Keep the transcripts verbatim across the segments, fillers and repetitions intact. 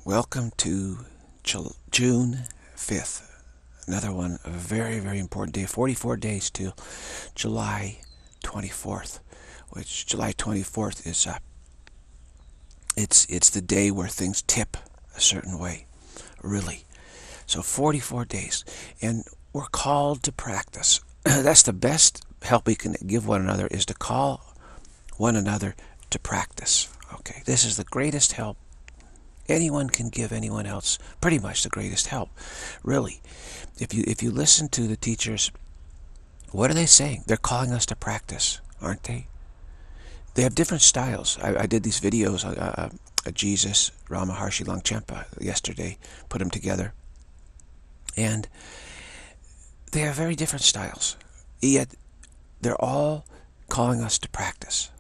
Welcome to June fifth. Another one, a very, very important day. forty-four days to July twenty-fourth, which July twenty-fourth is, uh, it's, it's the day where things tip a certain way, really. So forty-four days, and we're called to practice. That's the best help we can give one another, is to call one another to practice. Okay, this is the greatest help anyone can give anyone else, pretty much the greatest help, really. If you if you listen to the teachers, what are they saying? They're calling us to practice, aren't they? They have different styles. I, I did these videos, uh, uh, Jesus, Rama Maharshi Longchenpa, yesterday, put them together. And they have very different styles, yet they're all calling us to practice.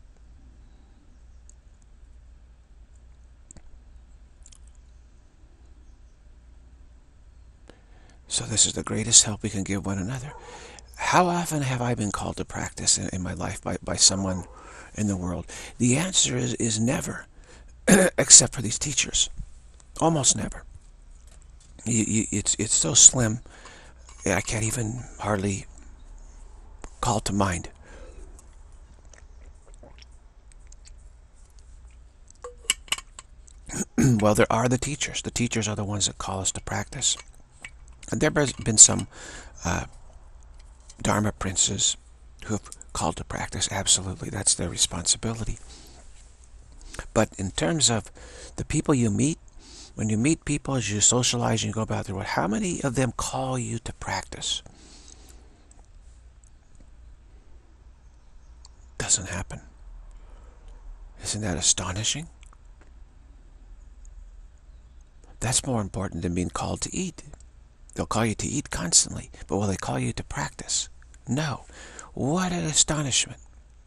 So this is the greatest help we can give one another. How often have I been called to practice in, in my life by, by someone in the world? The answer is, is never, except for these teachers. Almost never. You, you, it's, it's so slim, I can't even hardly call to mind. Well, there are the teachers. The teachers are the ones that call us to practice. And there has been some uh, Dharma princes who have called to practice. Absolutely, that's their responsibility. But in terms of the people you meet, when you meet people, as you socialize and you go about their world, how many of them call you to practice? Doesn't happen. Isn't that astonishing? That's more important than being called to eat. They'll call you to eat constantly, but will they call you to practice? No. What an astonishment.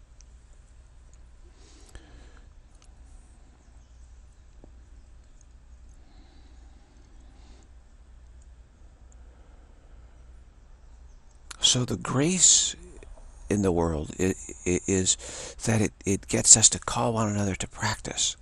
So the grace in the world is that it, it gets us to call one another to practice.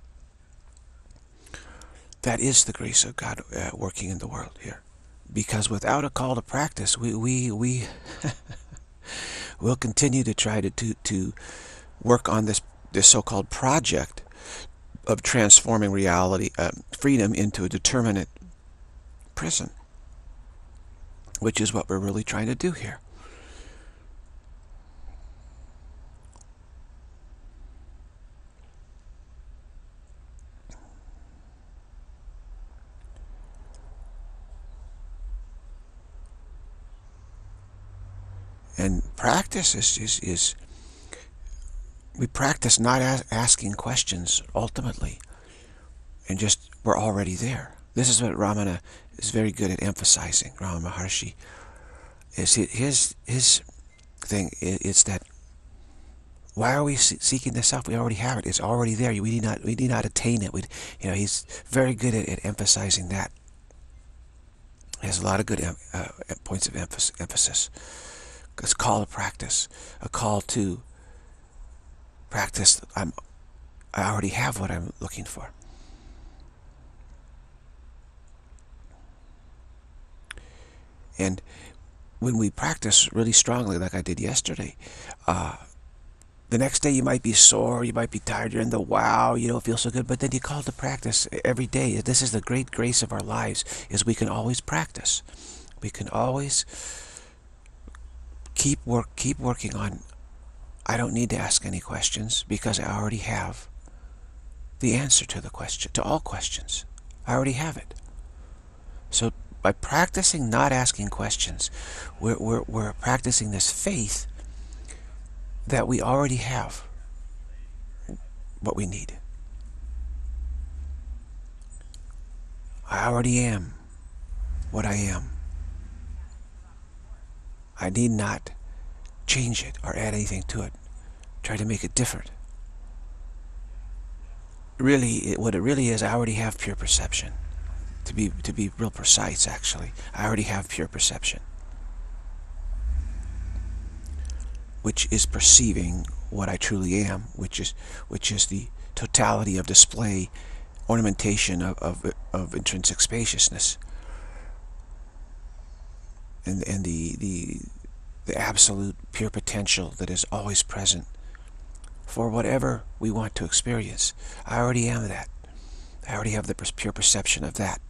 That is the grace of God uh, working in the world here. Because without a call to practice, we we we will continue to try to, to to work on this this so-called project of transforming reality, uh, freedom, into a determinate prison, which is what we're really trying to do here. And practice is, is, is we practice not as, asking questions, ultimately, and just, we're already there. This is what Ramana is very good at emphasizing, Rama Maharshi. Is his, his thing is that, why are we seeking this out? We already have it. It's already there. We need not, we need not attain it. We, you know, he's very good at, at emphasizing that. He has a lot of good uh, points of emphasis. It's a call to practice, a call to practice. I'm, I already have what I'm looking for. And when we practice really strongly, like I did yesterday, uh, the next day you might be sore, you might be tired, you're in the wow, you don't feel so good, but then you call to practice every day. This is the great grace of our lives, is we can always practice. We can always Keep work. Keep working on, I don't need to ask any questions, because I already have the answer to the question, to all questions. I already have it. So by practicing not asking questions, we're, we're, we're practicing this faith that we already have what we need. I already am what I am. I need not change it or add anything to it. Try to make it different. Really, it, what it really is, I already have pure perception. To be to be real precise, actually, I already have pure perception, which is perceiving what I truly am, which is which is the totality of display ornamentation of, of, of intrinsic spaciousness, and, and the, the, the absolute pure potential that is always present for whatever we want to experience. I already am that. I already have the pure perception of that.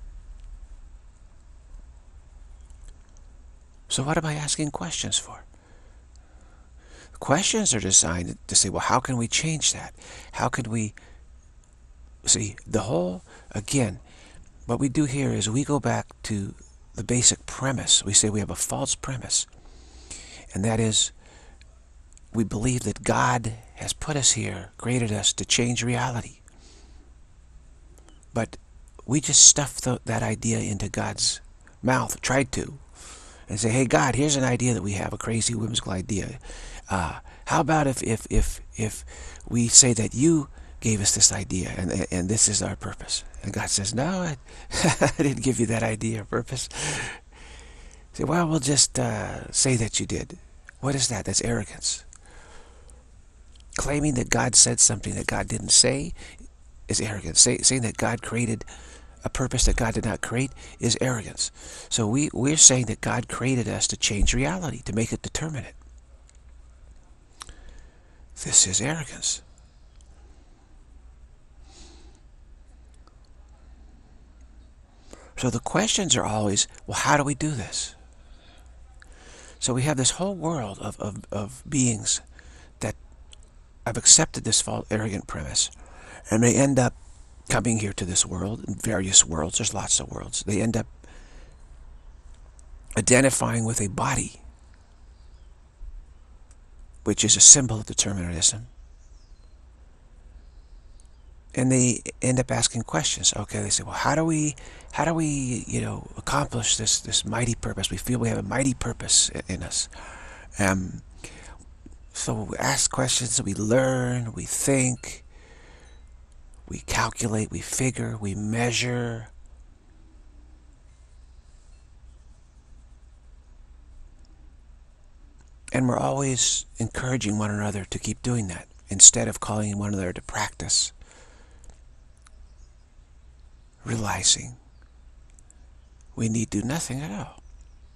So what am I asking questions for? Questions are designed to say, well, how can we change that? How can we... See, the whole, again, what we do here is we go back to the basic premise. We say we have a false premise. And that is, we believe that God has put us here, created us to change reality. But we just stuffed the, that idea into God's mouth, tried to, and say, hey, God, here's an idea that we have, a crazy, whimsical idea. Uh, how about if, if, if, if we say that you gave us this idea, and, and this is our purpose? And God says, no, I, I didn't give you that idea or purpose. Say, well, we'll just uh, say that you did. What is that? That's arrogance. Claiming that God said something that God didn't say is arrogance. Say, saying that God created a purpose that God did not create is arrogance. So we, we're saying that God created us to change reality, to make it determinate. This is arrogance. So the questions are always, well, how do we do this? So we have this whole world of, of, of beings that have accepted this false, arrogant premise, and they end up coming here to this world, in various worlds, there's lots of worlds. They end up identifying with a body, which is a symbol of determinism. And they end up asking questions. Okay, they say, well, how do we, how do we, you know, accomplish this, this mighty purpose? We feel we have a mighty purpose in us. Um, so we ask questions, we learn, we think, we calculate, we figure, we measure. And we're always encouraging one another to keep doing that, instead of calling one another to practice. Realizing we need do nothing at all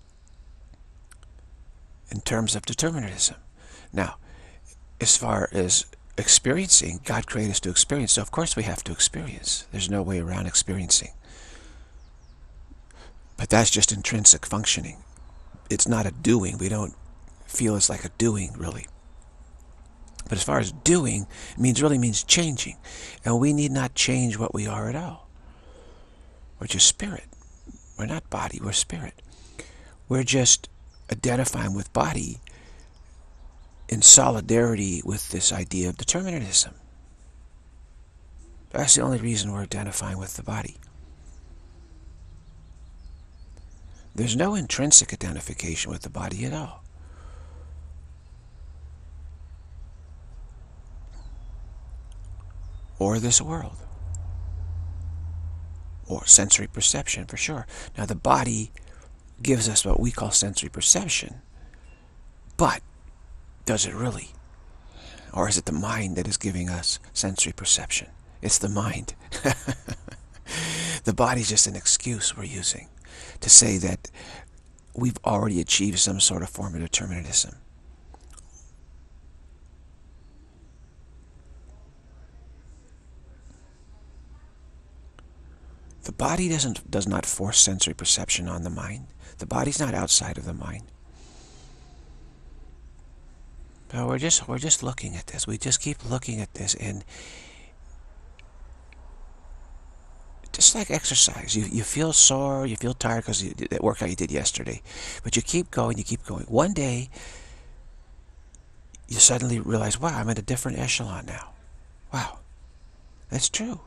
in terms of determinism. Now, as far as experiencing, God created us to experience, so of course we have to experience. There's no way around experiencing. But that's just intrinsic functioning. It's not a doing. We don't feel it's like a doing, really. But as far as doing, it means really means changing. And we need not change what we are at all. We're just spirit. We're not body, we're spirit. We're just identifying with body in solidarity with this idea of determinism. That's the only reason we're identifying with the body. There's no intrinsic identification with the body at all. Or this world. Or sensory perception, for sure. Now the body gives us what we call sensory perception, but does it really? Or is it the mind that is giving us sensory perception? It's the mind. The body's just an excuse we're using to say that we've already achieved some sort of form of determinism. The body doesn't does not force sensory perception on the mind. The body's not outside of the mind. But we're just we're just looking at this. We just keep looking at this, and just like exercise, you you feel sore, you feel tired because you did that workout you did yesterday, but you keep going, you keep going. One day, you suddenly realize, wow, I'm at a different echelon now. Wow, that's true.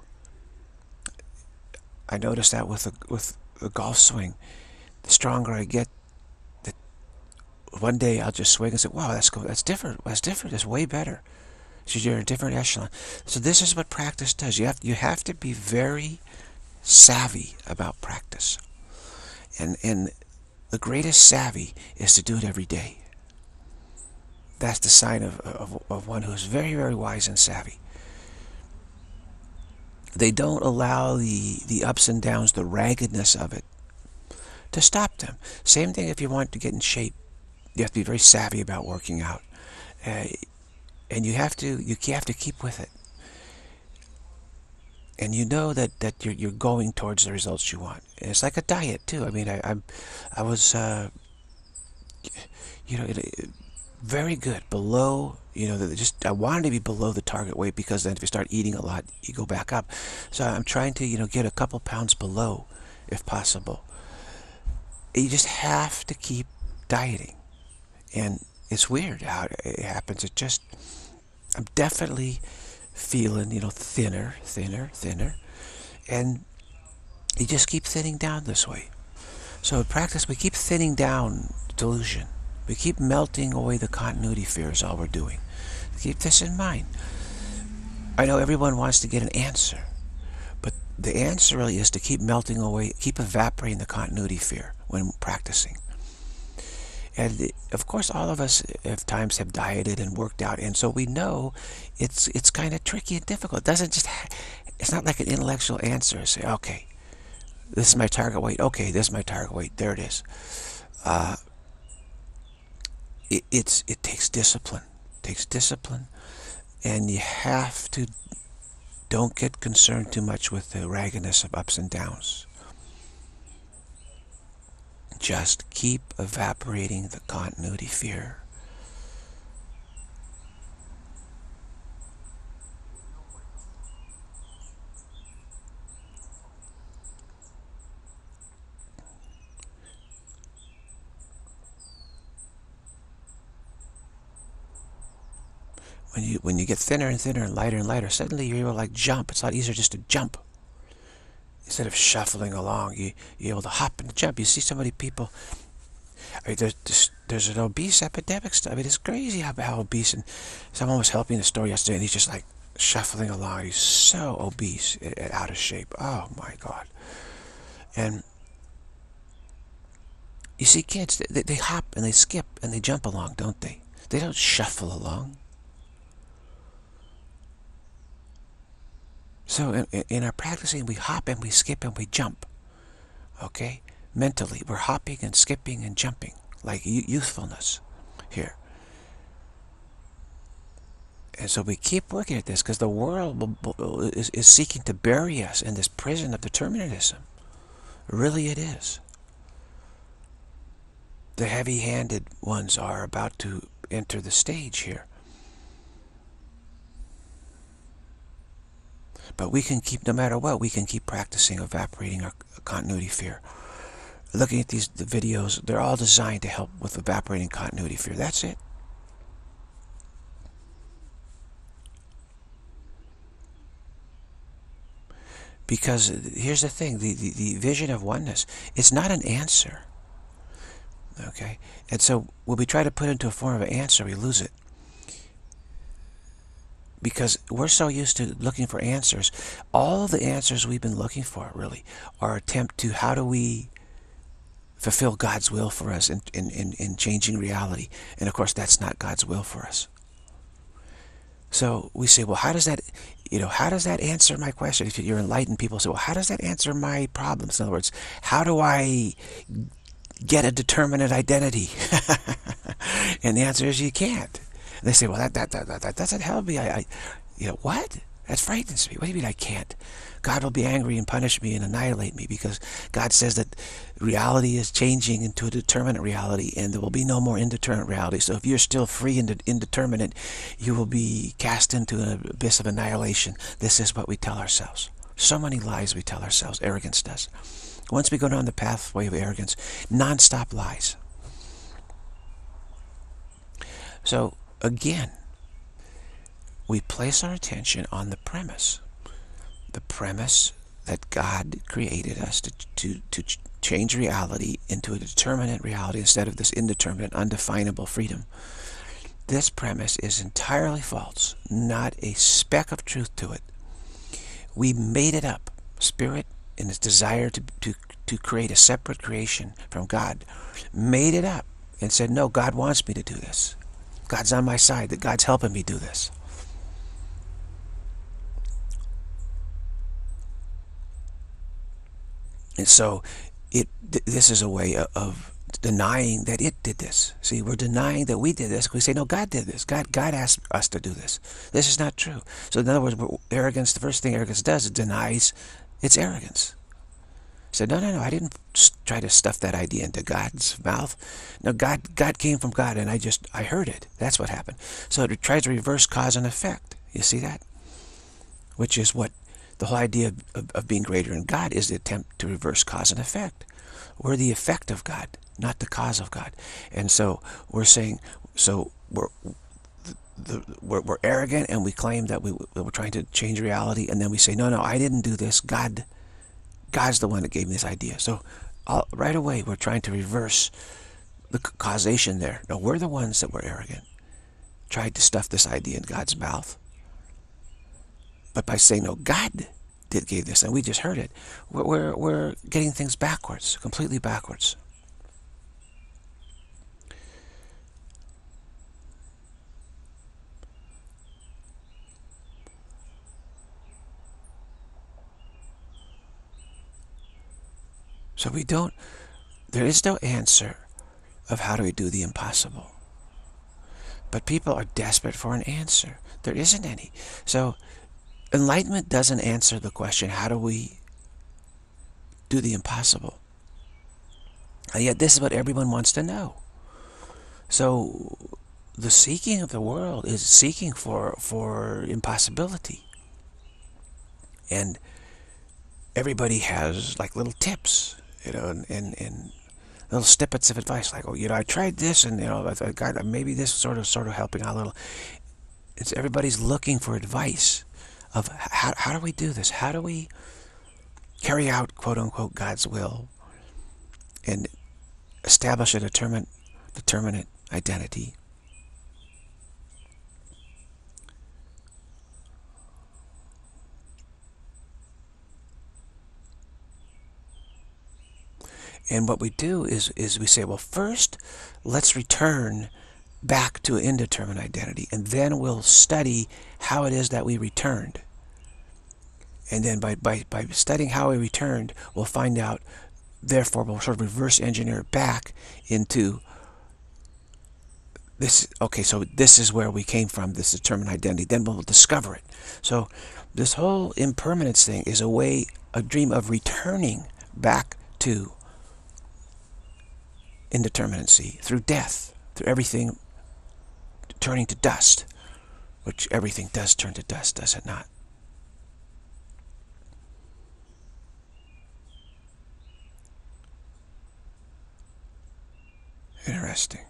I noticed that with a, with a golf swing. The stronger I get, the one day I'll just swing and say, wow, that's cool. That's different. That's different. That's way better. So you're in a different echelon. So this is what practice does. You have you have to be very savvy about practice. And and the greatest savvy is to do it every day. That's the sign of, of, of one who is very, very wise and savvy. they don't allow the, the ups and downs, the raggedness of it, to stop them. Same thing if you want to get in shape. You have to be very savvy about working out. Uh, and you have to you have to keep with it. And you know that, that you're, you're going towards the results you want. And it's like a diet, too. I mean, I, I, I was, uh, you know, it, very good. Below, you know, the, just I wanted to be below the target weight, because then if you start eating a lot, you go back up. So I'm trying to, you know, get a couple pounds below, if possible. You just have to keep dieting. And it's weird how it happens. It just, I'm definitely feeling, you know, thinner, thinner, thinner. And you just keep thinning down this way. So in practice, we keep thinning down delusion. We keep melting away the continuity fear is all we're doing. Keep this in mind. I know everyone wants to get an answer, but the answer really is to keep melting away, keep evaporating the continuity fear when practicing. And of course, all of us at times have dieted and worked out, and so we know it's it's kind of tricky and difficult. It doesn't just, it's not like an intellectual answer. Say, okay, this is my target weight. Okay, this is my target weight. There it is. Uh, it, it's it takes discipline. It takes discipline, and you have to don't get concerned too much with the raggedness of ups and downs. Just keep evaporating the continuity fear. When you when you get thinner and thinner and lighter and lighter, suddenly you're able to like jump. It's a lot easier just to jump. Instead of shuffling along, you, you're able to hop and jump. You see so many people. I mean, there's, there's an obese epidemic stuff. I mean, it's crazy how, how obese. And someone was helping the store yesterday, and he's just like shuffling along. He's so obese and out of shape. Oh my God. And you see kids, they, they hop and they skip and they jump along, don't they? They don't shuffle along. So in, in our practicing, we hop and we skip and we jump. Okay? Mentally, we're hopping and skipping and jumping, like youthfulness here. And so we keep working at this, because the world is, is seeking to bury us in this prison of determinism. Really it is. The heavy-handed ones are about to enter the stage here. But we can keep, no matter what, we can keep practicing evaporating our continuity fear. Looking at these the videos, they're all designed to help with evaporating continuity fear. That's it. Because here's the thing, the, the, the vision of oneness, it's not an answer. Okay? And so when we try to put it into a form of an answer, we lose it. Because we're so used to looking for answers. All of the answers we've been looking for, really, are attempt to how do we fulfill God's will for us in, in, in, in changing reality. And of course, that's not God's will for us. So we say, well, how does that, you know, how does that answer my question? If you're enlightened, people say, well, how does that answer my problems? In other words, how do I get a determinate identity? And the answer is you can't. And they say, well, that, that, that, that, that doesn't help me. I, I, you know, what? That frightens me. What do you mean I can't? God will be angry and punish me and annihilate me, because God says that reality is changing into a determinate reality, and there will be no more indeterminate reality. So if you're still free and indeterminate, you will be cast into an abyss of annihilation. This is what we tell ourselves. So many lies we tell ourselves. Arrogance does. Once we go down the pathway of arrogance, non-stop lies. So again, we place our attention on the premise. The premise that God created us to, to, to change reality into a determinate reality instead of this indeterminate, undefinable freedom. This premise is entirely false. Not a speck of truth to it. We made it up. Spirit, in its desire to, to, to create a separate creation from God, made it up and said, no, God wants me to do this. God's on my side, that God's helping me do this. And so it th this is a way of, of denying that it did this. See, we're denying that we did this. We say, no, God did this. God, God asked us to do this. This is not true. So in other words, arrogance, the first thing arrogance does is denies its arrogance. Said, no, no, no, I didn't try to stuff that idea into God's mouth. No, God, God came from God, and I just, I heard it. That's what happened. So it tries to reverse cause and effect. You see that? Which is what the whole idea of, of, of being greater in God is, the attempt to reverse cause and effect. We're the effect of God, not the cause of God. And so we're saying, so we're, the, the, we're, we're arrogant, and we claim that we, we're trying to change reality, and then we say, no, no, I didn't do this. God God's the one that gave me this idea. So all, right away, we're trying to reverse the causation there. No, we're the ones that were arrogant, tried to stuff this idea in God's mouth. But by saying, no, God did give this, and we just heard it, we're, we're, we're getting things backwards, completely backwards. So we don't, there is no answer of how do we do the impossible. But people are desperate for an answer. There isn't any. So enlightenment doesn't answer the question, how do we do the impossible? And yet this is what everyone wants to know. So the seeking of the world is seeking for, for impossibility. And everybody has like little tips, you know, and, and, and little snippets of advice, like, oh, you know, I tried this, and, you know, I got maybe this sort of sort of helping out a little. It's everybody's looking for advice of how, how do we do this? How do we carry out, quote unquote, God's will and establish a determinate, determinate identity? And what we do is, is we say, well, first, let's return back to an indeterminate identity, and then we'll study how it is that we returned. And then by, by, by studying how we returned, we'll find out, therefore, we'll sort of reverse engineer it back into this. Okay, so this is where we came from, this determined identity. Then we'll discover it. So this whole impermanence thing is a way, a dream of returning back to indeterminacy through death, through everything turning to dust, which everything does turn to dust, does it not? Interesting.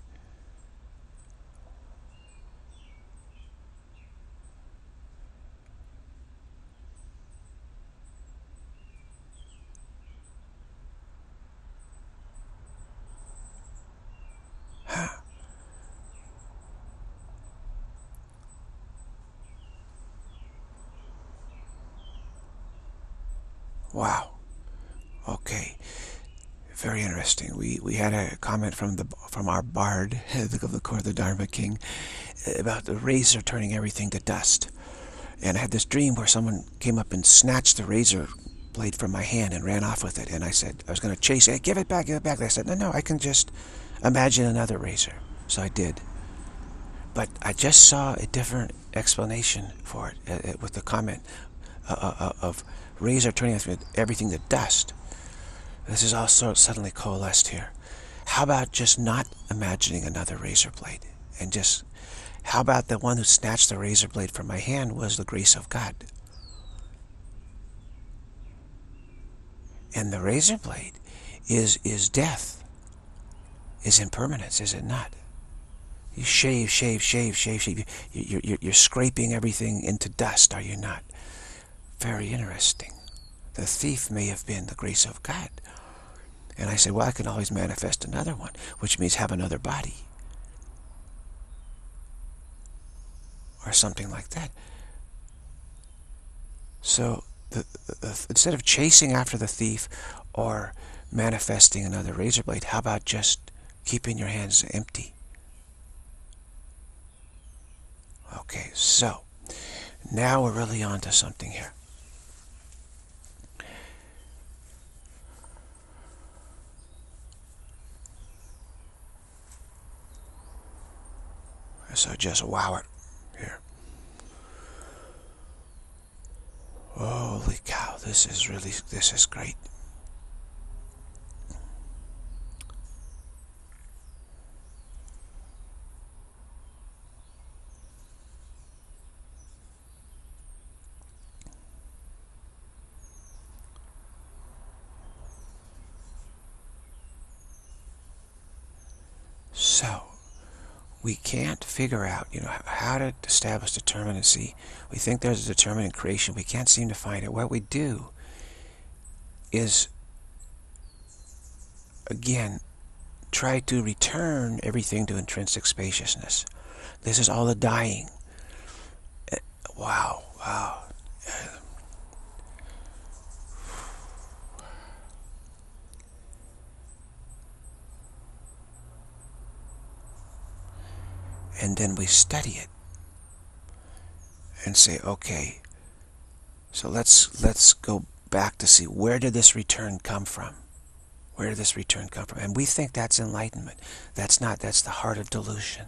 Huh. Wow. Okay. Very interesting. We we had a comment from the from our bard, the of the court, the Dharma King, about the razor turning everything to dust. And I had this dream where someone came up and snatched the razor blade from my hand and ran off with it. And I said, I was going to chase it. Hey, give it back, give it back. And I said, no, no, I can just imagine another razor. So I did. But I just saw a different explanation for it uh, with the comment uh, uh, of razor turning everything to dust. This is also suddenly coalesced here. How about just not imagining another razor blade? And just, how about the one who snatched the razor blade from my hand was the grace of God? And the razor blade is, is death, is impermanence, is it not? You shave, shave, shave, shave, shave. You're, you're, you're scraping everything into dust, are you not? Very interesting. The thief may have been the grace of God. And I said, well, I can always manifest another one, which means have another body. Or something like that. So the, the, the, instead of chasing after the thief or manifesting another razor blade, how about just keeping your hands empty? Okay, so now we're really on to something here. So just wow it here. Holy cow, this is really, this is great. So, we can't figure out, you know, how to establish determinacy. We think there's a determinate creation. We can't seem to find it. What we do is, again, try to return everything to intrinsic spaciousness. This is all the dying. Wow, wow. And then we study it and say, okay, so let's let's go back to see, where did this return come from? Where did this return come from? And we think that's enlightenment. That's not. That's the heart of delusion.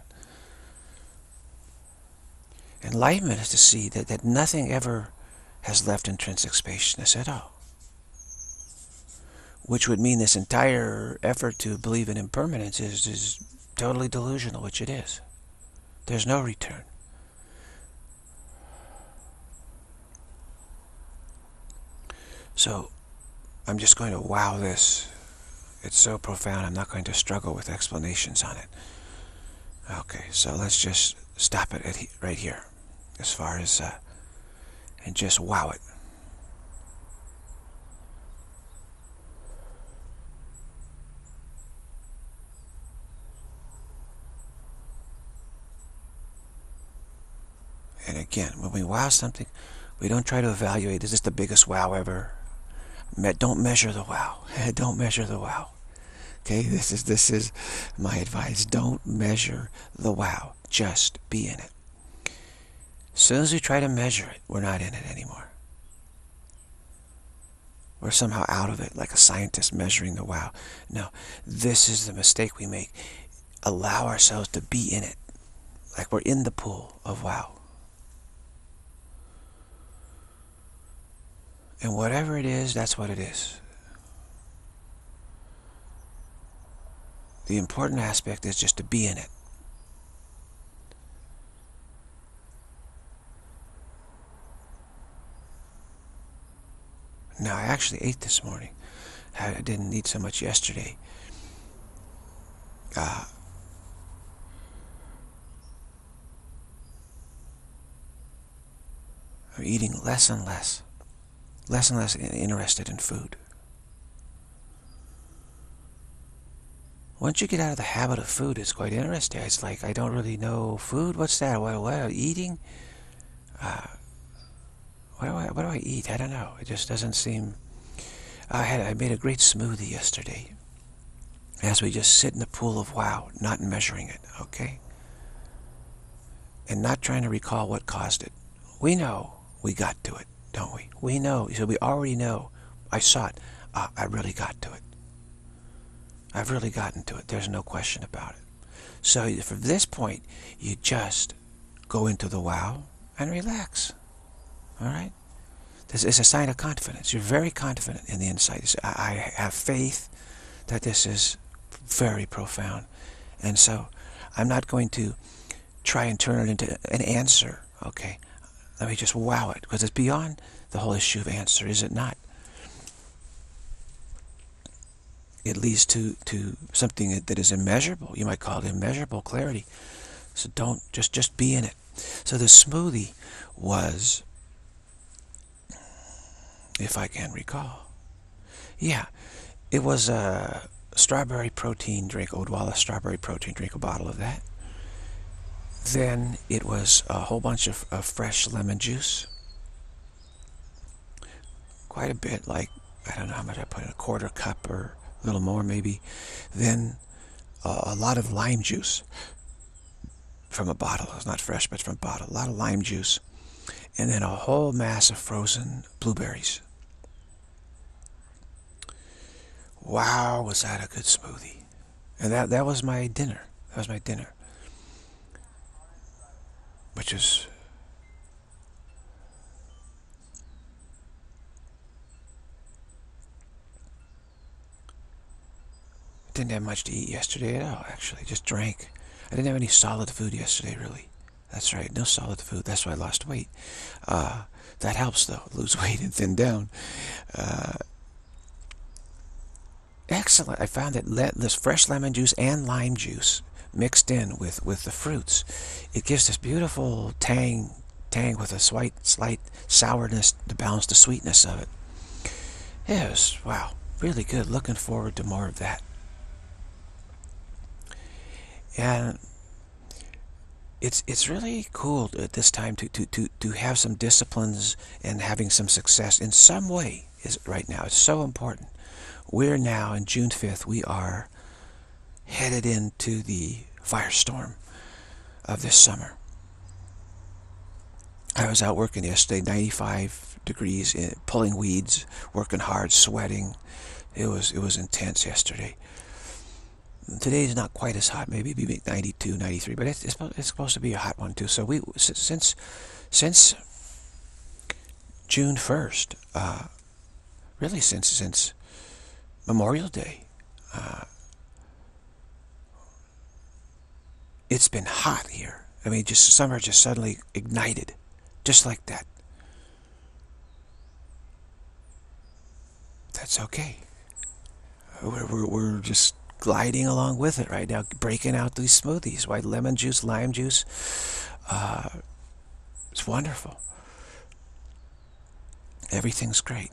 Enlightenment is to see that, that nothing ever has left intrinsic spaciousness at all. Which would mean this entire effort to believe in impermanence is, is totally delusional, which it is. There's no return. So, I'm just going to wow this. It's so profound, I'm not going to struggle with explanations on it. Okay, so let's just stop it at he right here, as far as, uh, and just wow it. And again, when we wow something, we don't try to evaluate, is this the biggest wow ever? Me don't measure the wow. Don't measure the wow. Okay, this is this is my advice. Don't measure the wow. Just be in it. As soon as we try to measure it, we're not in it anymore. We're somehow out of it, like a scientist measuring the wow. No, this is the mistake we make. Allow ourselves to be in it, like we're in the pool of wow. And whatever it is, that's what it is. The important aspect is just to be in it. Now, I actually ate this morning. I didn't eat so much yesterday. Uh, I'm eating less and less. Less and less interested in food. Once you get out of the habit of food, it's quite interesting. It's like, I don't really know food. What's that? What, what eating? Uh, what do I what do I eat? I don't know. It just doesn't seem. I had I made a great smoothie yesterday. As we just sit in the pool of wow, not measuring it, okay, and not trying to recall what caused it. We know we got to it, don't we? We know. So we already know. I saw it. Uh, I really got to it. I've really gotten to it. There's no question about it. So from this point, you just go into the wow and relax. All right? This is a sign of confidence. You're very confident in the insight. I have faith that this is very profound. And so I'm not going to try and turn it into an answer. Okay? Let me just wow it, because it's beyond the whole issue of answer, is it not? It leads to, to something that is immeasurable. You might call it immeasurable clarity. So don't, just, just be in it. So the smoothie was, if I can recall, yeah, it was a strawberry protein drink, Odwalla strawberry protein drink, a bottle of that. Then it was a whole bunch of, of fresh lemon juice. Quite a bit, like, I don't know how much I put in, a quarter cup or a little more maybe. Then uh, a lot of lime juice from a bottle. It's not fresh, but from a bottle. A lot of lime juice. And then a whole mass of frozen blueberries. Wow, was that a good smoothie. And that, that was my dinner. That was my dinner. which is didn't have much to eat yesterday at all, actually. Just drank. I didn't have any solid food yesterday, really. That's right, no solid food. That's why I lost weight. Uh, that helps, though. Lose weight and thin down. Uh, excellent. I found that le this fresh lemon juice and lime juice mixed in with, with the fruits, it gives this beautiful tang, tang with a slight, slight sourness to balance the sweetness of it. It was, wow, really good. Looking forward to more of that. And it's it's really cool at this time to, to, to, to have some disciplines and having some success in some way is right now. It's so important. We're now, in June fifth, we are headed into the firestorm of this summer. I was out working yesterday, ninety-five degrees, pulling weeds, working hard, sweating. It was, it was intense yesterday. Today's not quite as hot, maybe be ninety-two, ninety-three, but it's, it's supposed to be a hot one too. So we, since, since June first, uh, really since, since Memorial Day, uh, it's been hot here. I mean, just summer just suddenly ignited, just like that. That's okay. We're, we're, we're just gliding along with it right now, breaking out these smoothies, white lemon juice, lime juice. Uh, it's wonderful. Everything's great.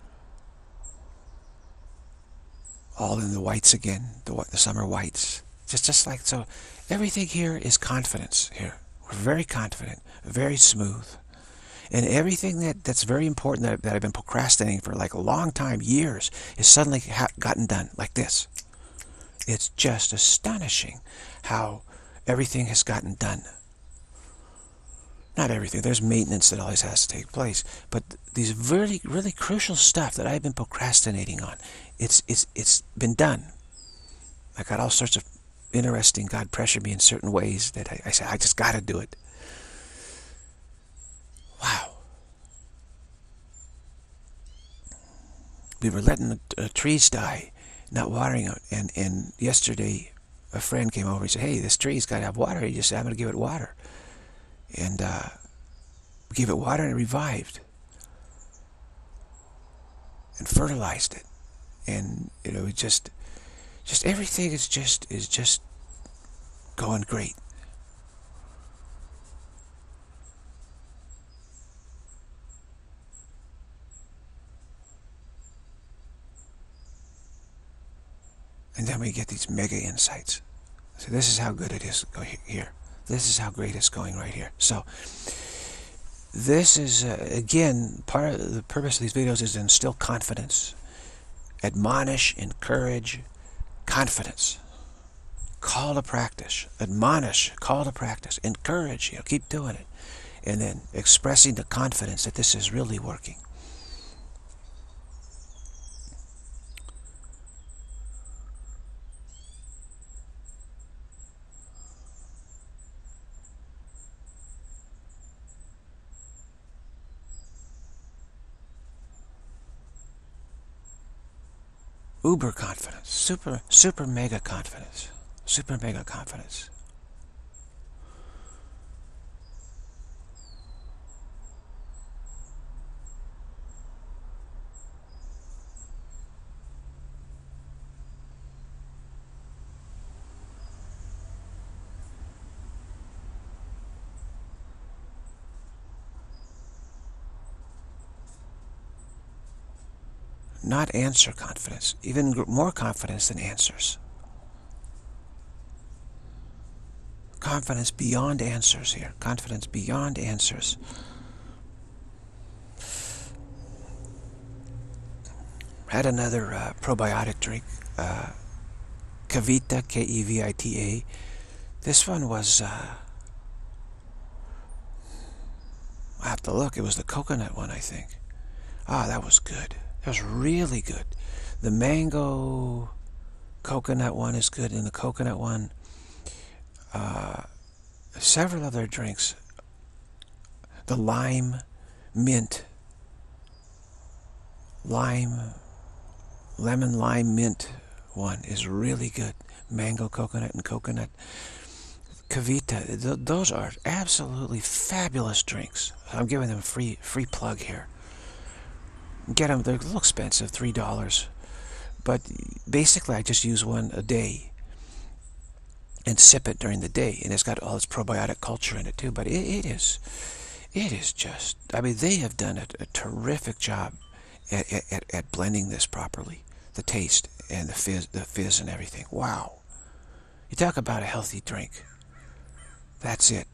All in the whites again, the, the summer whites. Just, just like so. Everything here is confidence here. We're very confident, very smooth. And everything that, that's very important that, that I've been procrastinating for like a long time, years, is suddenly ha gotten done, like this. It's just astonishing how everything has gotten done. Not everything. There's maintenance that always has to take place. But these really, really crucial stuff that I've been procrastinating on, it's, it's, it's been done. I got all sorts of interesting, God pressured me in certain ways that I, I said, I just got to do it. Wow. We were letting the uh, trees die, not watering it. And, and yesterday, a friend came over and said, hey, this tree's got to have water. He just said, I'm going to give it water. And uh, we gave it water and it revived. And fertilized it. And, you know, it just, just everything is just, is just going great. And then we get these mega insights. So this is how good it is here. This is how great it's going right here. So this is, uh, again, part of the purpose of these videos is to instill confidence. Admonish, encourage, confidence. Call to practice. Admonish, call to practice. Encourage, you know, keep doing it. And then expressing the confidence that this is really working. Uber confidence, super, super mega confidence, super mega confidence. Not answer confidence, even more confidence than answers. Confidence beyond answers here. Confidence beyond answers. Had another uh, probiotic drink, uh, Kevita, K E V I T A. This one was, uh, I have to look, it was the coconut one, I think. Ah, that was good. That was really good. The mango coconut one is good, and the coconut one, uh, several of their drinks The lime, mint, lime, lemon, lime, mint one is really good. Mango, coconut, and coconut. Kavita, th those are absolutely fabulous drinks. I'm giving them free free plug here. Get them, they're a little expensive, three dollars. But basically I just use one a day and sip it during the day. And it's got all this probiotic culture in it too. But it, it is, it is just, I mean, they have done a, a terrific job at, at, at blending this properly. The taste and the fizz, the fizz and everything. Wow. You talk about a healthy drink. That's it.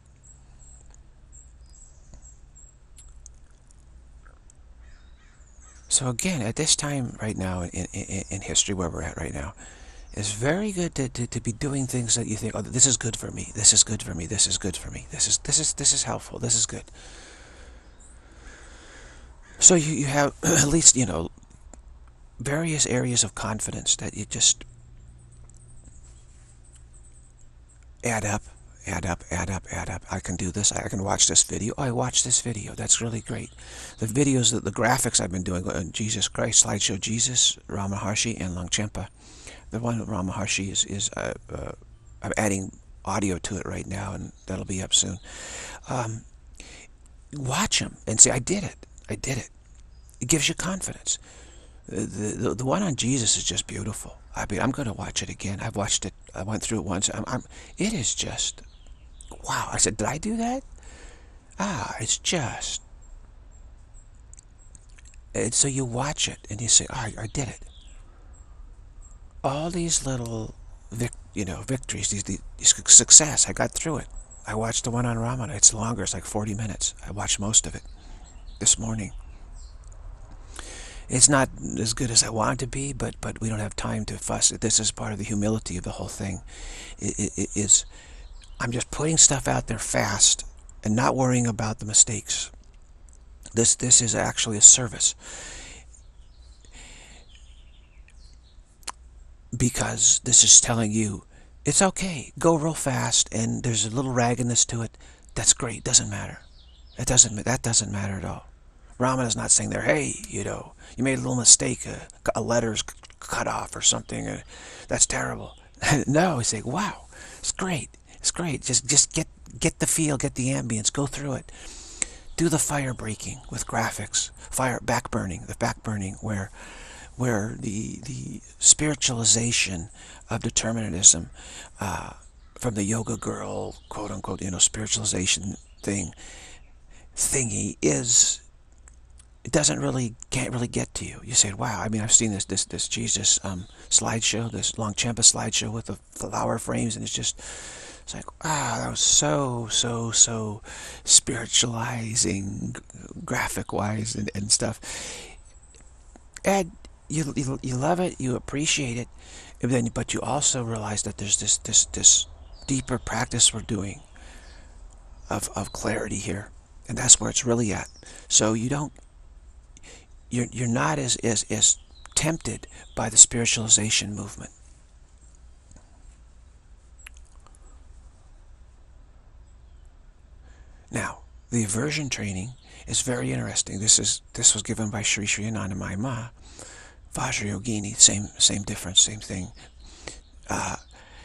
So again, at this time right now in, in, in history where we're at right now, it's very good to, to, to be doing things that you think, oh, this is good for me, this is good for me, this is good for me, this is this is this is helpful, this is good. So you, you have at least, you know, various areas of confidence that you just add up, add up, add up, add up. I can do this. I can watch this video. Oh, I watched this video. That's really great. The videos, the, the graphics I've been doing, uh, Jesus Christ, Slideshow Jesus, Rama Maharshi, and Longchenpa. The one with Rama Maharshi is, is uh, uh, I'm adding audio to it right now, and that'll be up soon. Um, watch them and say, I did it. I did it. It gives you confidence. The, the, the one on Jesus is just beautiful. I mean, I'm going to watch it again. I've watched it. I went through it once. I'm, I'm, it is just, wow. I said, did I do that? Ah, it's just. And so you watch it and you say, oh, I, I did it. All these little, vic, you know, victories, these, these success. I got through it. I watched the one on Ramana. It's longer. It's like forty minutes. I watched most of it this morning. It's not as good as I want it to be, but but we don't have time to fuss. This is part of the humility of the whole thing. It, it, it is, I'm just putting stuff out there fast and not worrying about the mistakes. This this is actually a service, because this is telling you it's okay. Go real fast, and there's a little raggedness to it. That's great. Doesn't matter. It doesn't. That doesn't matter at all. Ramana's not saying there, hey, you know, you made a little mistake, a, a letter's cut off or something, uh, that's terrible. No, he's saying, wow, it's great, it's great. Just just get get the feel, get the ambience, go through it. Do the fire breaking with graphics, fire back burning, the back burning where where the the spiritualization of determinism uh, from the yoga girl, quote unquote, you know, spiritualization thing thingy is. It doesn't really, can't really get to you. You say, wow, I mean, I've seen this this this Jesus um, slideshow, this Longchenpa slideshow with the flower frames, and it's just, it's like, wow, that was so, so, so spiritualizing, graphic-wise and, and stuff. And you, you, you love it, you appreciate it, and then, but you also realize that there's this, this, this deeper practice we're doing of, of clarity here. And that's where it's really at. So you don't, You're, you're not as, as, as tempted by the spiritualization movement. Now, the aversion training is very interesting. This is this was given by Sri Sri Anandamayi Ma, Vajrayogini, same same difference, same thing. Uh,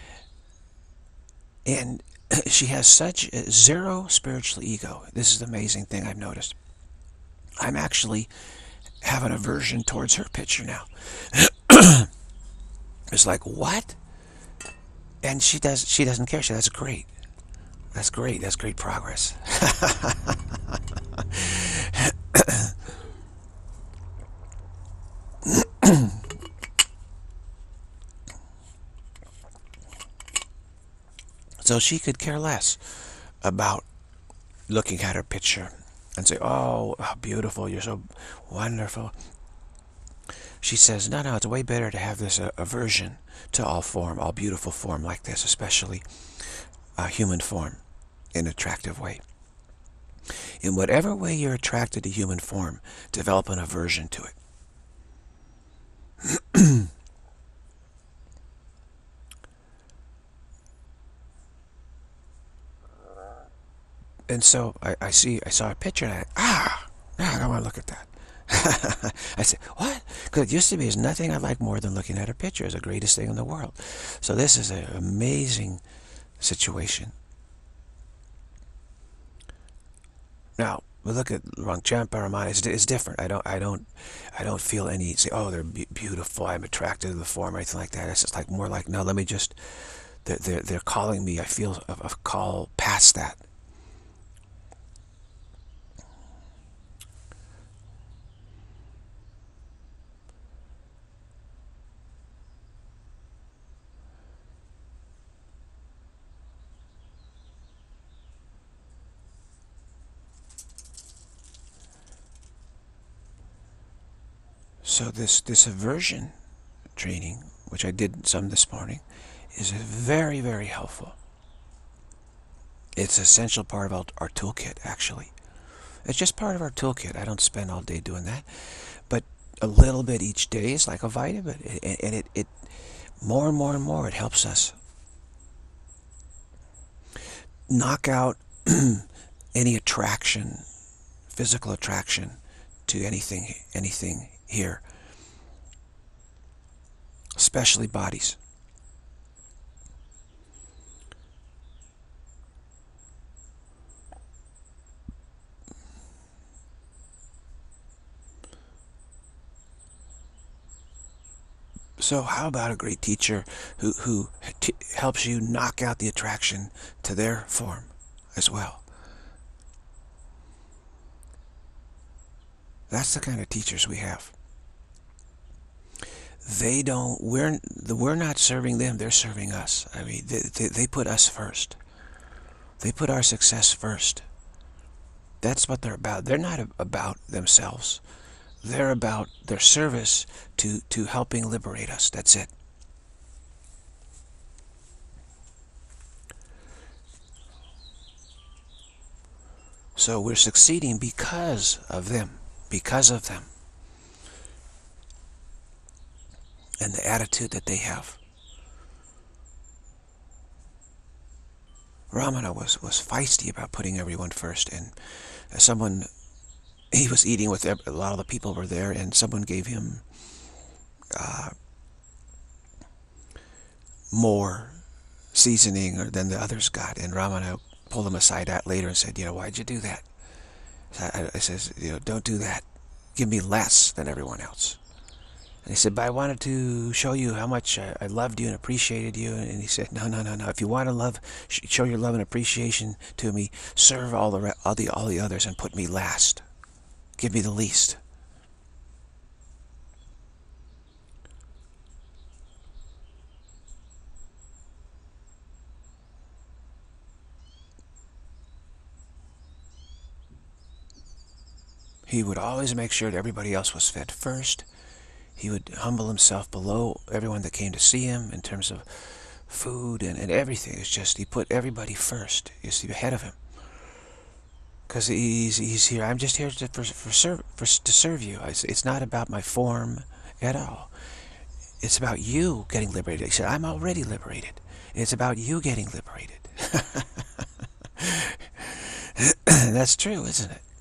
and she has such a zero spiritual ego. This is the amazing thing I've noticed. I'm actually have an aversion towards her picture now. It's like, what? And she does she doesn't care. She, that's great. That's great. That's great progress. So she could care less about looking at her picture and say, oh, how beautiful, you're so wonderful. She says, no, no, it's way better to have this uh, aversion to all form, all beautiful form like this, especially uh, human form, in an attractive way. In whatever way you're attracted to human form, develop an aversion to it. and so I, I see, I saw a picture and I, ah, ah, I don't want to look at that. I said, what? Because it used to be, there's nothing I like more than looking at her picture. It's the greatest thing in the world. So this is an amazing situation. Now, we look at Longchenpa Ramana. It's, it's different. I don't, I don't, I don't feel any, say, oh, they're be beautiful, I'm attracted to the form, or anything like that. It's just like more like, no, let me just, they're, they're, they're calling me. I feel a, a call past that. So this, this aversion training, which I did some this morning, is very, very helpful. It's an essential part of our, our toolkit, actually. It's just part of our toolkit. I don't spend all day doing that. But a little bit each day is like a vitamin. And it, it, it more and more and more, it helps us knock out any attraction, physical attraction to anything, anything here, especially bodies. So how about a great teacher who, who t helps you knock out the attraction to their form as well? That's the kind of teachers we have. They don't, we're, we're not serving them, they're serving us. I mean, they, they, they put us first. They put our success first. That's what they're about. They're not about themselves. They're about their service to, to helping liberate us. That's it. So we're succeeding because of them. Because of them. And the attitude that they have. Ramana was, was feisty about putting everyone first. And someone, he was eating with, a lot of the people were there, and someone gave him uh, more seasoning than the others got. And Ramana pulled him aside out later and said, you know, why'd you do that? So I, I says, you know, don't do that. Give me less than everyone else. And he said, but I wanted to show you how much I, I loved you and appreciated you. And he said, no, no, no, no. If you want to love, show your love and appreciation to me, serve all the, all the, all the others and put me last. Give me the least. He would always make sure that everybody else was fed first. He would humble himself below everyone that came to see him in terms of food and, and everything. It's just, he put everybody first. He's ahead of him. Because he's, he's here. I'm just here to, for, for serve, for, to serve you. It's, it's not about my form at all. It's about you getting liberated. He said, I'm already liberated. It's about you getting liberated. That's true, isn't it?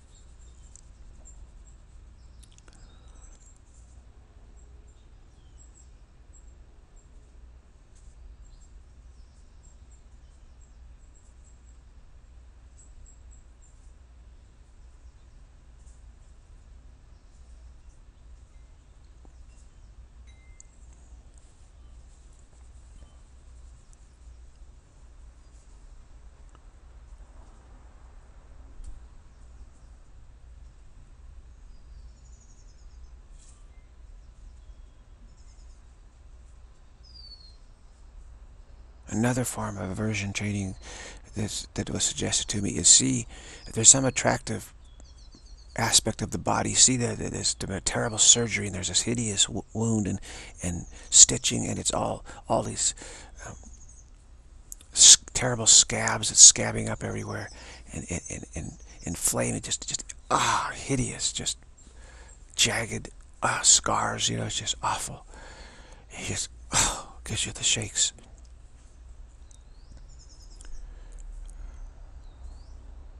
Another form of aversion training that's, that was suggested to me is, see if there's some attractive aspect of the body, see that there's a terrible surgery and there's this hideous wound and, and stitching, and it's all, all these um, terrible scabs that's scabbing up everywhere and, and, and, and inflamed, just, just, ah, hideous, just jagged ah, scars, you know, it's just awful. It just, oh, gives you the shakes.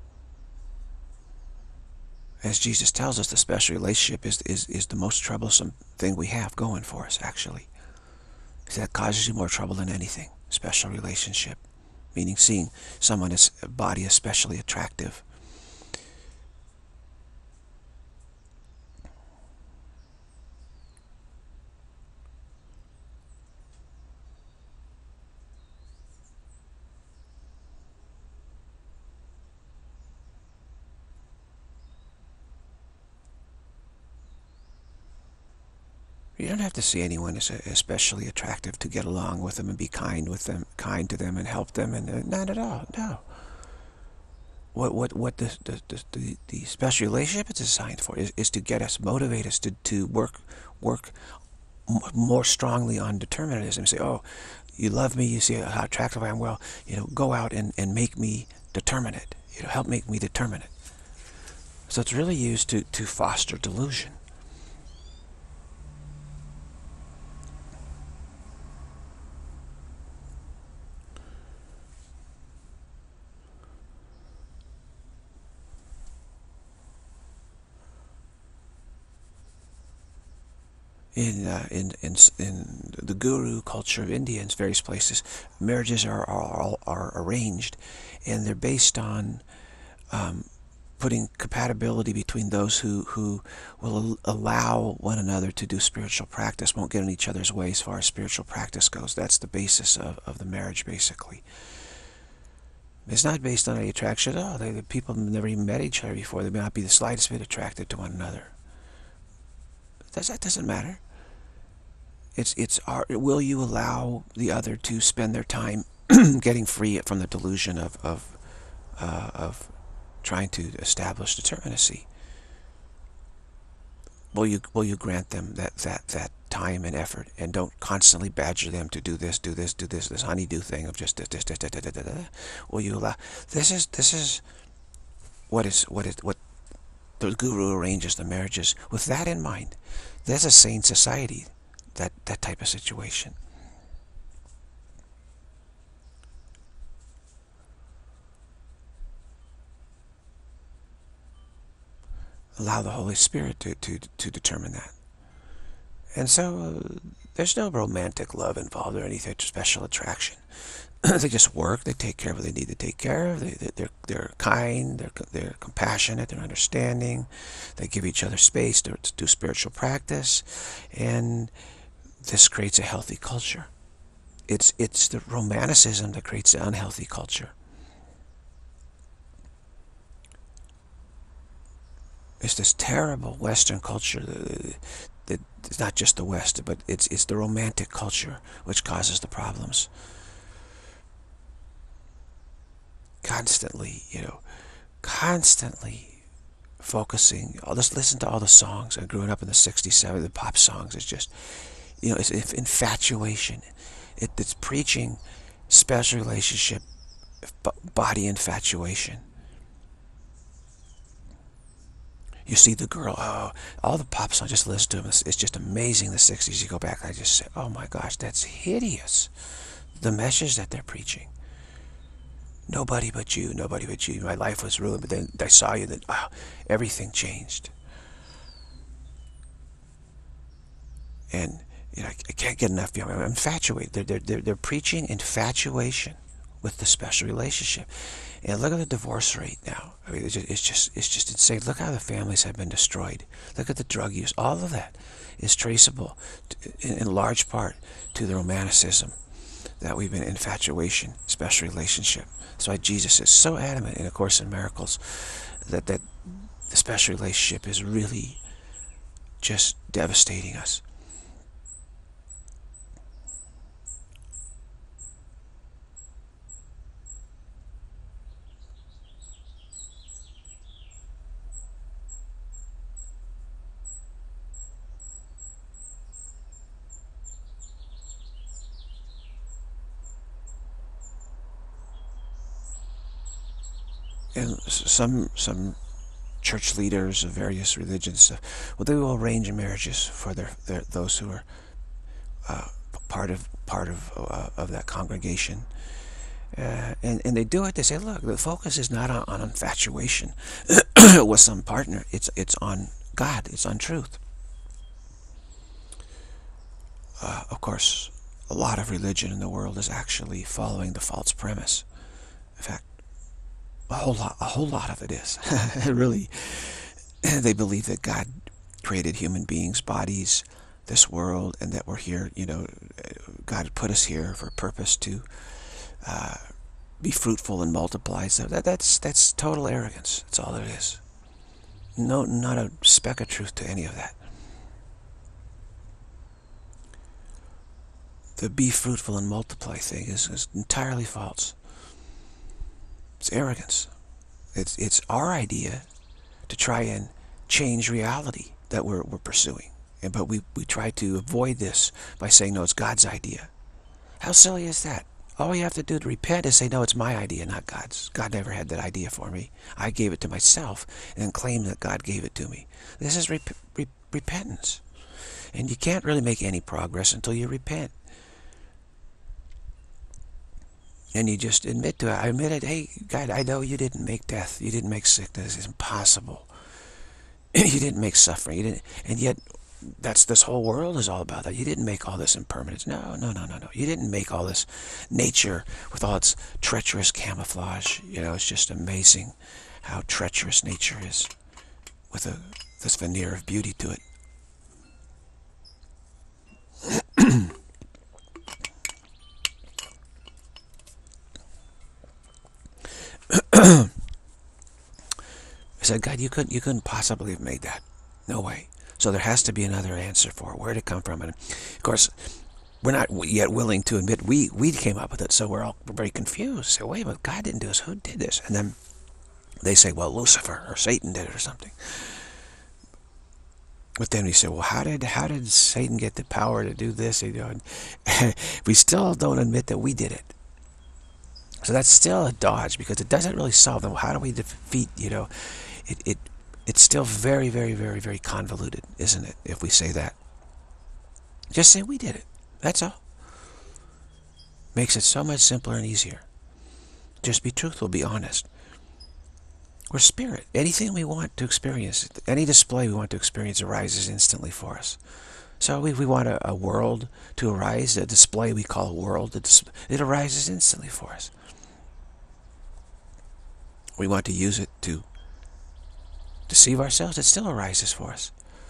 As Jesus tells us, the special relationship is, is, is the most troublesome thing we have going for us, actually. That causes you more trouble than anything. Special relationship. Meaning seeing someone's body especially attractive. You don't have to see anyone as especially attractive to get along with them and be kind with them, kind to them and help them, and uh, not at all. No. What what what the the the, the special relationship is designed for is, is to get us, motivate us to to work work more strongly on determinism. Say, oh, you love me, you see how attractive I am. Well, you know, go out and and make me determinate. You know, help make me determinate. So it's really used to to foster delusion. In, uh, in in in the guru culture of India and various places, marriages are are, are arranged, and they're based on um, putting compatibility between those who who will allow one another to do spiritual practice, won't get in each other's way as far as spiritual practice goes. That's the basis of, of the marriage, basically. It's not based on any attraction. Oh, they, the people have never even met each other before. They may not be the slightest bit attracted to one another. That's, that doesn't matter. It's, it's our, will you allow the other to spend their time getting free from the delusion of, of, uh, of trying to establish determinacy? Will you, will you grant them that, that, that time and effort, and don't constantly badger them to do this, do this, do this, this honeydew thing of just this, this, this, this, this, this, this. Will you allow, this is, this is what is, what is, what the guru arranges the marriages with that in mind. There's a sane society, that, that type of situation. Allow the Holy Spirit to, to, to determine that. And so uh, there's no romantic love involved or anything special attraction. They just work, they take care of what they need to take care of, they, they're, they're kind, they're, they're compassionate, they're understanding, they give each other space to, to do spiritual practice, and this creates a healthy culture. It's, it's the romanticism that creates the unhealthy culture. It's this terrible Western culture that, that it's not just the West, but it's, it's the romantic culture which causes the problems. Constantly, you know, constantly focusing. I'll just listen to all the songs. I grew up in the sixties, seventies, the pop songs. It's just, you know, it's infatuation. It, it's preaching special relationship, body infatuation. You see the girl, oh, all the pop songs, just listen to them. It's, it's just amazing, the sixties. You go back, I just say, oh my gosh, that's hideous. The message that they're preaching. Nobody but you, nobody but you. My life was ruined, but then I saw you, then oh, everything changed. And you know, I can't get enough. I'm infatuated. They're, they're, they're, they're preaching infatuation with the special relationship. And look at the divorce rate now. I mean, it's just, it's just, it's just insane. Look how the families have been destroyed. Look at the drug use. All of that is traceable, to, in, in large part, to the romanticism that we've been infatuation, special relationship. That's why Jesus is so adamant in A Course in Miracles that, that the special relationship is really just devastating us. And some some church leaders of various religions, uh, well, they will arrange marriages for their, their those who are uh, part of part of uh, of that congregation, Uh, and, and they do it, they say, look, the focus is not on, on infatuation with some partner. It's, it's on God. It's on truth. Uh, of course, a lot of religion in the world is actually following the false premise. In fact, a whole lot, a whole lot of it is. Really, they believe that God created human beings, bodies, this world, and that we're here, you know, God put us here for a purpose to uh, be fruitful and multiply. So that, that's, that's total arrogance. That's all it is. No, not a speck of truth to any of that. The be fruitful and multiply thing is, is entirely false. It's arrogance. It's, it's our idea to try and change reality that we're, we're pursuing. And, but we, we try to avoid this by saying, no, it's God's idea. How silly is that? All we have to do to repent is say, no, it's my idea, not God's. God never had that idea for me. I gave it to myself and claim that God gave it to me. This is rep re repentance. And you can't really make any progress until you repent. And you just admit to it. I admitted, hey, God, I know you didn't make death. You didn't make sickness. It's impossible. You didn't make suffering. You didn't, and yet, that's this whole world is all about that. You didn't make all this impermanence. No, no, no, no, no. You didn't make all this nature with all its treacherous camouflage. You know, it's just amazing how treacherous nature is with a, this veneer of beauty to it. I said, God, you couldn't, you couldn't possibly have made that. No way. So there has to be another answer for it. Where did it come from? And of course, we're not yet willing to admit we we came up with it. So we're all we're very confused. So wait, but God didn't do this. Who did this? And then they say, well, Lucifer or Satan did it or something. But then we say, well, how did how did Satan get the power to do this? You know, and we still don't admit that we did it. So that's still a dodge because it doesn't really solve them. How do we defeat? You know, it it. It's still very, very, very, very convoluted, isn't it, if we say that? Just say we did it. That's all. Makes it so much simpler and easier. Just be truthful, be honest. We're spirit. Anything we want to experience, any display we want to experience arises instantly for us. So if we want a, a world to arise, a display we call a world, it arises instantly for us. We want to use it to deceive ourselves, it still arises for us.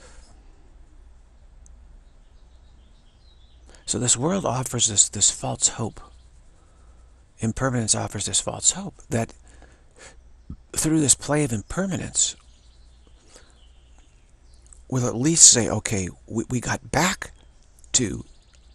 So this world offers us this false hope. Impermanence offers this false hope that through this play of impermanence, we'll at least say, okay, we, we got back to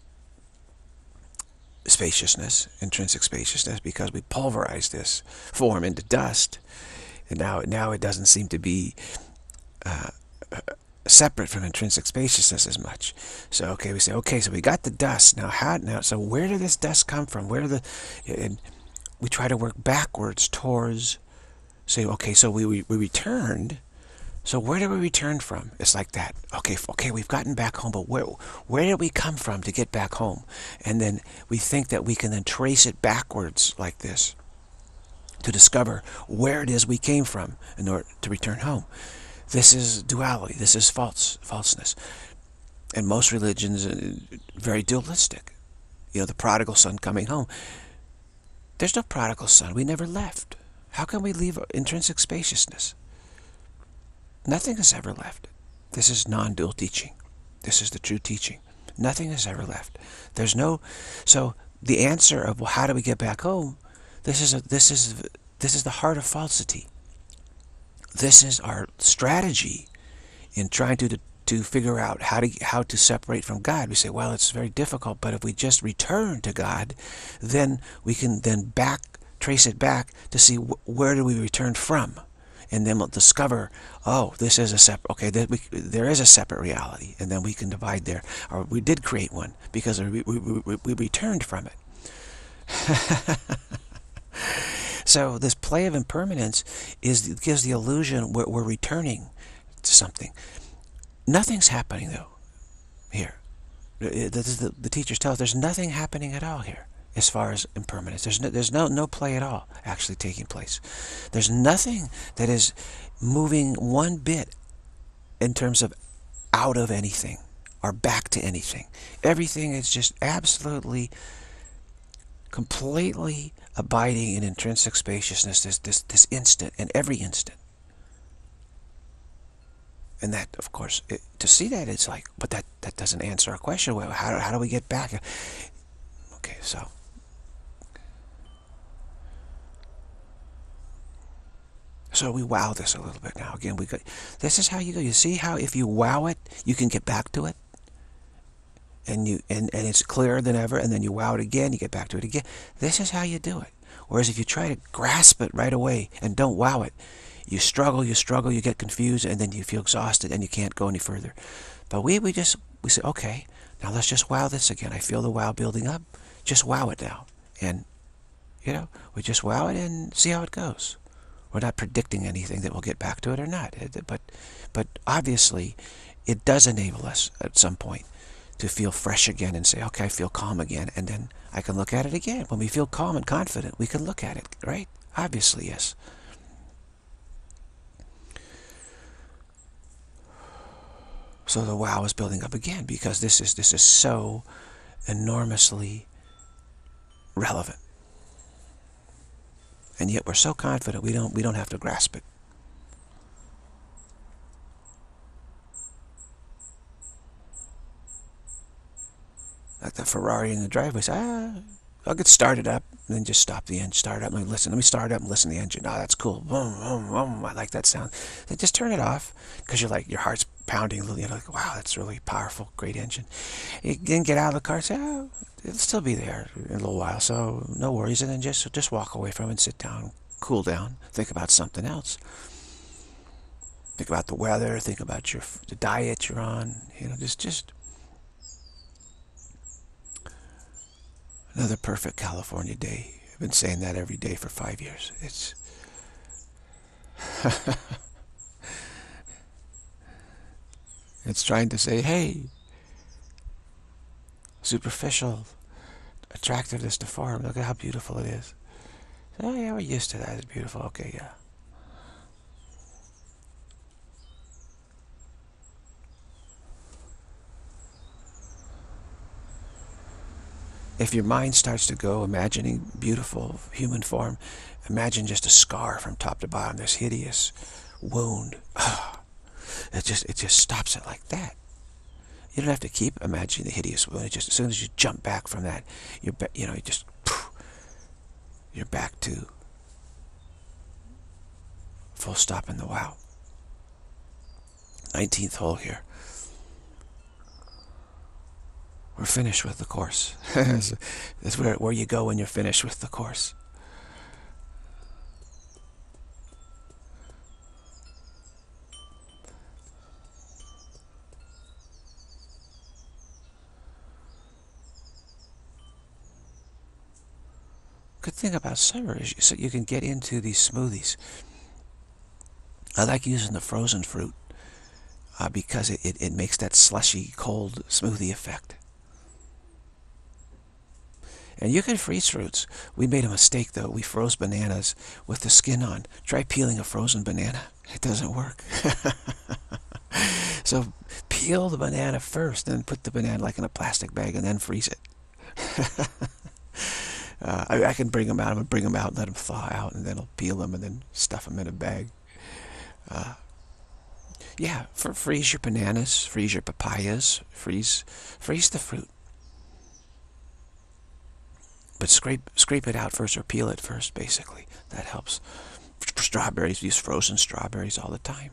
spaciousness, intrinsic spaciousness, because we pulverized this form into dust. And now, now it doesn't seem to be uh, separate from intrinsic spaciousness as much. So, okay, we say, okay, so we got the dust. Now, how? Now, so where did this dust come from? Where the? And we try to work backwards towards. Say, okay, so we we, we returned. So where did we return from? It's like that. Okay, okay, we've gotten back home, but where where did we come from to get back home? And then we think that we can then trace it backwards like this, to discover where it is we came from in order to return home. This is duality. This is false falseness. And most religions are very dualistic. You know, the prodigal son coming home. There's no prodigal son. We never left. How can we leave intrinsic spaciousness? Nothing has ever left. This is non-dual teaching. This is the true teaching. Nothing has ever left. There's no... So the answer of, well, how do we get back home? This is a, this is this is the heart of falsity. This is our strategy in trying to to figure out how to how to separate from God. We say, well, it's very difficult, but if we just return to God, then we can then back trace it back to see wh where do we return from, and then we'll discover, oh, this is a separate. Okay, there, we, there is a separate reality, and then we can divide there, or we did create one because we we, we, we returned from it. So this play of impermanence is gives the illusion we're, we're returning to something. Nothing's happening though here. The, the, the teachers tell us there's nothing happening at all here. as far as impermanence. There's no, there's no, no play at all actually taking place. There's nothing that is moving one bit in terms of out of anything or back to anything. Everything is just absolutely, completely abiding in intrinsic spaciousness, this, this, this instant, and every instant. And that, of course, it, to see that, it's like, but that, that doesn't answer our question. Well, how, how do we get back? Okay, so. So we wow this a little bit now. Again, we go, this is how you go. You see how if you wow it, you can get back to it? And, you, and, and it's clearer than ever, and then you wow it again, you get back to it again. This is how you do it. Whereas if you try to grasp it right away and don't wow it, you struggle, you struggle, you get confused, and then you feel exhausted and you can't go any further. But we, we just, we say, okay, now let's just wow this again. I feel the wow building up. Just wow it now. And, you know, we just wow it and see how it goes. We're not predicting anything that we'll get back to it or not. But, but obviously, it does enable us at some point to feel fresh again and say, okay, I feel calm again. And then I can look at it again. When we feel calm and confident, we can look at it, right? Obviously, yes. So the wow is building up again because this is this is so enormously relevant. And yet we're so confident we don't we don't have to grasp it. Like the Ferrari in the driveway, say, ah, I'll get started up, and then just stop the engine, start up, and listen. Let me start up and listen to the engine. Oh, that's cool. Boom, boom, boom. I like that sound. Then just turn it off, because you're like, your heart's pounding a little. You're like, wow, that's really powerful, great engine. You then get out of the car and say, oh, it'll still be there in a little while, so no worries. And then just just walk away from it and sit down, cool down, think about something else. Think about the weather. Think about your the diet you're on. You know, just just. Another perfect California day. I've been saying that every day for five years. It's it's trying to say, hey, superficial attractiveness to form. Look at how beautiful it is. Oh yeah, we're used to that. It's beautiful. Okay, yeah. If your mind starts to go imagining beautiful human form, imagine just a scar from top to bottom, this hideous wound. It just it just stops it like that. You don't have to keep imagining the hideous wound. It just as soon as you jump back from that, you're you know you just you're back to full stop in the wow. nineteenth hole here. We're finished with the course. That's where, where you go when you're finished with the course. Good thing about summer is you, so you can get into these smoothies. I like using the frozen fruit uh, because it, it, it makes that slushy, cold smoothie effect. And you can freeze fruits. We made a mistake, though. We froze bananas with the skin on. Try peeling a frozen banana. It doesn't work. So peel the banana first, then put the banana like in a plastic bag, and then freeze it. uh, I, I can bring them out. I'm going to bring them out and let them thaw out, and then I'll peel them and then stuff them in a bag. Uh, yeah, for, freeze your bananas, freeze your papayas, freeze, freeze the fruit. But scrape scrape it out first or peel it first, basically. That helps. For strawberries, use frozen strawberries all the time.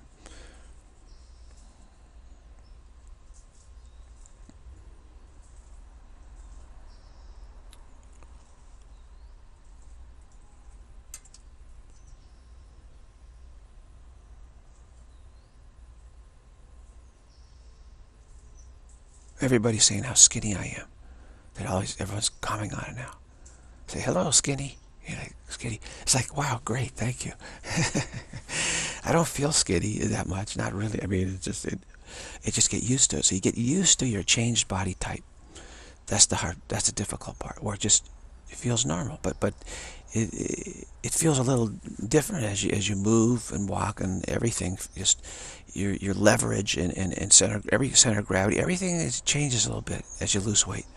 Everybody's saying how skinny I am. That always everyone's commenting on it now. Say, hello, skinny. You're like, skinny. It's like, wow, great, thank you. I don't feel skinny that much, not really. I mean, it just it, it just get used to it. So you get used to your changed body type. That's the hard. That's the difficult part. Or just it feels normal. But but it, it it feels a little different as you as you move and walk and everything. Just your your leverage and, and, and center every center of gravity, everything is, changes a little bit as you lose weight.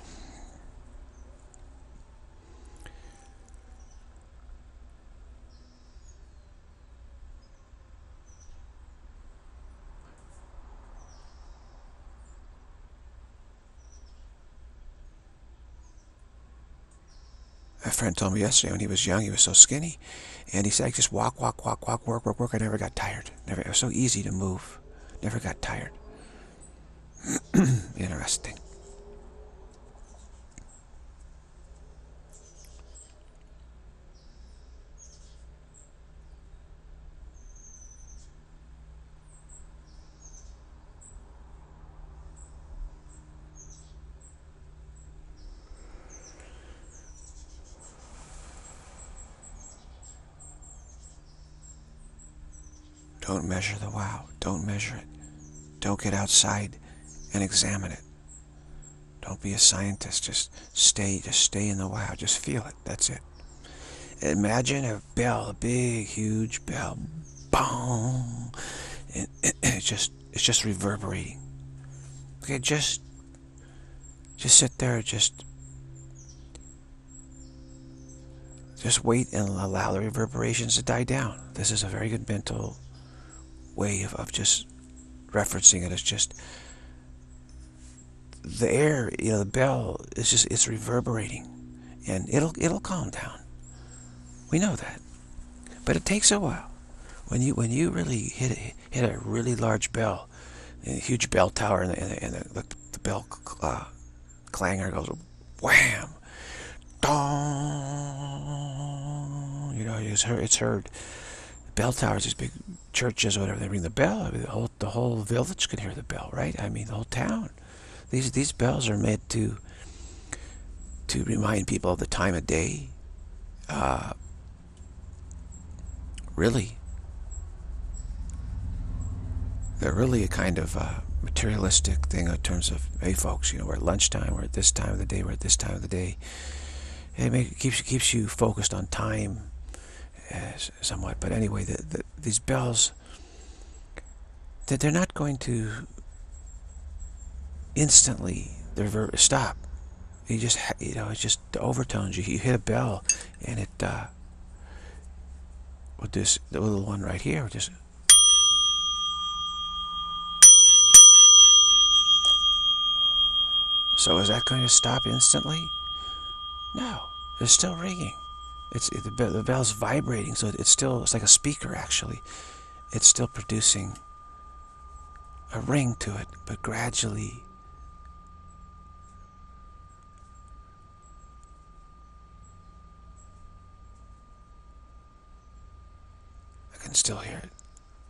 A friend told me yesterday when he was young, he was so skinny, and he said, I just walk, walk, walk, walk, work, work, work. I never got tired. Never. It was so easy to move. Never got tired. Interesting. Don't measure the wow. Don't measure it. Don't get outside and examine it. Don't be a scientist. Just stay, just stay in the wow. Just feel it. That's it. Imagine a bell, a big, huge bell. Boom. And it's just, it's just reverberating. Okay, just, just sit there. Just, just wait and allow the reverberations to die down. This is a very good mental way of, of just referencing it. As just the air, you know, the bell is just, it's reverberating, and it'll it'll calm down. We know that, but it takes a while. When you when you really hit a, hit a really large bell, a huge bell tower, and the, and the, and the, the bell uh, clanger goes wham, dong. You know, it's heard. It's heard. Bell towers, these big churches or whatever, they ring the bell. I mean, the whole the whole village can hear the bell, right? I mean, the whole town. These these bells are meant to to remind people of the time of day. Uh, really, they're really a kind of uh, materialistic thing in terms of, hey, folks, you know, we're at lunchtime, we're at this time of the day, we're at this time of the day. It make, keeps keeps you focused on time. Uh, somewhat, but anyway, the, the, these bells, that they're not going to instantly they're stop. You just, you know, it's just the overtones. You, you hit a bell, and it uh, with this the little one right here, just so is that going to stop instantly? No, it's still ringing. It's it, the, the bell's vibrating, so it's still, it's like a speaker actually. It's still producing a ring to it, but gradually I can still hear it.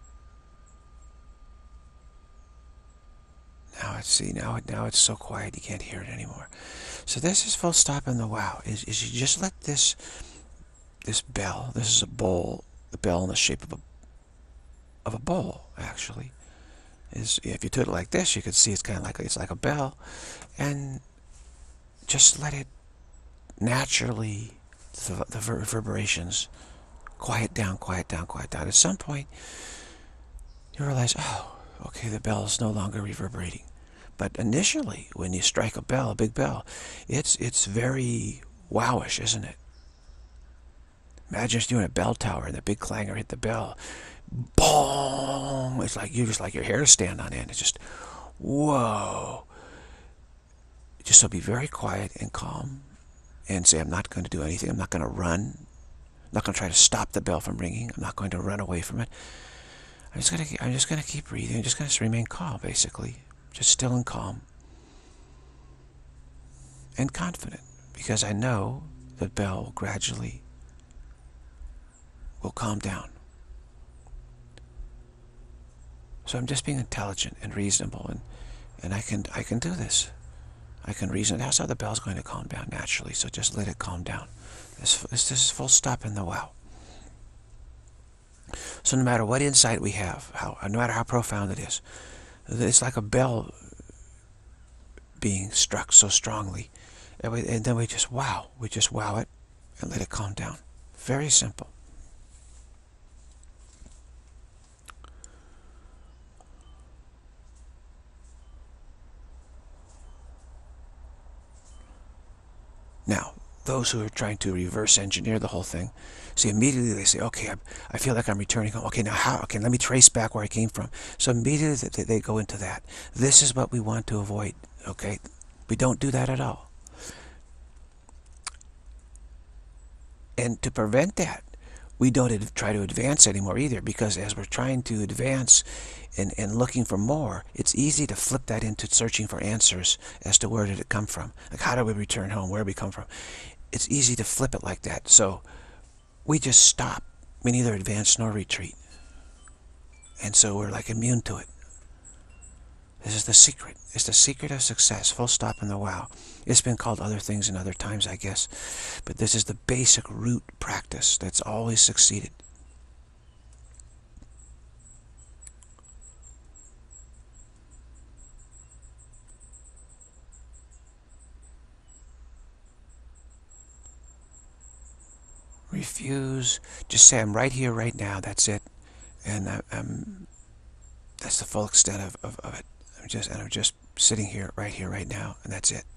Now it's see now it now it's so quiet you can't hear it anymore. So this is full stop in the wow. Is is you just let this. This bell, this is a bowl, the bell in the shape of a of a bowl, actually. Is if you do it like this, you could see it's kind of like it's like a bell, and just let it naturally, the, the reverberations, quiet down, quiet down, quiet down. At some point, you realize, oh, okay, the bell is no longer reverberating. But initially, when you strike a bell, a big bell, it's it's very wowish, isn't it? Imagine just doing a bell tower and the big clanger hit the bell. Boom! It's like you just like your hair to stand on end. It's just, whoa. Just so be very quiet and calm and say, I'm not going to do anything. I'm not going to run. I'm not going to try to stop the bell from ringing. I'm not going to run away from it. I'm just going to, I'm just going to keep breathing. I'm just going to remain calm, basically. Just still and calm. And confident. Because I know the bell will gradually will calm down. So I'm just being intelligent and reasonable, and and I can I can do this. I can reason. That's how the bell's going to calm down naturally. So just let it calm down. This this, this is full stop in the wow. So no matter what insight we have, how no matter how profound it is, it's like a bell being struck so strongly, And, we, and then we just wow. We just wow it and let it calm down. Very simple. Now, those who are trying to reverse engineer the whole thing, see, immediately they say, okay, I, I feel like I'm returning home. Okay, now how? Okay, let me trace back where I came from. So immediately they, they go into that. This is what we want to avoid, okay? We don't do that at all. And to prevent that, we don't try to advance anymore either, because as we're trying to advance and, and looking for more, it's easy to flip that into searching for answers as to where did it come from. Like, how do we return home? Where do we come from? It's easy to flip it like that. So we just stop. We neither advance nor retreat. And so we're like immune to it. This is the secret. It's the secret of success. Full stop in the wow. It's been called other things in other times, I guess. But this is the basic root practice that's always succeeded. Refuse. Just say, I'm right here, right now. That's it. And I, I'm. That's the full extent of, of, of it. I'm just and I'm just sitting here, right here, right now, and that's it.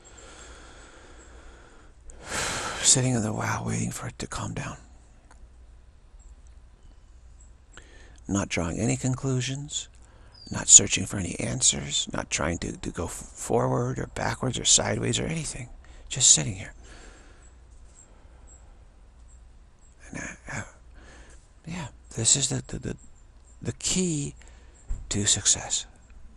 Sitting in the wow, waiting for it to calm down. Not drawing any conclusions, not searching for any answers, not trying to, to go forward or backwards or sideways or anything. Just sitting here. And I, I, yeah, this is the, the, the, the key to success.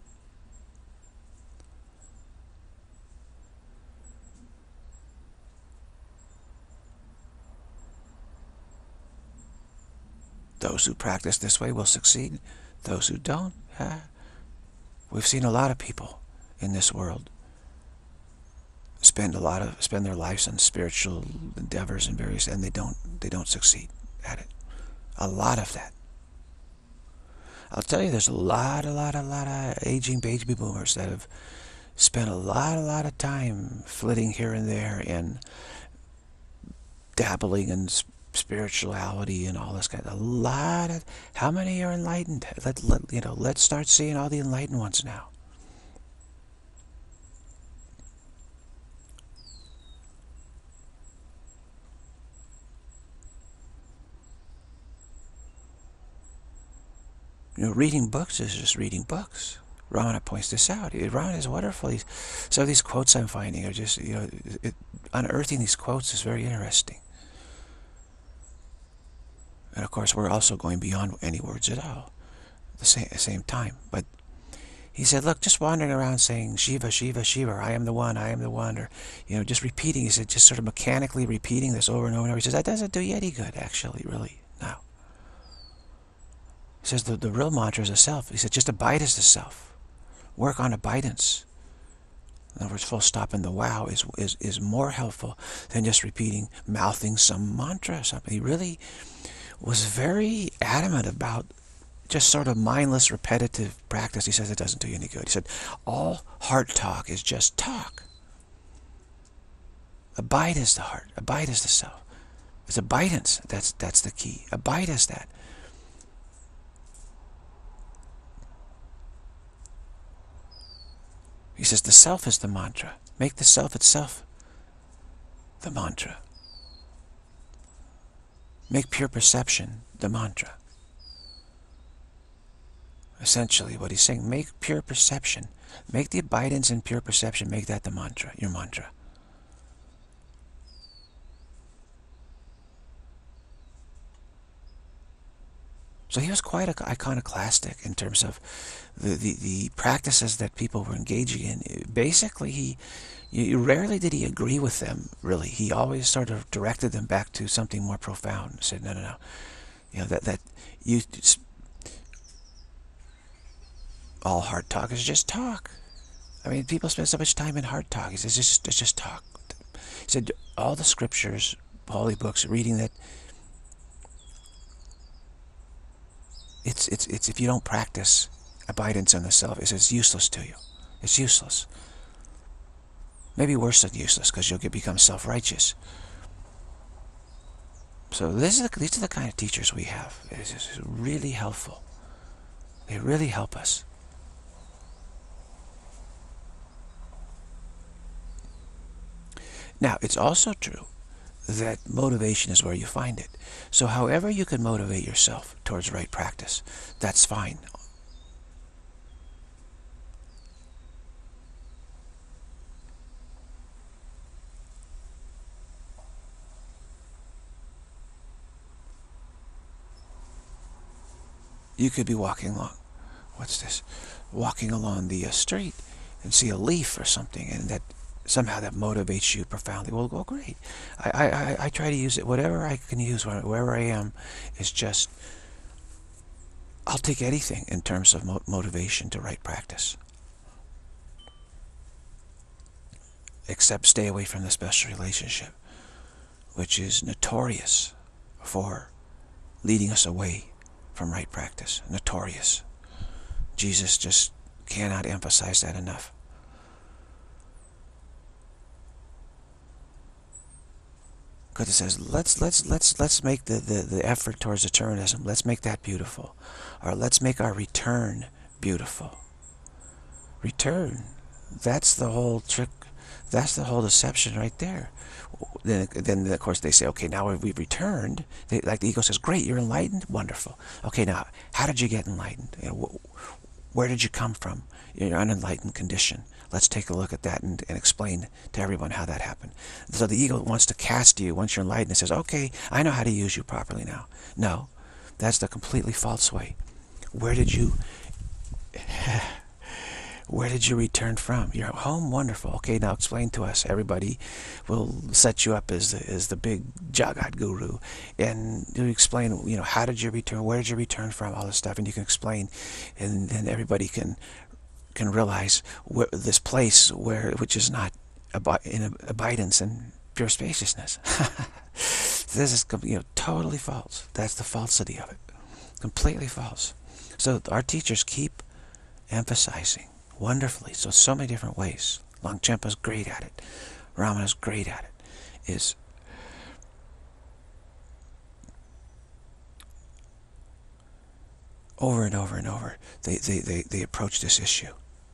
Those who practice this way will succeed. Those who don't, uh, we've seen a lot of people in this world spend a lot of spend their lives on spiritual endeavors and various, and they don't they don't succeed at it. A lot of that. I'll tell you, there's a lot, a lot, a lot of aging baby boomers that have spent a lot, a lot of time flitting here and there and dabbling in spirituality and all this kind of, a lot of, how many are enlightened? Let, let, you know, let's start seeing all the enlightened ones now. You know, reading books is just reading books. Ramana points this out. Ramana is wonderful. He's, some of these quotes I'm finding are just, you know, it, unearthing these quotes is very interesting. And of course, we're also going beyond any words at all at the same, at the same time. But he said, look, just wandering around saying, Shiva, Shiva, Shiva, or I am the one, I am the one, or, you know, just repeating. He said, just sort of mechanically repeating this over and over and over. He says, that doesn't do you any good, actually, really, no. He says, the, the real mantra is the self. He said, just abide as the self. Work on abidance. In other words, full stop in the wow is, is, is more helpful than just repeating, mouthing some mantra or something. He really was very adamant about just sort of mindless, repetitive practice. He says it doesn't do you any good. He said, all heart talk is just talk. Abide as the heart. Abide as the self. It's abidance. That's, that's the key. Abide as that. He says the self is the mantra. Make the self itself the mantra. Make pure perception the mantra. Essentially what he's saying, make pure perception. Make the abidance in pure perception, make that the mantra, your mantra. So he was quite iconoclastic in terms of the, the, the practices that people were engaging in. Basically, he you, rarely did he agree with them, really. He always sort of directed them back to something more profound. He said, no, no, no. You know, that, that you, all heart talk is just talk. I mean, people spend so much time in heart talk. He says, it's just, it's just talk. He said, all the scriptures, holy books, reading that, It's, it's, it's if you don't practice abidance in the self, it's, it's useless to you. It's useless. Maybe worse than useless, because you'll get become self-righteous. So this is the, these are the kind of teachers we have. It's just really helpful. They really help us. Now, it's also true that motivation is where you find it. So however you can motivate yourself towards right practice, that's fine. You could be walking along, what's this? Walking along the uh, street and see a leaf or something, and that somehow that motivates you profoundly. Well, go great. I, I, I try to use it, whatever I can use, wherever I am, is just, I'll take anything in terms of mo motivation to right practice. Except stay away from the special relationship, which is notorious for leading us away from right practice. Notorious. Jesus just cannot emphasize that enough. Because it says, let's let's let's let's make the, the, the effort towards determinism. Let's make that beautiful. Or let's make our return beautiful. Return. That's the whole trick. That's the whole deception right there. Then, then of course they say, okay, now we've returned. They, like the ego says, great, you're enlightened, wonderful. Okay, now how did you get enlightened? You know, wh where did you come from? Your unenlightened condition. Let's take a look at that and, and explain to everyone how that happened. So the ego wants to cast you once you're enlightened. It says, okay, I know how to use you properly now. No, that's the completely false way. Where did you... Where did you return from? You're home, wonderful. Okay, now explain to us. Everybody will set you up as the, as the big Jagat guru, and you explain, you know, how did you return? Where did you return from? All this stuff, and you can explain, and then everybody can can realize where, this place where which is not ab in abidance and pure spaciousness. This is, you know, totally false. That's the falsity of it. Completely false. So our teachers keep emphasizing wonderfully, so so many different ways. Longchenpa's great at it. Ramana's great at it. Is over and over and over, they, they, they, they approach this issue.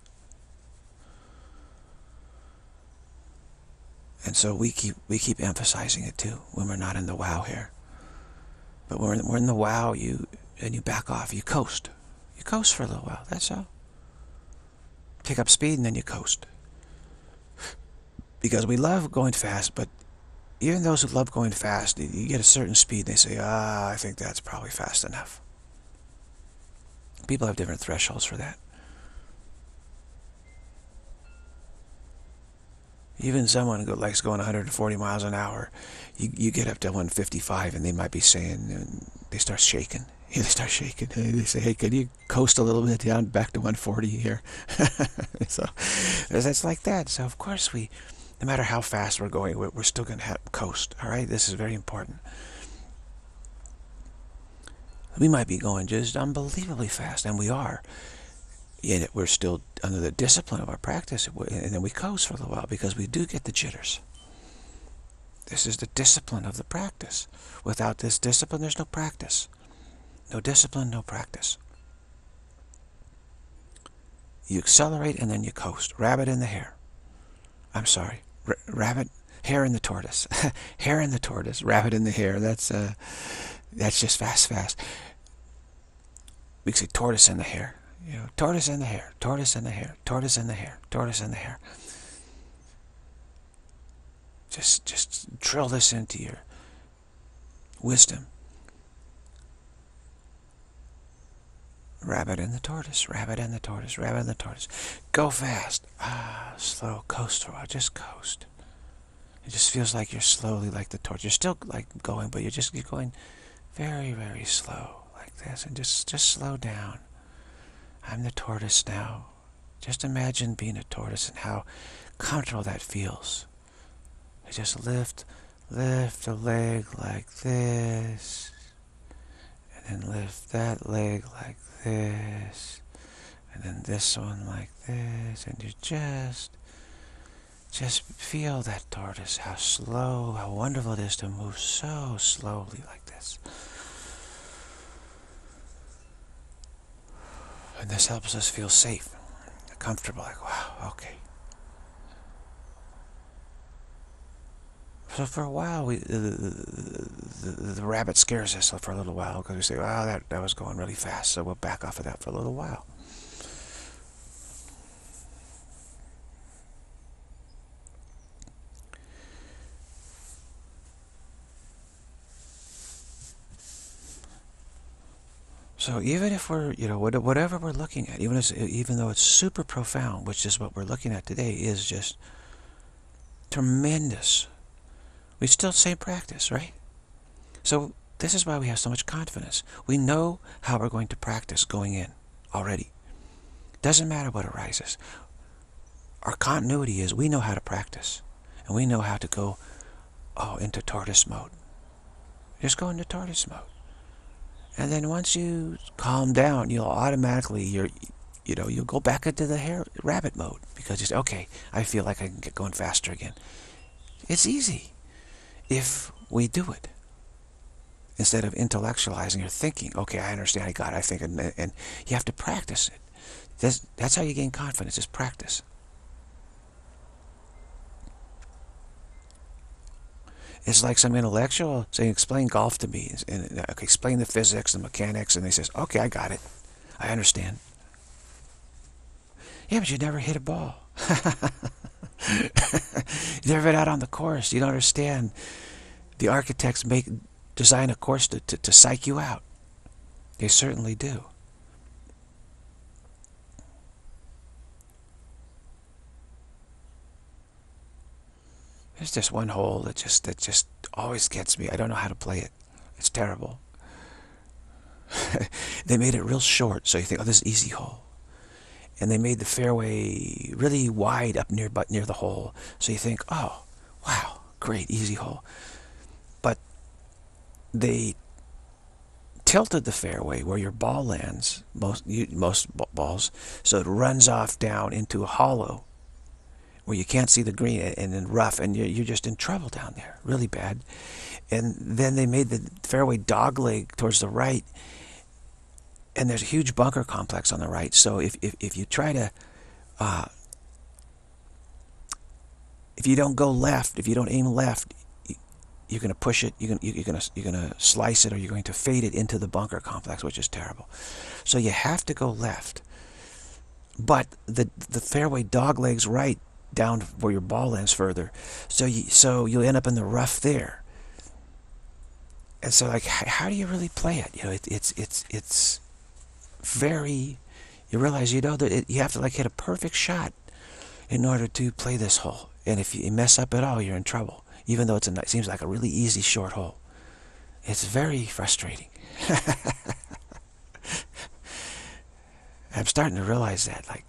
And so we keep we keep emphasizing it too when we're not in the wow here. But when we're in the wow, you and you back off, you coast. You coast for a little while, that's all. Pick up speed and then you coast. Because we love going fast, but even those who love going fast, you get a certain speed, they say, ah, I think that's probably fast enough. People have different thresholds for that. Even someone who likes going one hundred forty miles an hour, you, you get up to one fifty-five and they might be saying, and they start shaking. They start shaking. They say, hey, can you coast a little bit down back to one forty here? So it's like that. So of course we, no matter how fast we're going, we're, we're still going to have coast. All right, this is very important. We might be going just unbelievably fast, and we are. Yet we're still under the discipline of our practice, and then we coast for a little while because we do get the jitters. This is the discipline of the practice. Without this discipline, there's no practice. No discipline, no practice. You accelerate and then you coast. Rabbit in the hare. I'm sorry. R rabbit, hare in the tortoise. Hare in the tortoise, rabbit in the hare. That's uh, that's just fast, fast. We can say tortoise in the hare. You know, tortoise in the hare, tortoise in the hare, tortoise in the hare, tortoise in the hare. Just, just drill this into your wisdom. Rabbit and the tortoise, rabbit and the tortoise, rabbit and the tortoise. Go fast. Ah, slow. Coast for a while. Just coast. It just feels like you're slowly like the tortoise. You're still like going, but you're just you're going very, very slow like this, and just just slow down. I'm the tortoise now. Just imagine being a tortoise and how comfortable that feels. I just lift, lift a leg like this, and then lift that leg like this, and then this one like this, and you just Just feel that tortoise, how slow, how wonderful it is to move so slowly like this. And this helps us feel safe, comfortable, like, wow, okay. So for a while, we the, the, the, the rabbit scares us for a little while because we say, wow, that, that was going really fast, so we'll back off of that for a little while. So even if we're, you know, whatever we're looking at, even, as, even though it's super profound, which is what we're looking at today, is just tremendous, we still say practice, right? So this is why we have so much confidence. We know how we're going to practice going in already. Doesn't matter what arises. Our continuity is we know how to practice. And we know how to go, oh, into tortoise mode. Just go into tortoise mode. And then once you calm down, you'll automatically, you're, you know, you'll go back into the hare, rabbit mode. Because you say, okay, I feel like I can get going faster again. It's easy if we do it. Instead of intellectualizing or thinking, okay, I understand, I got it, I think, and, and you have to practice it. That's, that's how you gain confidence, is practice. It's like some intellectual saying, explain golf to me, and okay, explain the physics, the mechanics, and he says, okay, I got it, I understand. Yeah, but you never hit a ball. You never been out on the course. You don't understand. The architects make design a course to, to, to psych you out. They certainly do. There's just one hole that just that just always gets me. I don't know how to play it. It's terrible. They made it real short, so you think, oh, this is easy hole. And they made the fairway really wide up near but near the hole, so you think, oh, wow, great, easy hole. But they tilted the fairway where your ball lands, most you, most balls, so it runs off down into a hollow where you can't see the green, and then rough, and you're, you're just in trouble down there, really bad. And then they made the fairway dogleg towards the right, and there's a huge bunker complex on the right. So if, if, if you try to, uh, if you don't go left, if you don't aim left, you're going to push it, you're going you're going to you're going to slice it, or you're going to fade it into the bunker complex, which is terrible. So you have to go left. But the the fairway doglegs right down where your ball lands further, so you so you'll end up in the rough there. And so, like, how do you really play it? You know, it, it's it's it's very. You realize, you know, that it, you have to like hit a perfect shot in order to play this hole. And if you mess up at all, you're in trouble. Even though it's a, it seems like a really easy short hole, it's very frustrating. I'm starting to realize that, like,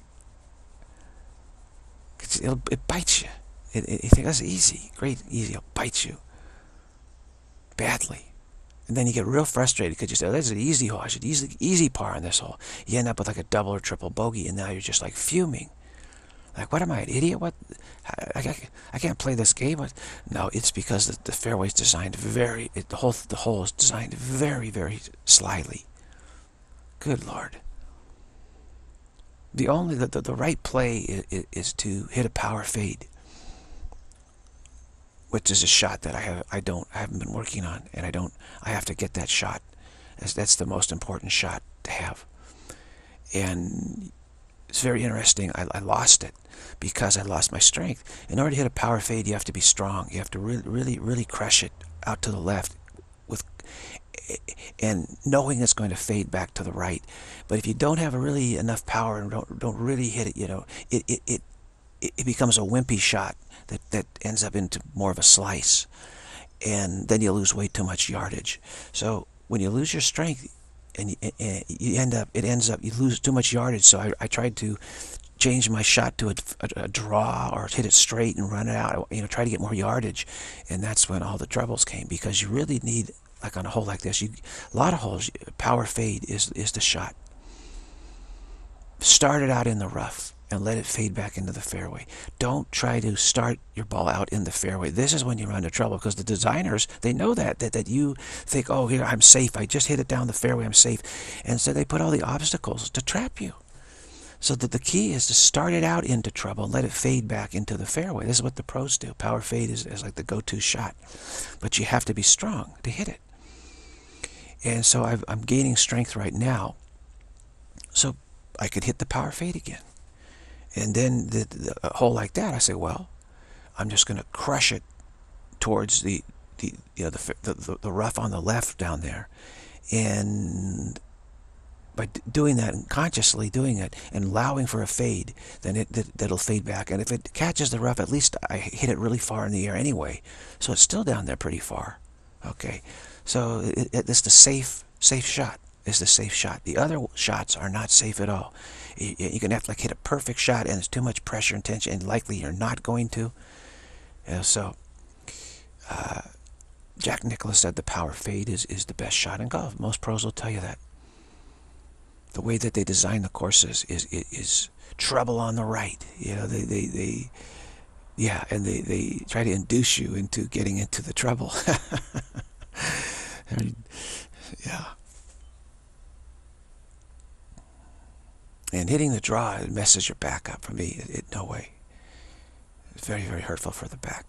it's, it'll, it bites you. It, it, you think that's easy, great, easy. It'll bite you badly, and then you get real frustrated because you say, oh, "This is an easy hole. I should easy, easy par on this hole." You end up with like a double or triple bogey, and now you're just like fuming. Like, what am I, an idiot? What? I, I, I can't play this game. What? No, it's because the, the fairway's designed very. It, the whole the hole is designed very very slyly. Good Lord. The only the, the, the right play is, is to hit a power fade, which is a shot that I have I don't I haven't been working on, and I don't I have to get that shot. That's, that's the most important shot to have. And it's very interesting. I, I lost it because I lost my strength. In order to hit a power fade, you have to be strong. You have to really really really crush it out to the left, with and knowing it's going to fade back to the right. But if you don't have a really enough power and don't don't really hit it, you know, it it it, it becomes a wimpy shot that that ends up into more of a slice, and then you lose way too much yardage. So when you lose your strength, and you, and you end up it ends up you lose too much yardage. So I, I tried to change my shot to a, a, a draw, or hit it straight and run it out, you know, try to get more yardage. And that's when all the troubles came, because you really need, like on a hole like this, you a lot of holes, power fade is is the shot. Start it out in the rough, and let it fade back into the fairway. Don't try to start your ball out in the fairway. This is when you run into trouble, because the designers, they know that, that, that you think, oh, here, I'm safe. I just hit it down the fairway, I'm safe. And so they put all the obstacles to trap you. So that the key is to start it out into trouble and let it fade back into the fairway. This is what the pros do. Power fade is, is like the go-to shot. But you have to be strong to hit it. And so I've, I'm gaining strength right now, so I could hit the power fade again. And then the, the, a hole like that, I say, well, I'm just going to crush it towards the, the you know the, the the rough on the left down there, and by doing that and consciously doing it and allowing for a fade, then it that, that'll fade back. And if it catches the rough, at least I hit it really far in the air anyway, so it's still down there pretty far. Okay, so it, it, it's the safe safe shot. Is the safe shot. The other shots are not safe at all. You, you can have to like hit a perfect shot, and it's too much pressure and tension, and likely you're not going to. You know, so uh, Jack Nicklaus said the power fade is, is the best shot in golf. Most pros will tell you that. The way that they design the courses is is, is trouble on the right. You know, they, they, they yeah, and they, they try to induce you into getting into the trouble. I mean, yeah. And hitting the draw, it messes your back up. For me, it, it no way. It's very, very hurtful for the back.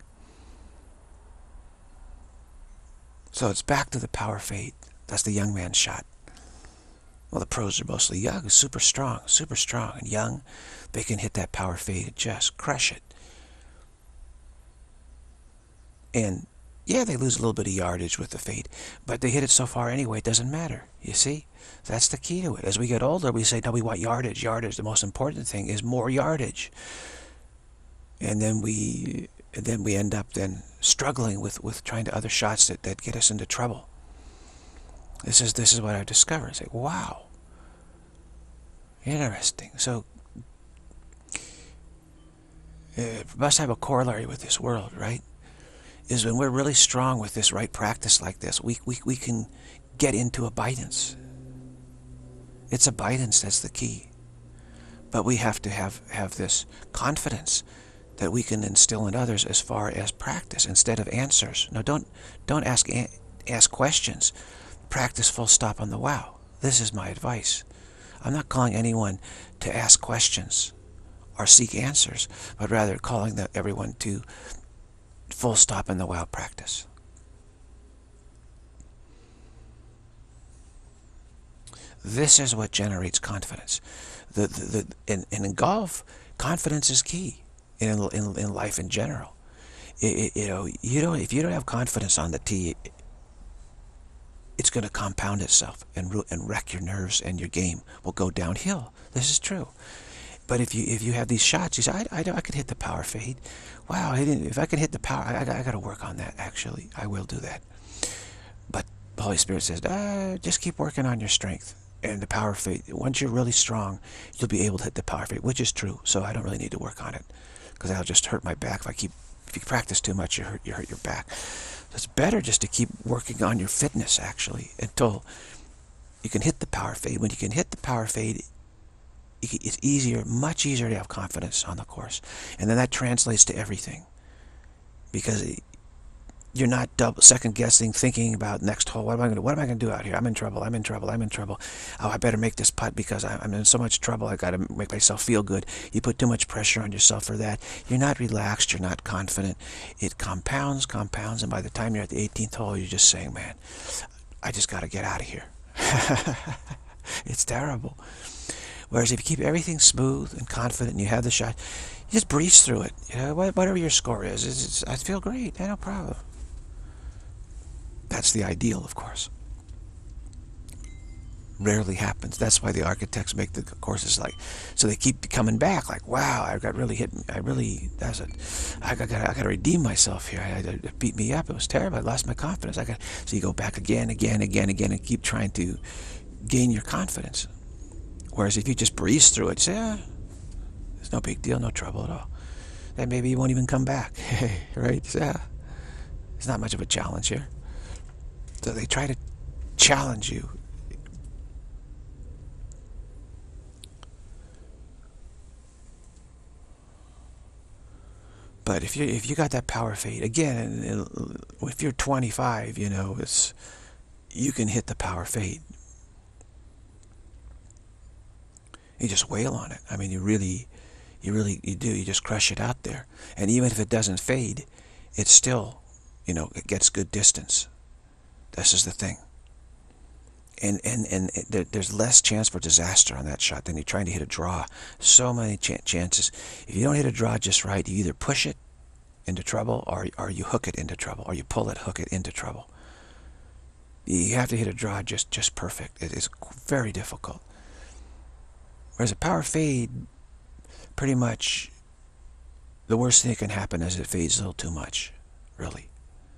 So it's back to the power fade. That's the young man's shot. Well, the pros are mostly young, super strong, super strong and young. They can hit that power fade and just crush it. And yeah, they lose a little bit of yardage with the fade, but they hit it so far anyway, it doesn't matter. You see? That's the key to it. As we get older, we say, no, we want yardage, yardage. The most important thing is more yardage. And then we and then we end up then struggling with, with trying to other shots that, that get us into trouble. This is this is what I've discovered. It's like, wow. Interesting. So it must have a corollary with this world, right? Is when we're really strong with this right practice like this, we, we, we can get into abundance. It's abundance that's the key. But we have to have, have this confidence that we can instill in others as far as practice instead of answers. No, don't, don't ask, ask questions. Practice full stop on the wow. This is my advice. I'm not calling anyone to ask questions or seek answers, but rather calling the, everyone to full stop in the wow practice. This is what generates confidence. The, the, the, and, and in golf, confidence is key. In, in, in life in general. It, it, you know, you don't, if you don't have confidence on the tee, it, it's going to compound itself and, and wreck your nerves, and your game will go downhill. This is true. But if you if you have these shots, you say, I, I, I could hit the power fade. Wow, I didn't, if I can hit the power, I, I, I got to work on that, actually. I will do that. But the Holy Spirit says, ah, just keep working on your strength. And the power fade, once you're really strong, you'll be able to hit the power fade, which is true. So I don't really need to work on it, because I'll just hurt my back. If I keep, if you practice too much, you hurt, you hurt your back. So it's better just to keep working on your fitness, actually, until you can hit the power fade. When you can hit the power fade, it's easier, much easier to have confidence on the course. And then that translates to everything. Because you're not double second guessing, thinking about next hole. What am I going to? What am I going to do out here? I'm in trouble. I'm in trouble. I'm in trouble. Oh, I better make this putt because I'm in so much trouble. I got to make myself feel good. You put too much pressure on yourself for that. You're not relaxed. You're not confident. It compounds, compounds, and by the time you're at the eighteenth hole, you're just saying, "Man, I just got to get out of here." It's terrible. Whereas if you keep everything smooth and confident, and you have the shot, you just breeze through it. You know, whatever your score is, it's, it's, I feel great. No problem. That's the ideal, of course. Rarely happens. That's why the architects make the courses like, so they keep coming back. Like, wow, I got really hit. I really, that's it. I got, I got to redeem myself here. I, I, it beat me up. It was terrible. I lost my confidence. I got. So you go back again, again, again, again, and keep trying to gain your confidence. Whereas if you just breeze through it, say, ah, there's no big deal, no trouble at all. Then maybe you won't even come back, right? Say, ah, it's not much of a challenge here. So they try to challenge you. But if you if you got that power fade again, if you're twenty-five, you know, it's you can hit the power fade. You just wail on it. I mean, you really, you really, you do. You just crush it out there. And even if it doesn't fade, it's still, you know, it gets good distance. This is the thing. And and and it, there's less chance for disaster on that shot than you're trying to hit a draw. So many ch chances. If you don't hit a draw just right, you either push it into trouble, or or you hook it into trouble, or you pull it, hook it into trouble. You have to hit a draw just just perfect. It is very difficult. Whereas a power fade, pretty much, the worst thing that can happen is it fades a little too much, really.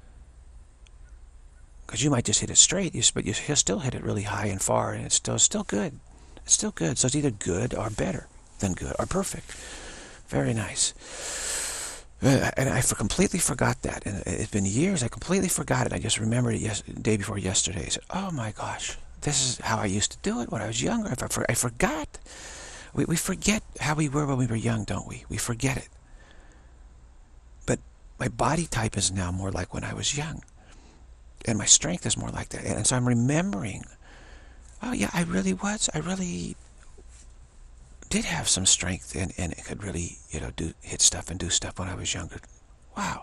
Because you might just hit it straight, but you still hit it really high and far, and it's still still good. It's still good. So it's either good or better than good or perfect. Very nice. And I completely forgot that. And it's been years. I completely forgot it. I just remembered it yes, the day before yesterday. I said, "Oh my gosh, this is how I used to do it when I was younger." I, for, I forgot. We, we forget how we were when we were young, don't we? We forget it. But my body type is now more like when I was young. And my strength is more like that. And so I'm remembering, oh yeah, I really was. I really did have some strength and, and it could really, you know, do hit stuff and do stuff when I was younger. Wow.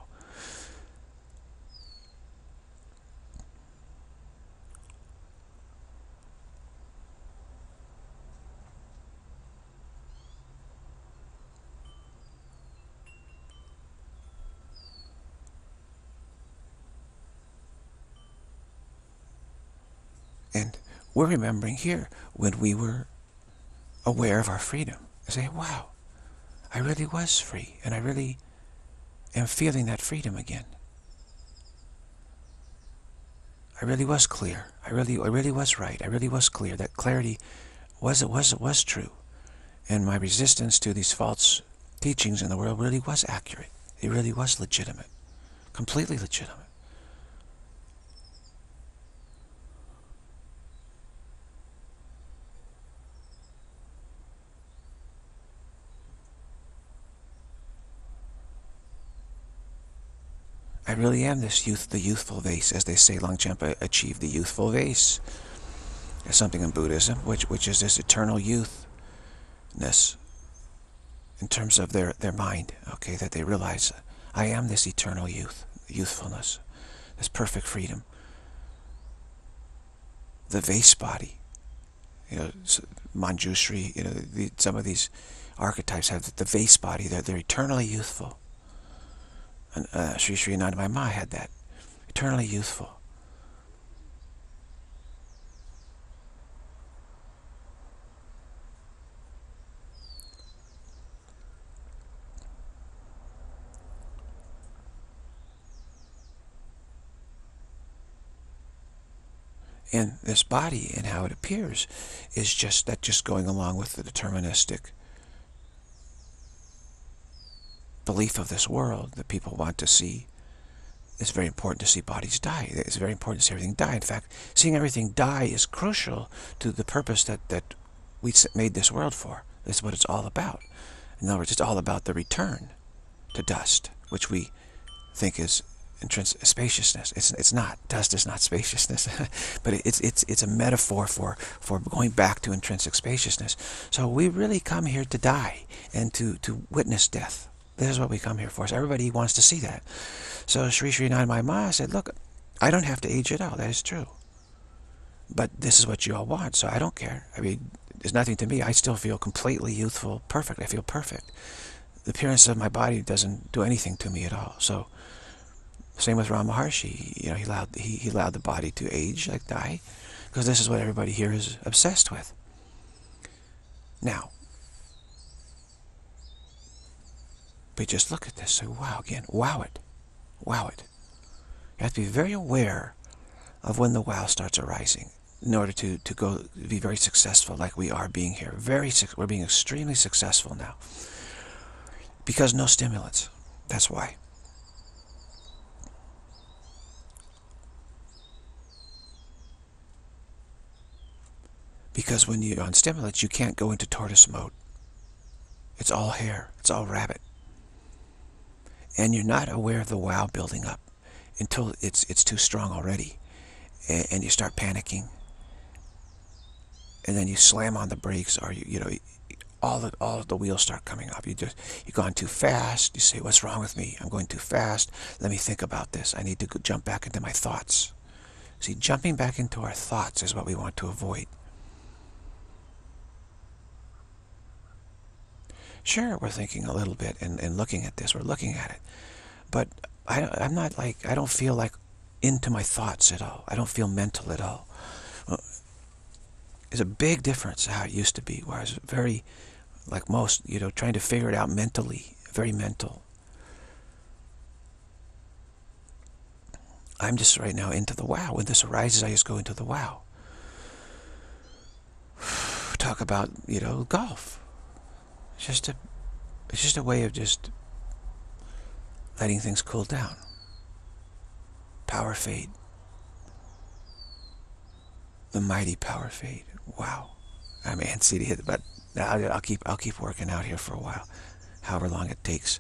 And we're remembering here when we were aware of our freedom. I say, wow, I really was free, and I really am feeling that freedom again. I really was clear. I really, I really was right. I really was clear. That clarity was, it was, it was true. And my resistance to these false teachings in the world really was accurate. It really was legitimate, completely legitimate. I really am this youth, the youthful vase, as they say. Longchenpa achieved the youthful vase. There's something in Buddhism, which which is this eternal youthness, in terms of their their mind. Okay, that they realize, I am this eternal youth, youthfulness, this perfect freedom. The vase body, you know, Manjushri, you know, the, some of these archetypes have the vase body. They're they're eternally youthful. And uh, Sri Sri Anandamayi Ma had that. Eternally youthful. And this body and how it appears is just that just going along with the deterministic belief of this world that people want to see. It's very important to see bodies die. It's very important to see everything die. In fact, seeing everything die is crucial to the purpose that, that we made this world for. This is what it's all about. In other words, it's all about the return to dust, which we think is intrinsic spaciousness. It's it's not. Dust is not spaciousness, but it's it's it's a metaphor for for going back to intrinsic spaciousness. So we really come here to die and to to witness death. This is what we come here for. So everybody wants to see that. So Sri Sri Anandamayi Ma said, look, I don't have to age at all. That is true. But this is what you all want, so I don't care. I mean, there's nothing to me. I still feel completely youthful, perfect. I feel perfect. The appearance of my body doesn't do anything to me at all. So, same with Ramana Maharshi. You know, he allowed he, he allowed the body to age, like die, because this is what everybody here is obsessed with. Now, we just look at this, say, wow, again, wow it, wow it. You have to be very aware of when the wow starts arising in order to, to go be very successful like we are being here. Very, we're being extremely successful now. Because no stimulants. That's why. Because when you're on stimulants, you can't go into tortoise mode. It's all hare. It's all rabbit. and you're not aware of the wow building up until it's it's too strong already, and, and you start panicking, and then you slam on the brakes, or you you know all the all of the wheels start coming off. You just you've gone too fast. You say, "What's wrong with me? I'm going too fast. Let me think about this. I need to go jump back into my thoughts." See, jumping back into our thoughts is what we want to avoid. Sure, we're thinking a little bit and, and looking at this. We're looking at it, but I, I'm not like I don't feel like into my thoughts at all. I don't feel mental at all. There's a big difference how it used to be, where I was very, like most, you know, trying to figure it out mentally, very mental. I'm just right now into the wow. When this arises, I just go into the wow. Talk about, you know, golf. It's just a, it's just a way of just letting things cool down. Power fade. The mighty power fade. Wow. I'm antsy to hit it, but I'll, I'll keep I'll keep working out here for a while, however long it takes.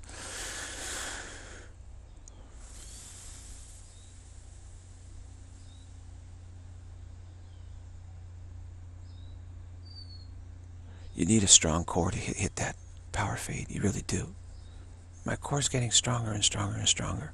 You need a strong core to hit, hit that power fade. You really do. My core's getting stronger and stronger and stronger.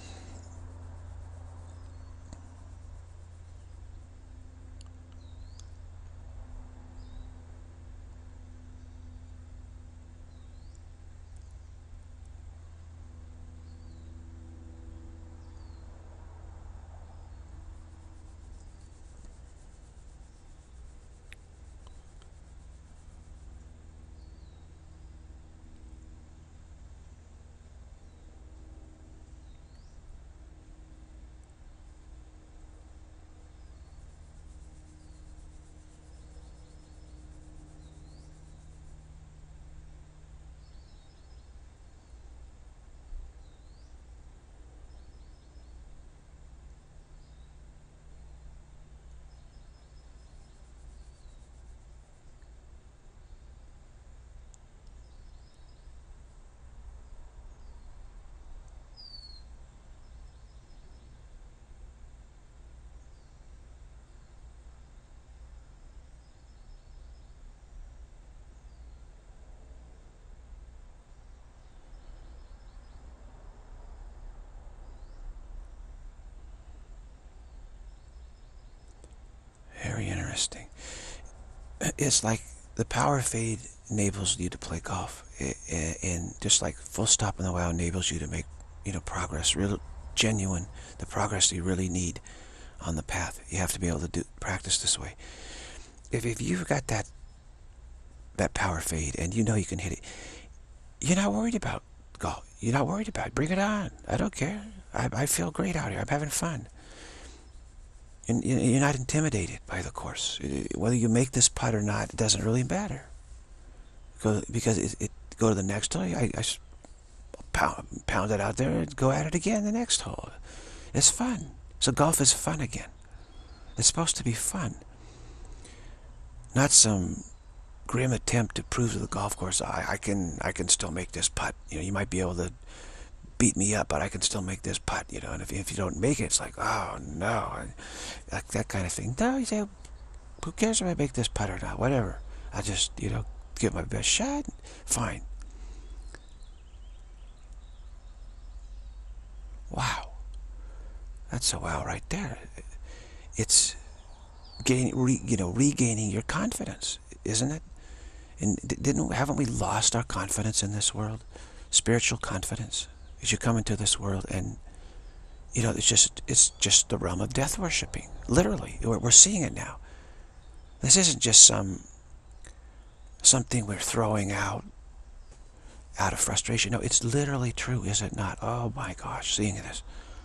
Very interesting. It's like the power fade enables you to play golf, and just like full stop in the wow enables you to make, you know, progress, real genuine, the progress you really need on the path. You have to be able to do practice this way. If if you've got that that power fade and you know you can hit it, you're not worried about golf. You're not worried about it. Bring it on. I don't care. I I feel great out here. I'm having fun. And you're not intimidated by the course. Whether you make this putt or not, it doesn't really matter. Because it, it go to the next hole, I, I pound, pound it out there and go at it again the next hole. It's fun. So golf is fun again. It's supposed to be fun. Not some grim attempt to prove to the golf course, I, I can I can still make this putt. You know, you might be able to beat me up, but I can still make this putt, you know, and if, if you don't make it, it's like, oh no, that, that kind of thing. No, you say, who cares if I make this putt or not, whatever. I just, you know, give my best shot, fine. Wow. That's a wow right there. It's gaining, re, you know, regaining your confidence, isn't it? And didn't, haven't we lost our confidence in this world? Spiritual confidence. As you come into this world, and you know, it's just it's just the realm of death worshipping. Literally, we're, we're seeing it now. This isn't just some something we're throwing out out of frustration. No, it's literally true, is it not? Oh my gosh, seeing this.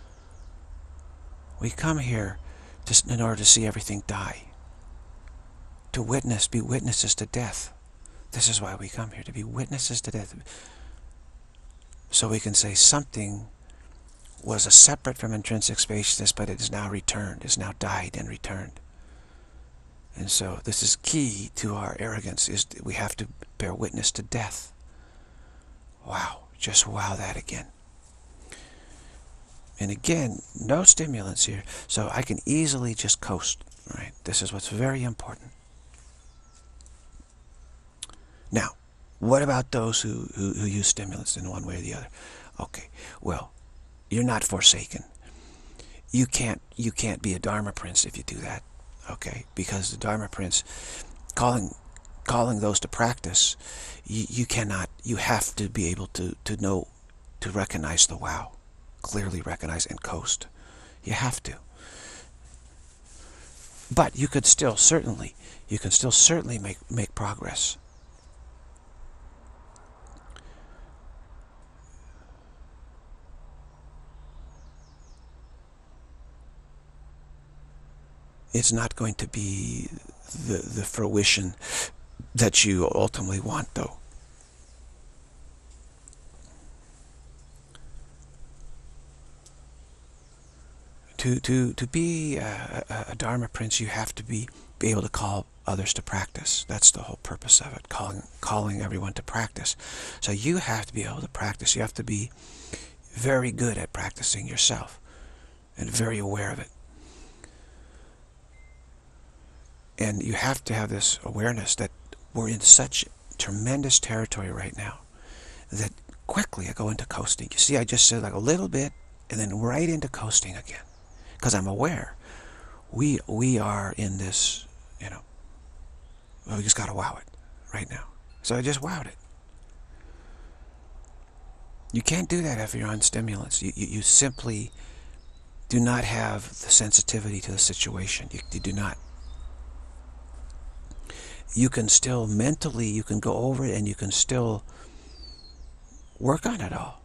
We come here just in order to see everything die, to witness, be witnesses to death. This is why we come here, to be witnesses to death. So we can say something was a separate from intrinsic spaciousness, but it is now returned, is now died and returned. And so this is key to our arrogance, is we have to bear witness to death. Wow, just wow that again. And again, no stimulants here, so I can easily just coast, right? This is what's very important. Now, what about those who, who, who use stimulants in one way or the other? Okay, well, you're not forsaken. You can't, you can't be a Dharma Prince if you do that, okay? Because the Dharma Prince, calling, calling those to practice, you, you cannot, you have to be able to, to know, to recognize the wow. Clearly recognize and coast. You have to. But you could still certainly, you can still certainly make, make progress. It's not going to be the, the fruition that you ultimately want, though. To, to, to be a, a, a Dharma Prince, you have to be, be able to call others to practice. That's the whole purpose of it, calling, calling everyone to practice. So you have to be able to practice. You have to be very good at practicing yourself and very aware of it. And you have to have this awareness that we're in such tremendous territory right now that quickly I go into coasting. You see, I just said like a little bit and then right into coasting again. Because I'm aware we we are in this, you know, well, we just got to wow it right now. So I just wowed it. You can't do that if you're on stimulants. You, you, you simply do not have the sensitivity to the situation. You, you do not. You can still mentally, you can go over it and you can still work on it all.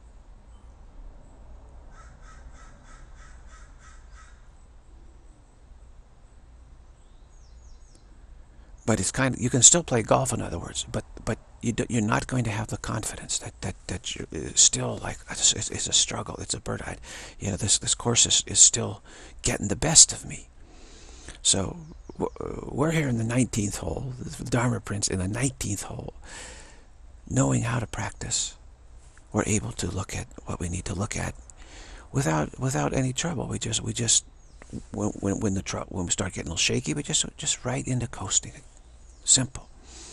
But it's kind of, you can still play golf, in other words, but but you do, you're not going to have the confidence that that that you're still like it's, it's a struggle. It's a bird eye. You know, this this course is is still getting the best of me. So we're here in the nineteenth hole, the Dharma Prince in the nineteenth hole, knowing how to practice. We're able to look at what we need to look at without without any trouble. We just we just when when, when the tr when we start getting a little shaky, we just just right into coasting. Simple.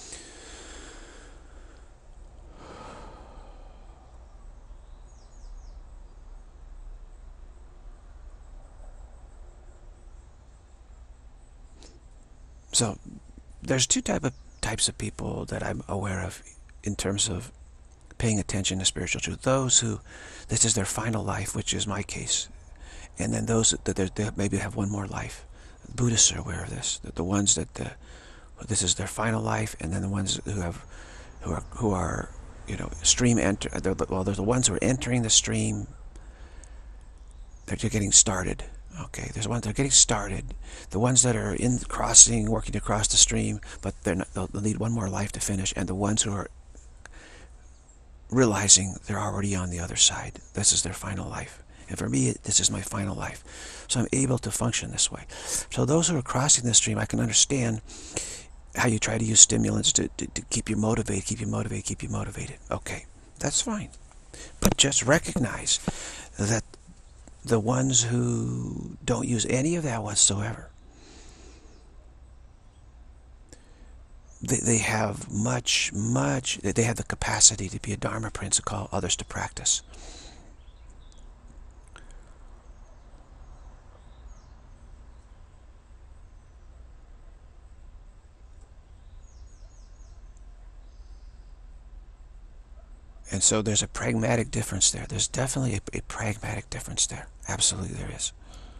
So there's two type of types of people that I'm aware of in terms of paying attention to spiritual truth. Those who this is their final life, which is my case, and then those that they maybe have one more life. Buddhists are aware of this. That the ones that the, this is their final life, and then the ones who have who are who are you know stream enter. Well, there's the ones who are entering the stream. They're just getting started. Okay, there's ones that are getting started. The ones that are in crossing, working to cross the stream, but they're not, they'll, they'll need one more life to finish. And the ones who are realizing they're already on the other side. This is their final life. And for me, this is my final life. So I'm able to function this way. So those who are crossing the stream, I can understand how you try to use stimulants to, to, to keep you motivated, keep you motivated, keep you motivated. Okay, that's fine. But just recognize that the ones who don't use any of that whatsoever, they, they have much, much, they have the capacity to be a Dharma Prince to call others to practice. And so there's a pragmatic difference there. There's definitely a, a pragmatic difference there. Absolutely there is.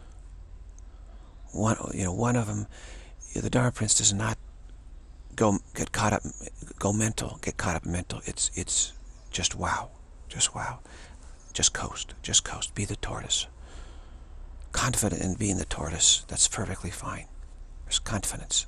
One, you know, one of them, the Dharma Prince does not go get caught up, go mental, get caught up in mental. It's it's just wow, just wow, just coast, just coast. Be the tortoise. Confident in being the tortoise. That's perfectly fine. There's confidence.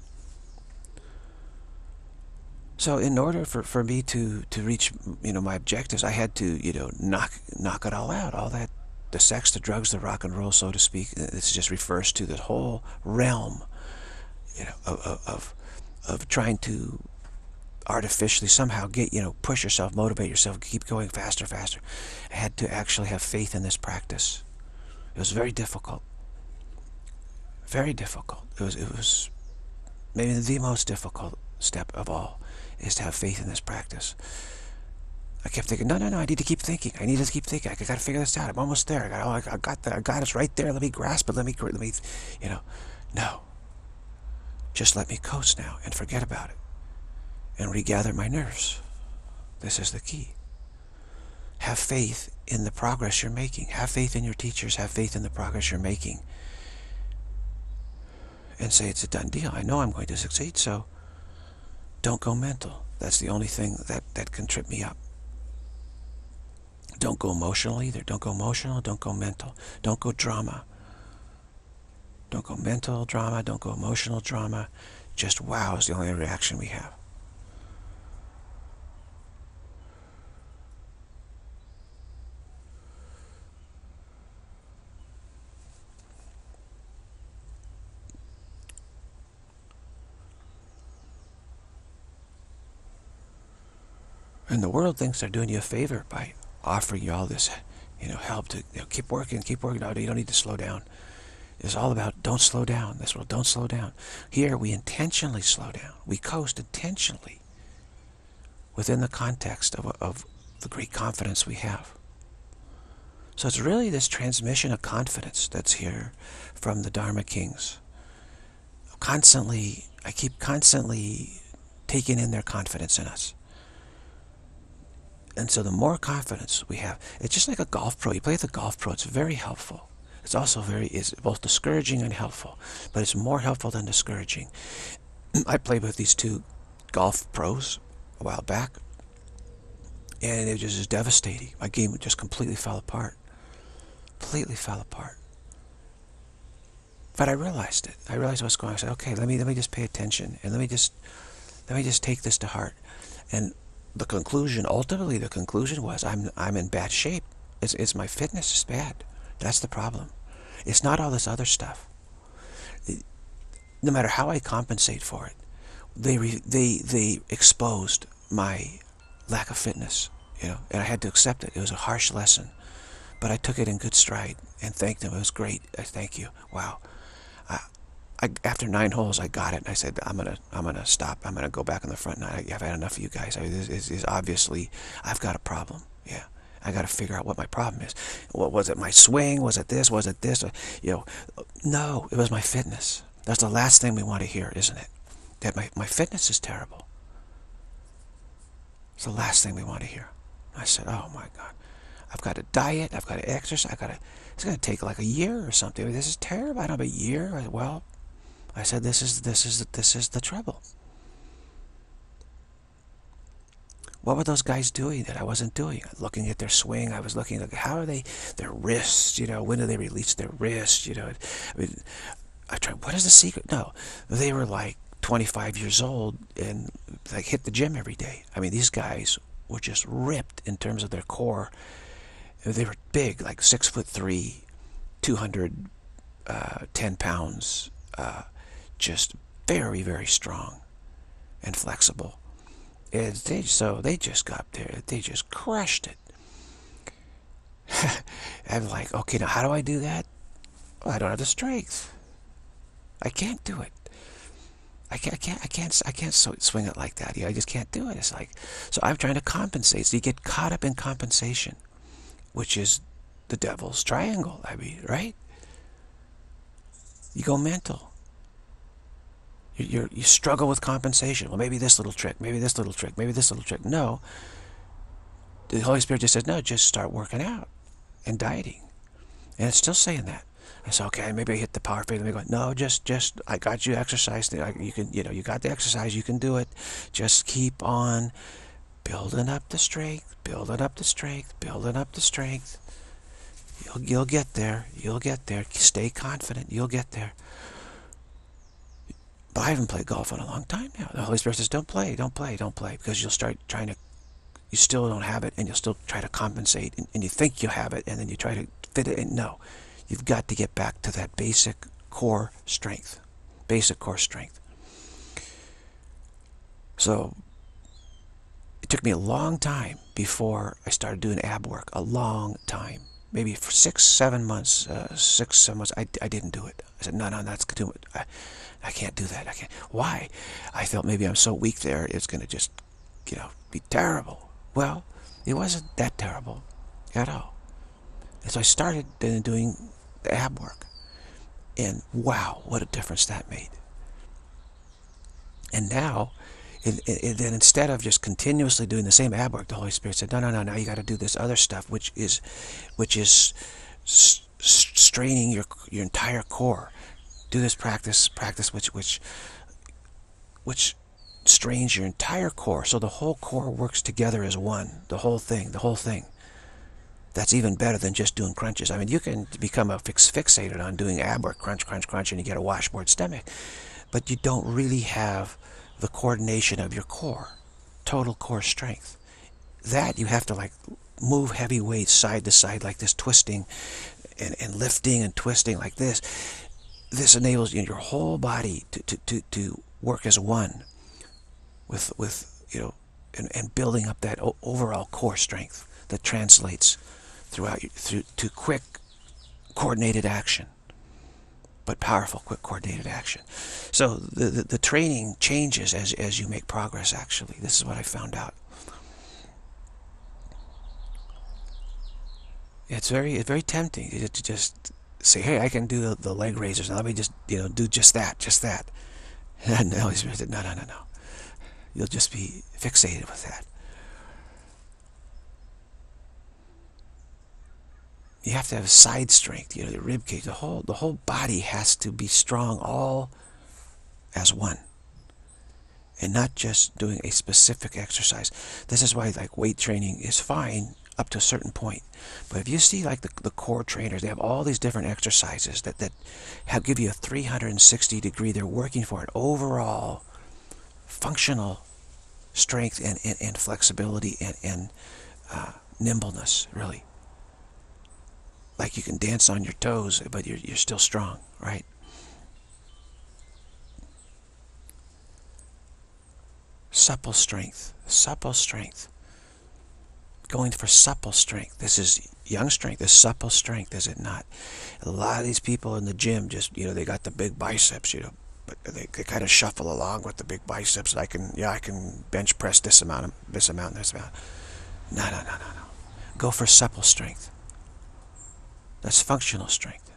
So in order for, for me to, to reach, you know, my objectives, I had to, you know, knock knock it all out. All that, the sex, the drugs, the rock and roll, so to speak. This just refers to the whole realm, you know, of, of, of trying to artificially somehow get, you know, push yourself, motivate yourself, keep going faster, faster. I had to actually have faith in this practice. It was very difficult. Very difficult. It was, it was maybe the most difficult step of all, is to have faith in this practice. I kept thinking, no, no, no, I need to keep thinking. I need to keep thinking. I got to figure this out. I'm almost there. I got, oh, I got that. I got it right there. Let me grasp it. Let me, let me, you know, no. Just let me coast now and forget about it and regather my nerves. This is the key. Have faith in the progress you're making. Have faith in your teachers. Have faith in the progress you're making. And say it's a done deal. I know I'm going to succeed, so don't go mental. That's the only thing that, that can trip me up. Don't go emotional either. Don't go emotional. Don't go mental. Don't go drama. Don't go mental drama. Don't go emotional drama. Just wow is the only reaction we have. And the world thinks they're doing you a favor by offering you all this, you know, help to, you know, keep working, keep working. No, you don't need to slow down. It's all about don't slow down. This world, don't slow down. Here, we intentionally slow down. We coast intentionally within the context of, of the great confidence we have. So it's really this transmission of confidence that's here from the Dharma Kings. Constantly, I keep constantly taking in their confidence in us. And so the more confidence we have, it's just like a golf pro. You play with a golf pro, it's very helpful. It's also very, it's both discouraging and helpful, but it's more helpful than discouraging. I played with these two golf pros a while back, and it was just devastating. My game just completely fell apart. Completely fell apart. But I realized it. I realized what's going on. I said, okay, let me let me just pay attention, and let me just let me just take this to heart. And the conclusion, ultimately the conclusion was, I'm I'm in bad shape. It's, it's my fitness is bad. That's the problem. It's not all this other stuff. It, no matter how I compensate for it, they re, they they exposed my lack of fitness, you know, and I had to accept it. It was a harsh lesson, but I took it in good stride and thanked them. It was great. I thank you. Wow. I, I, after nine holes, I got it, and I said, "I'm gonna, I'm gonna stop. I'm gonna go back on the front nine. I've had enough of you guys. I, this is, is obviously, I've got a problem. Yeah, I got to figure out what my problem is. What was it? My swing? Was it this? Was it this? You know, no, it was my fitness. That's the last thing we want to hear, isn't it? That my my fitness is terrible. It's the last thing we want to hear." I said, "Oh my God, I've got to diet. I've got to exercise. I got to. It's going to take like a year or something. I mean, this is terrible. I don't have a year. I, well." I said, this is this is this is the trouble. What were those guys doing that I wasn't doing? Looking at their swing, I was looking at how are they, their wrists, you know, when do they release their wrists, you know? I mean, I tried, what is the secret? No, they were like twenty-five years old and like hit the gym every day. I mean, these guys were just ripped in terms of their core. They were big, like six foot three, two hundred ten pounds. Uh, just very, very strong and flexible. And they, so they just got there. They just crushed it. I'm like, okay, now how do I do that? Well, I don't have the strength. I can't do it. I can't, I can't, I can't, I can't swing it like that. You know, I just can't do it. It's like, so I'm trying to compensate. So you get caught up in compensation, which is the devil's triangle. I mean, right? You go mental. You, you're, you struggle with compensation. Well, maybe this little trick, maybe this little trick, maybe this little trick. No. The Holy Spirit just says, no, just start working out and dieting. And it's still saying that. I said, okay, maybe I hit the power faith. Let me go, no, just, just, I got you exercise. You can, you know, you got the exercise. You can do it. Just keep on building up the strength, building up the strength, building up the strength. You'll, you'll get there. You'll get there. Stay confident. You'll get there. But I haven't played golf in a long time now. The Holy Spirit says, don't play, don't play, don't play. Because you'll start trying to, you still don't have it, and you'll still try to compensate. And, and you think you have it, and then you try to fit it in. No. You've got to get back to that basic core strength. Basic core strength. So, it took me a long time before I started doing ab work. A long time. maybe for six, seven months, uh, six, seven months, I, I didn't do it. I said, no, no, that's too much. I, I can't do that. I can't. Why? I felt maybe I'm so weak there, it's going to just, you know, be terrible. Well, it wasn't that terrible at all. And so I started then doing the ab work. And wow, what a difference that made. And now, it, it, then instead of just continuously doing the same ab work, the Holy Spirit said, no, no, no, now you got to do this other stuff, which is, which is s straining your your entire core. Do this practice, practice which which which strains your entire core, so the whole core works together as one. The whole thing, the whole thing. That's even better than just doing crunches. I mean, you can become a fix fixated on doing ab work, crunch, crunch, crunch, and you get a washboard stomach, but you don't really have the coordination of your core, total core strength. That you have to like move heavy weights side to side like this, twisting and, and lifting and twisting like this. This enables your whole body to, to, to, to work as one with, with you know, and, and building up that overall core strength that translates throughout you, through to quick, coordinated action, but powerful, quick, coordinated action. So the, the, the training changes as, as you make progress, actually. This is what I found out. It's very, it's very tempting to just say, hey, I can do the, the leg raisers, now let me just, you know, do just that, just that. And the Holy Spirit said, no, no, no, no. You'll just be fixated with that. You have to have side strength, you know, the rib cage, the whole, the whole body has to be strong, all as one. And not just doing a specific exercise. This is why, like, weight training is fine up to a certain point. But if you see, like, the, the core trainers, they have all these different exercises that, that have, give you a three hundred sixty degree, they're working for an overall functional strength and, and, and flexibility and, and uh, nimbleness, really. Like you can dance on your toes, but you're, you're still strong, right? Supple strength, supple strength. Going for supple strength. This is young strength, this supple strength, is it not? A lot of these people in the gym just, you know, they got the big biceps, you know, but they, they kind of shuffle along with the big biceps. And I can, yeah, I can bench press this amount, this amount, this amount. No, no, no, no, no. Go for supple strength. That's functional strength.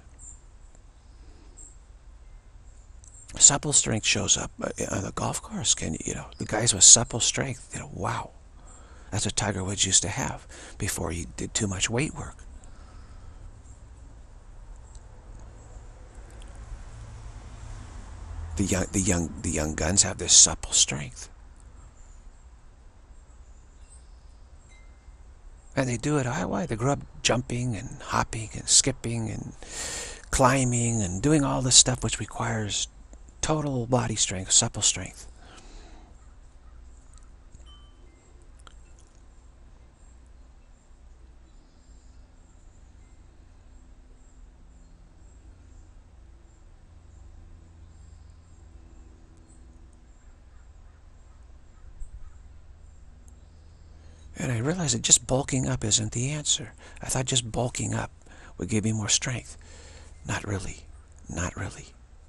Supple strength shows up on the golf course. Can you know the guys with supple strength? You know, wow, that's what Tiger Woods used to have before he did too much weight work. The young, the young, the young guns have this supple strength, and they do it. Why? They grew up jumping and hopping and skipping and climbing and doing all this stuff which requires total body strength, supple strength. And I realized that just bulking up isn't the answer. I thought just bulking up would give me more strength. Not really. Not really.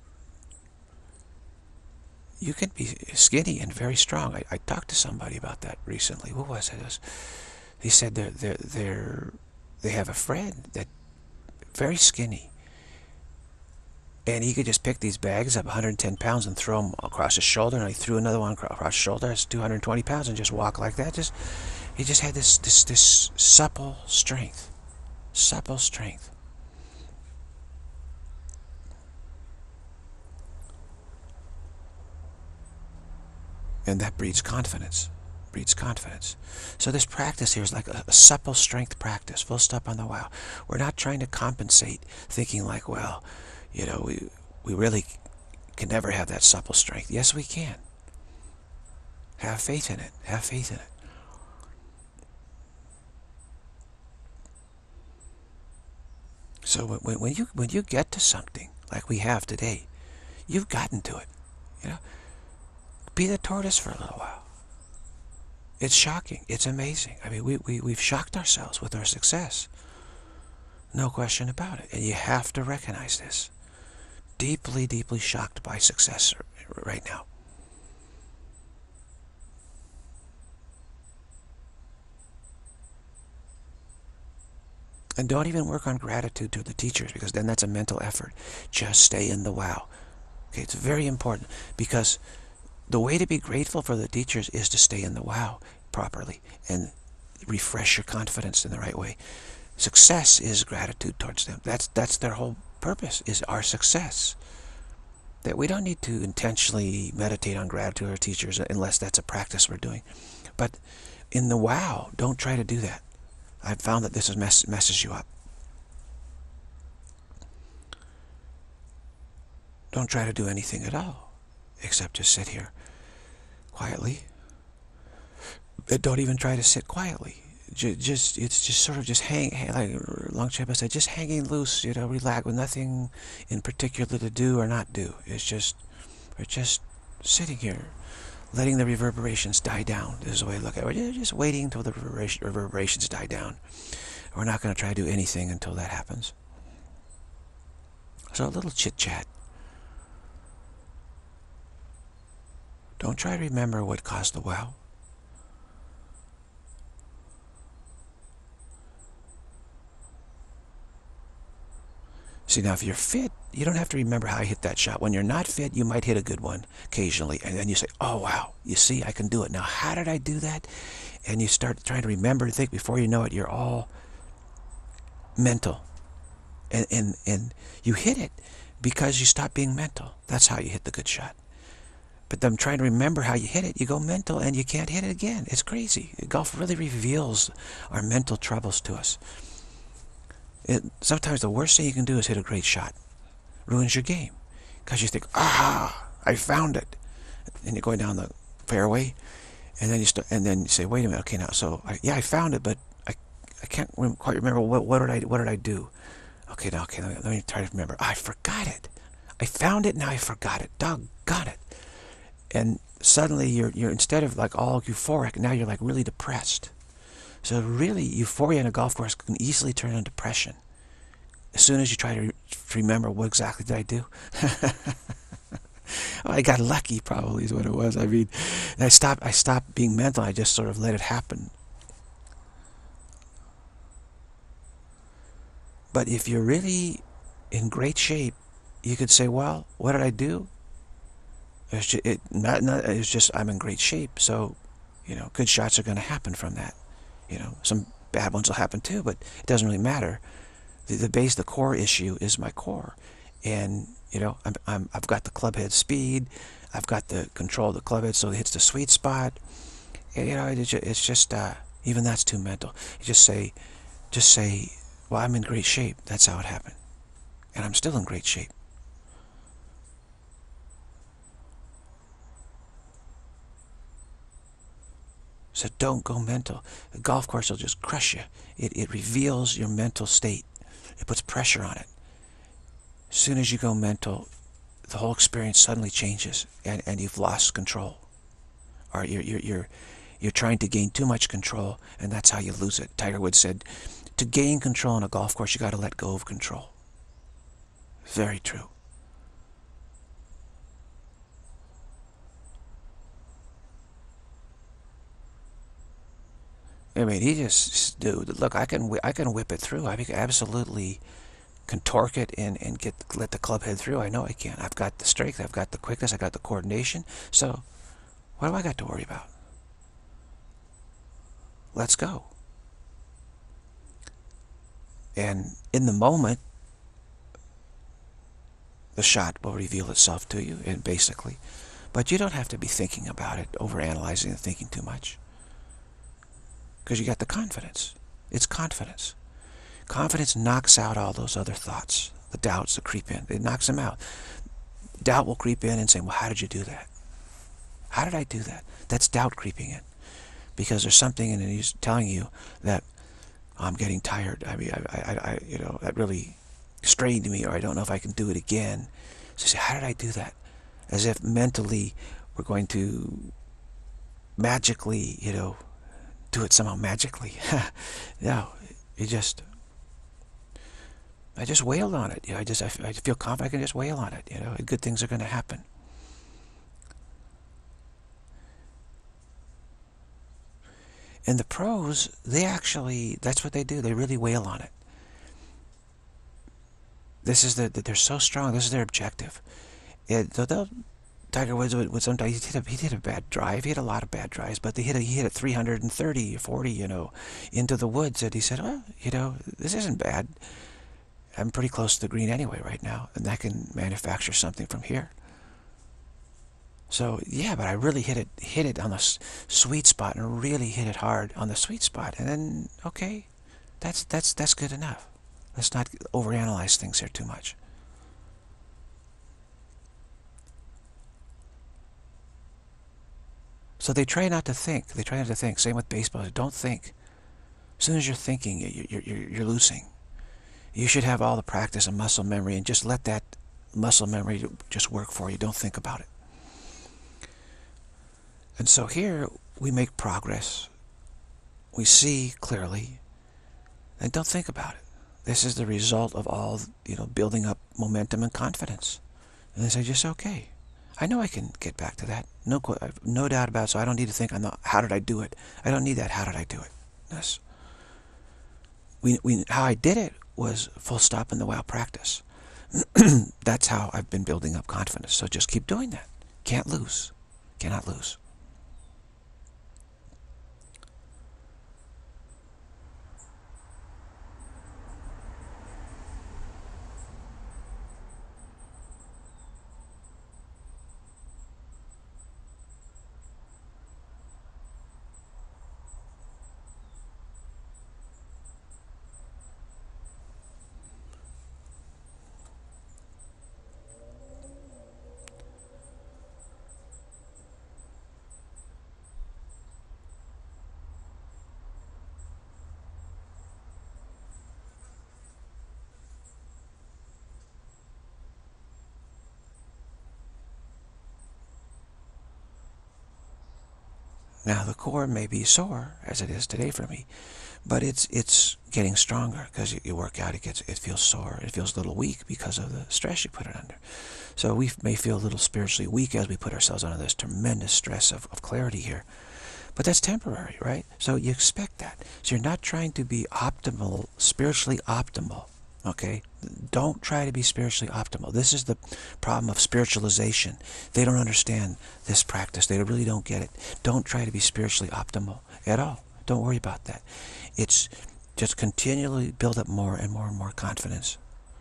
You can be skinny and very strong. I, I talked to somebody about that recently. Who was it? It was, he said they're, they're, they're, they have a friend that very skinny. And he could just pick these bags up, one hundred ten pounds, and throw them across his shoulder. And he threw another one across his shoulder. It's two hundred twenty pounds, and just walk like that. Just He just had this, this, this supple strength. Supple strength. And that breeds confidence. Breeds confidence. So this practice here is like a, a supple strength practice. Full stop on the wow. We're not trying to compensate, thinking like, well, you know, we, we really can never have that supple strength. Yes, we can. Have faith in it. Have faith in it. So when, when you when you get to something like we have today, you've gotten to it. You know, be the tortoise for a little while. It's shocking. It's amazing. I mean, we, we, we've shocked ourselves with our success. No question about it. And you have to recognize this. Deeply, deeply shocked by success right now. And don't even work on gratitude to the teachers, because then that's a mental effort. Just stay in the wow. Okay, it's very important, because the way to be grateful for the teachers is to stay in the wow properly and refresh your confidence in the right way. Success is gratitude towards them. That's that's their whole purpose, is our success. That we don't need to intentionally meditate on gratitude to our teachers unless that's a practice we're doing. But in the wow, don't try to do that. I've found that this mess, messes you up. Don't try to do anything at all, except just sit here quietly. But don't even try to sit quietly. Just, it's just sort of just hang, like Longchenpa said, just hanging loose, you know, relax, with nothing in particular to do or not do. It's just, we're just sitting here, letting the reverberations die down. This is the way I look at it. We're just waiting until the reverberations die down. We're not going to try to do anything until that happens. So a little chit-chat. Don't try to remember what caused the wow. See, now if you're fit, you don't have to remember how I hit that shot. When you're not fit, you might hit a good one occasionally, and then you say, oh wow, you see, I can do it. Now how did I do that? And you start trying to remember and think. Before you know it, you're all mental. And, and, and you hit it because you stop being mental. That's how you hit the good shot. But them trying to remember how you hit it, you go mental and you can't hit it again. It's crazy. Golf really reveals our mental troubles to us. It, sometimes the worst thing you can do is hit a great shot. Ruins your game. Because you think, ah, I found it. And you're going down the fairway, and then you start, and then you say, wait a minute, okay, now, so, I, yeah, I found it, but I, I can't quite remember, what, what did I, what did I do? Okay, now, okay, let me, let me try to remember. I forgot it. I found it, now I forgot it. Doggone it. And suddenly you're, you're, instead of like all euphoric, now you're like really depressed. So really, euphoria in a golf course can easily turn into depression. As soon as you try to re remember what exactly did I do. Oh, I got lucky, probably is what it was. I mean, I stopped, I stopped being mental. I just sort of let it happen. But if you're really in great shape, you could say, well, what did I do? It's just, it, not, not, it's just I'm in great shape. So, you know, good shots are going to happen from that. You know, some bad ones will happen too, but it doesn't really matter. The, the base, the core issue is my core. And, you know, I'm, I'm, I've got the club head speed. I've got the control of the club head so it hits the sweet spot. And, you know, it's just, it's just uh, even that's too mental. You just say, just say, well, I'm in great shape. That's how it happened. And I'm still in great shape. So don't go mental. The golf course will just crush you. It, it reveals your mental state. It puts pressure on it. As soon as you go mental, the whole experience suddenly changes, and, and you've lost control. Or you're, you're, you're, you're trying to gain too much control, and that's how you lose it. Tiger Woods said, to gain control on a golf course, you got to let go of control. Very true. I mean, he just, dude, look, I can, I can whip it through. I can absolutely contorque it and, and get, let the club head through. I know I can. I've got the strength, I've got the quickness, I've got the coordination. So, what do I got to worry about? Let's go. And in the moment, the shot will reveal itself to you, and basically. But you don't have to be thinking about it, overanalyzing and thinking too much. Because you got the confidence. It's confidence. Confidence knocks out all those other thoughts, the doubts that creep in. It knocks them out. Doubt will creep in and say, well, how did you do that? How did I do that? That's doubt creeping in. Because there's something in it he's telling you that, oh, I'm getting tired. I mean, I, I, I, you know, that really strained me, or I don't know if I can do it again. So you say, how did I do that? As if mentally we're going to magically, you know, do it somehow magically. No, you just I just wailed on it. You know, I just I, I feel confident I can just wail on it. You know, good things are going to happen. And the pros, they actually, that's what they do. They really wail on it. This is the, they're so strong. This is their objective. It, they'll, Tiger Woods would, would sometimes, he hit, a, he hit a bad drive. He hit a lot of bad drives, but they hit a, he hit a three hundred thirty, forty, you know, into the woods. And he said, well, you know, this isn't bad. I'm pretty close to the green anyway right now, and I can manufacture something from here. So yeah, but I really hit it, hit it on the sweet spot, and really hit it hard on the sweet spot. And then, okay, that's that's that's good enough. Let's not overanalyze things here too much. So they try not to think. They try not to think. Same with baseball. Don't think. As soon as you're thinking, you're you're you're losing. You should have all the practice and muscle memory, and just let that muscle memory just work for you. Don't think about it. And so here we make progress. We see clearly, and don't think about it. This is the result of all, you know, building up momentum and confidence. And they say, just okay. I know I can get back to that. No, no doubt about it. So I don't need to think, I'm not, how did I do it? I don't need that. How did I do it? Yes. We, we, how I did it was full stop in the wow practice. That's how I've been building up confidence. So just keep doing that. Can't lose. Cannot lose. Now the core may be sore, as it is today for me, but it's it's getting stronger because you, you work out. It gets it feels sore. It feels a little weak because of the stress you put it under. So we may feel a little spiritually weak as we put ourselves under this tremendous stress of, of clarity here. But that's temporary, right? So you expect that. So you're not trying to be optimal, spiritually optimal. Okay? Don't try to be spiritually optimal. This is the problem of spiritualization. They don't understand this practice. They really don't get it. Don't try to be spiritually optimal at all. Don't worry about that. It's just continually build up more and more and more confidence.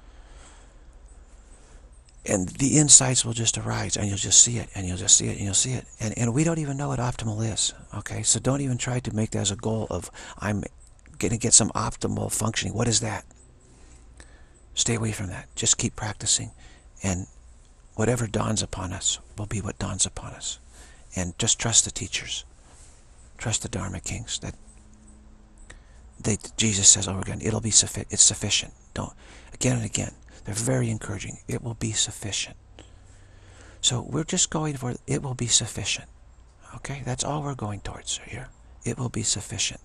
And the insights will just arise, and you'll just see it, and you'll just see it, and you'll see it. And, and we don't even know what optimal is, okay? So don't even try to make that as a goal of, I'm going to get some optimal functioning. What is that? Stay away from that. Just keep practicing, and whatever dawns upon us will be what dawns upon us. And just trust the teachers. Trust the Dharma Kings. That they, Jesus says over again, it'll be suffi it's sufficient. Don't, again and again. They're very encouraging. It will be sufficient. So we're just going for, it will be sufficient. Okay? That's all we're going towards here. It will be sufficient.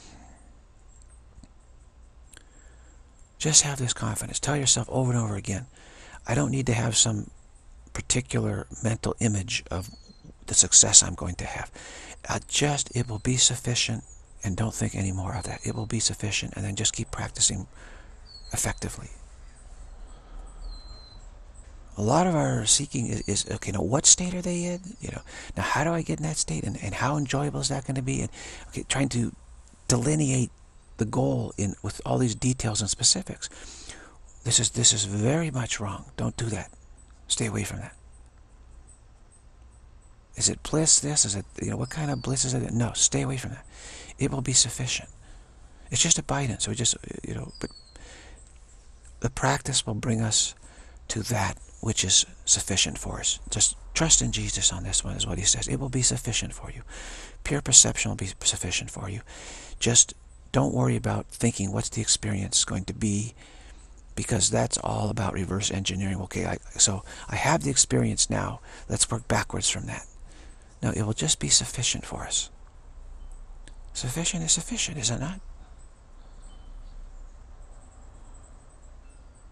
Just have this confidence. Tell yourself over and over again, I don't need to have some particular mental image of the success I'm going to have. Uh, just, it will be sufficient, and don't think any more of that. It will be sufficient, and then just keep practicing effectively. A lot of our seeking is, is, okay, now what state are they in? You know, now how do I get in that state? And, and how enjoyable is that going to be? And okay, trying to delineate the goal in with all these details and specifics. This is this is very much wrong. Don't do that. Stay away from that. Is it bliss this? Is it, you know, what kind of bliss is it? No, stay away from that. It will be sufficient. It's just abidance. So we just, you know, but the practice will bring us to that which is sufficient for us. Just trust in Jesus on this one, is what he says. It will be sufficient for you. Pure perception will be sufficient for you. Just don't worry about thinking what's the experience going to be, because that's all about reverse engineering. Okay, I, so I have the experience now. Let's work backwards from that. No, it will just be sufficient for us. Sufficient is sufficient, is it not?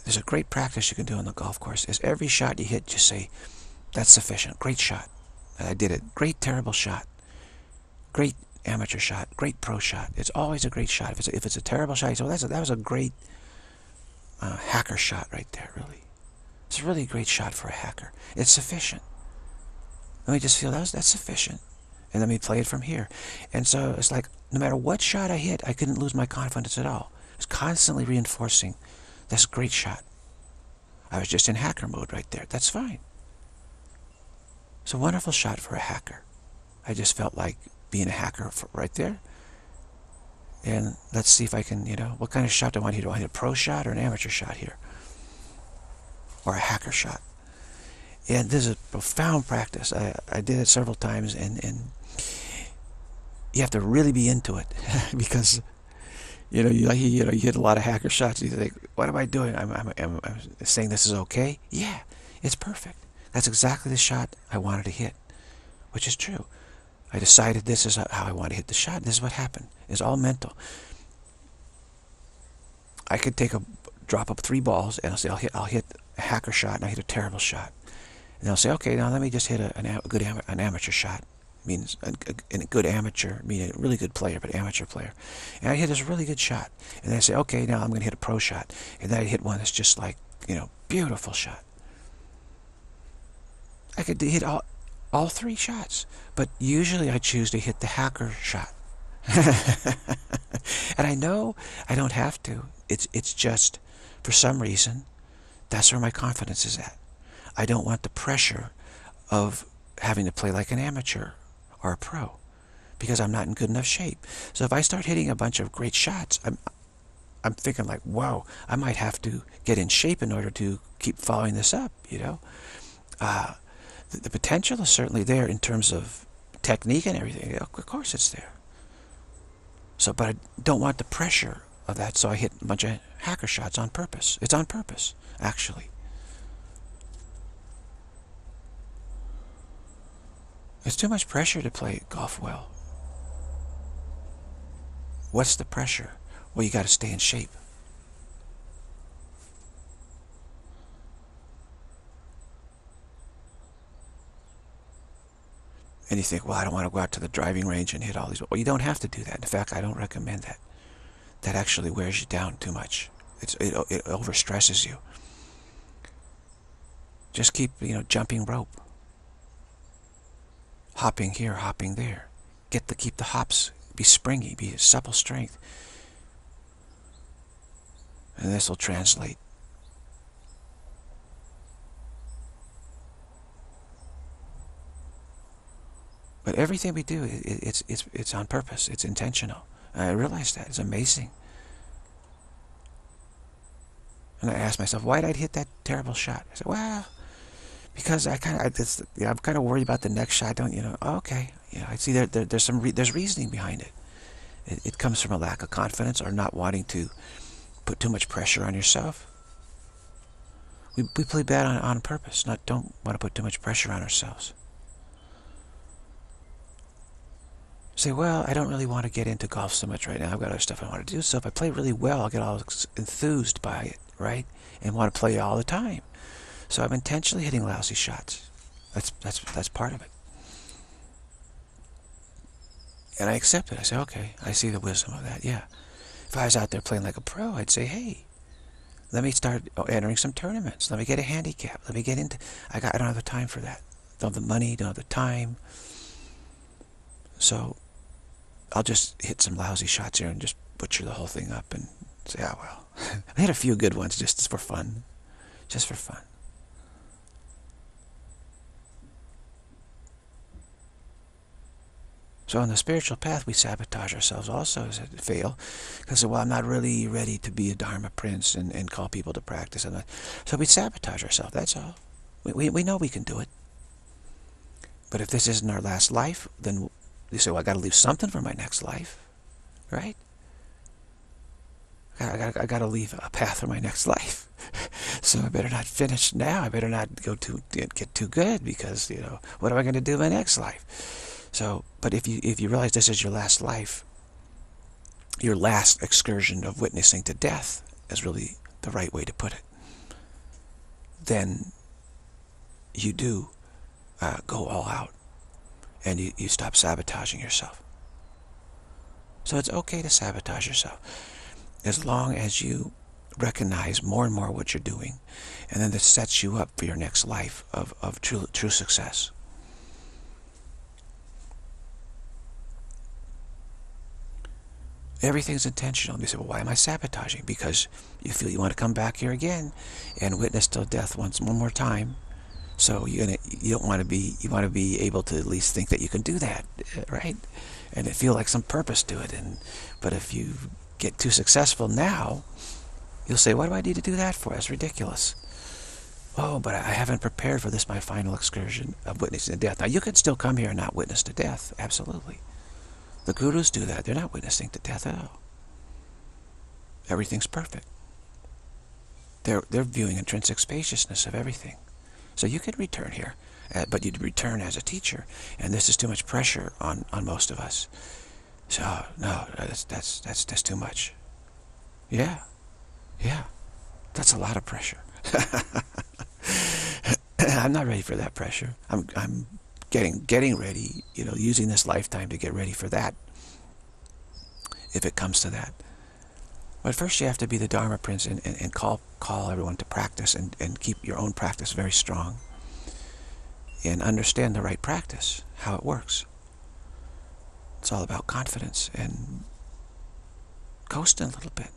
There's a great practice you can do on the golf course. Is every shot you hit, just say, that's sufficient. Great shot. And I did it. Great, terrible shot. Great amateur shot. Great pro shot. It's always a great shot. If it's a, if it's a terrible shot, you say, well, that's a, that was a great uh, hacker shot right there, really. It's a really great shot for a hacker. It's sufficient. Let me just feel that was, that's sufficient. And let me play it from here. And so it's like, no matter what shot I hit, I couldn't lose my confidence at all. I was constantly reinforcing, that's a great shot. I was just in hacker mode right there. That's fine. It's a wonderful shot for a hacker. I just felt like being a hacker for right there. And let's see if I can, you know, what kind of shot do I want to hit? Do I want to hit a pro shot or an amateur shot here? Or a hacker shot? And this is a profound practice. I, I did it several times, and, and you have to really be into it because, you know, you, you know, you hit a lot of hacker shots. And you think, what am I doing? I'm, I'm, I'm, I'm saying this is okay? Yeah, it's perfect. That's exactly the shot I wanted to hit, which is true. I decided this is how I want to hit the shot. This is what happened. It's all mental. I could take a drop up three balls, and I'll say I'll hit I'll hit a hacker shot, and I hit a terrible shot. And I'll say, okay, now let me just hit a, an, a good am an amateur shot. Means a, a, a good amateur, meaning a really good player, but amateur player. And I hit this really good shot. And then I say, okay, now I'm going to hit a pro shot. And then I hit one that's just like, you know, beautiful shot. I could hit all, all three shots, but usually I choose to hit the hacker shot. And I know I don't have to. It's, it's just, for some reason, that's where my confidence is at. I don't want the pressure of having to play like an amateur or a pro because I'm not in good enough shape. So if I start hitting a bunch of great shots, I'm, I'm thinking like, whoa, I might have to get in shape in order to keep following this up, you know. Uh, the, the potential is certainly there in terms of technique and everything. Of course it's there. So, but I don't want the pressure of that, so I hit a bunch of hacker shots on purpose. It's on purpose, actually. It's too much pressure to play golf well. What's the pressure? Well, you got to stay in shape. And you think, well, I don't want to go out to the driving range and hit all these. Well, you don't have to do that. In fact, I don't recommend that. That actually wears you down too much. It's, it, it overstresses you. Just keep, you know, jumping rope. Hopping here, hopping there. Get the, keep the hops, be springy, be supple strength. And this will translate. But everything we do, it, it's, it's, it's on purpose. It's intentional. I realize that. It's amazing. And I asked myself, why did I hit that terrible shot? I said, well, because I kind of, I, yeah, I'm kind of worried about the next shot. Don't you know? Oh, okay, you know, I see there, there there's some re there's reasoning behind it. it. It comes from a lack of confidence or not wanting to put too much pressure on yourself. We we play bad on on purpose. Not don't want to put too much pressure on ourselves. Say, well, I don't really want to get into golf so much right now. I've got other stuff I want to do. So if I play really well, I'll get all enthused by it, right? And want to play all the time. So I'm intentionally hitting lousy shots. That's that's that's part of it. And I accept it. I say, okay, I see the wisdom of that. Yeah. If I was out there playing like a pro, I'd say, hey, let me start entering some tournaments. Let me get a handicap. Let me get into. I got. I don't have the time for that. Don't have the money. Don't have the time. So I'll just hit some lousy shots here and just butcher the whole thing up and say, oh well, I hit a few good ones just for fun, just for fun. So on the spiritual path, we sabotage ourselves also as it fail. Because, well, I'm not really ready to be a Dharma prince and, and call people to practice. And so we sabotage ourselves, that's all. We, we, we know we can do it. But if this isn't our last life, then you say, well, I got to leave something for my next life, right? I got, I got to leave a path for my next life. So I better not finish now. I better not go too get too good because, you know, what am I going to do in my next life? So, but if you if you realize this is your last life, your last excursion of witnessing to death is really the right way to put it. then you do uh, go all out, and you, you stop sabotaging yourself. So it's okay to sabotage yourself, as long as you recognize more and more what you're doing, and then this sets you up for your next life of, of true, true success. Everything's intentional. You say, well, why am I sabotaging? Because you feel you want to come back here again and witness till death once one more time. So you're gonna, you don't want to be, you want to be able to at least think that you can do that, right? And feel like some purpose to it. And but if you get too successful now, you'll say, what do I need to do that for? That's ridiculous. Oh, but I haven't prepared for this, my final excursion of witnessing to death. Now, you can still come here and not witness to death, absolutely. The gurus do that. They're not witnessing to death at all. Everything's perfect. They're, they're viewing intrinsic spaciousness of everything. So you could return here, uh, but you'd return as a teacher, and this is too much pressure on, on most of us. So, no, that's, that's, that's, that's too much. Yeah, yeah, that's a lot of pressure. I'm not ready for that pressure. I'm, I'm getting, getting ready, you know, using this lifetime to get ready for that, if it comes to that. But first you have to be the Dharma Prince and, and, and call, call everyone to practice, and, and keep your own practice very strong. And understand the right practice, how it works. It's all about confidence and coasting a little bit.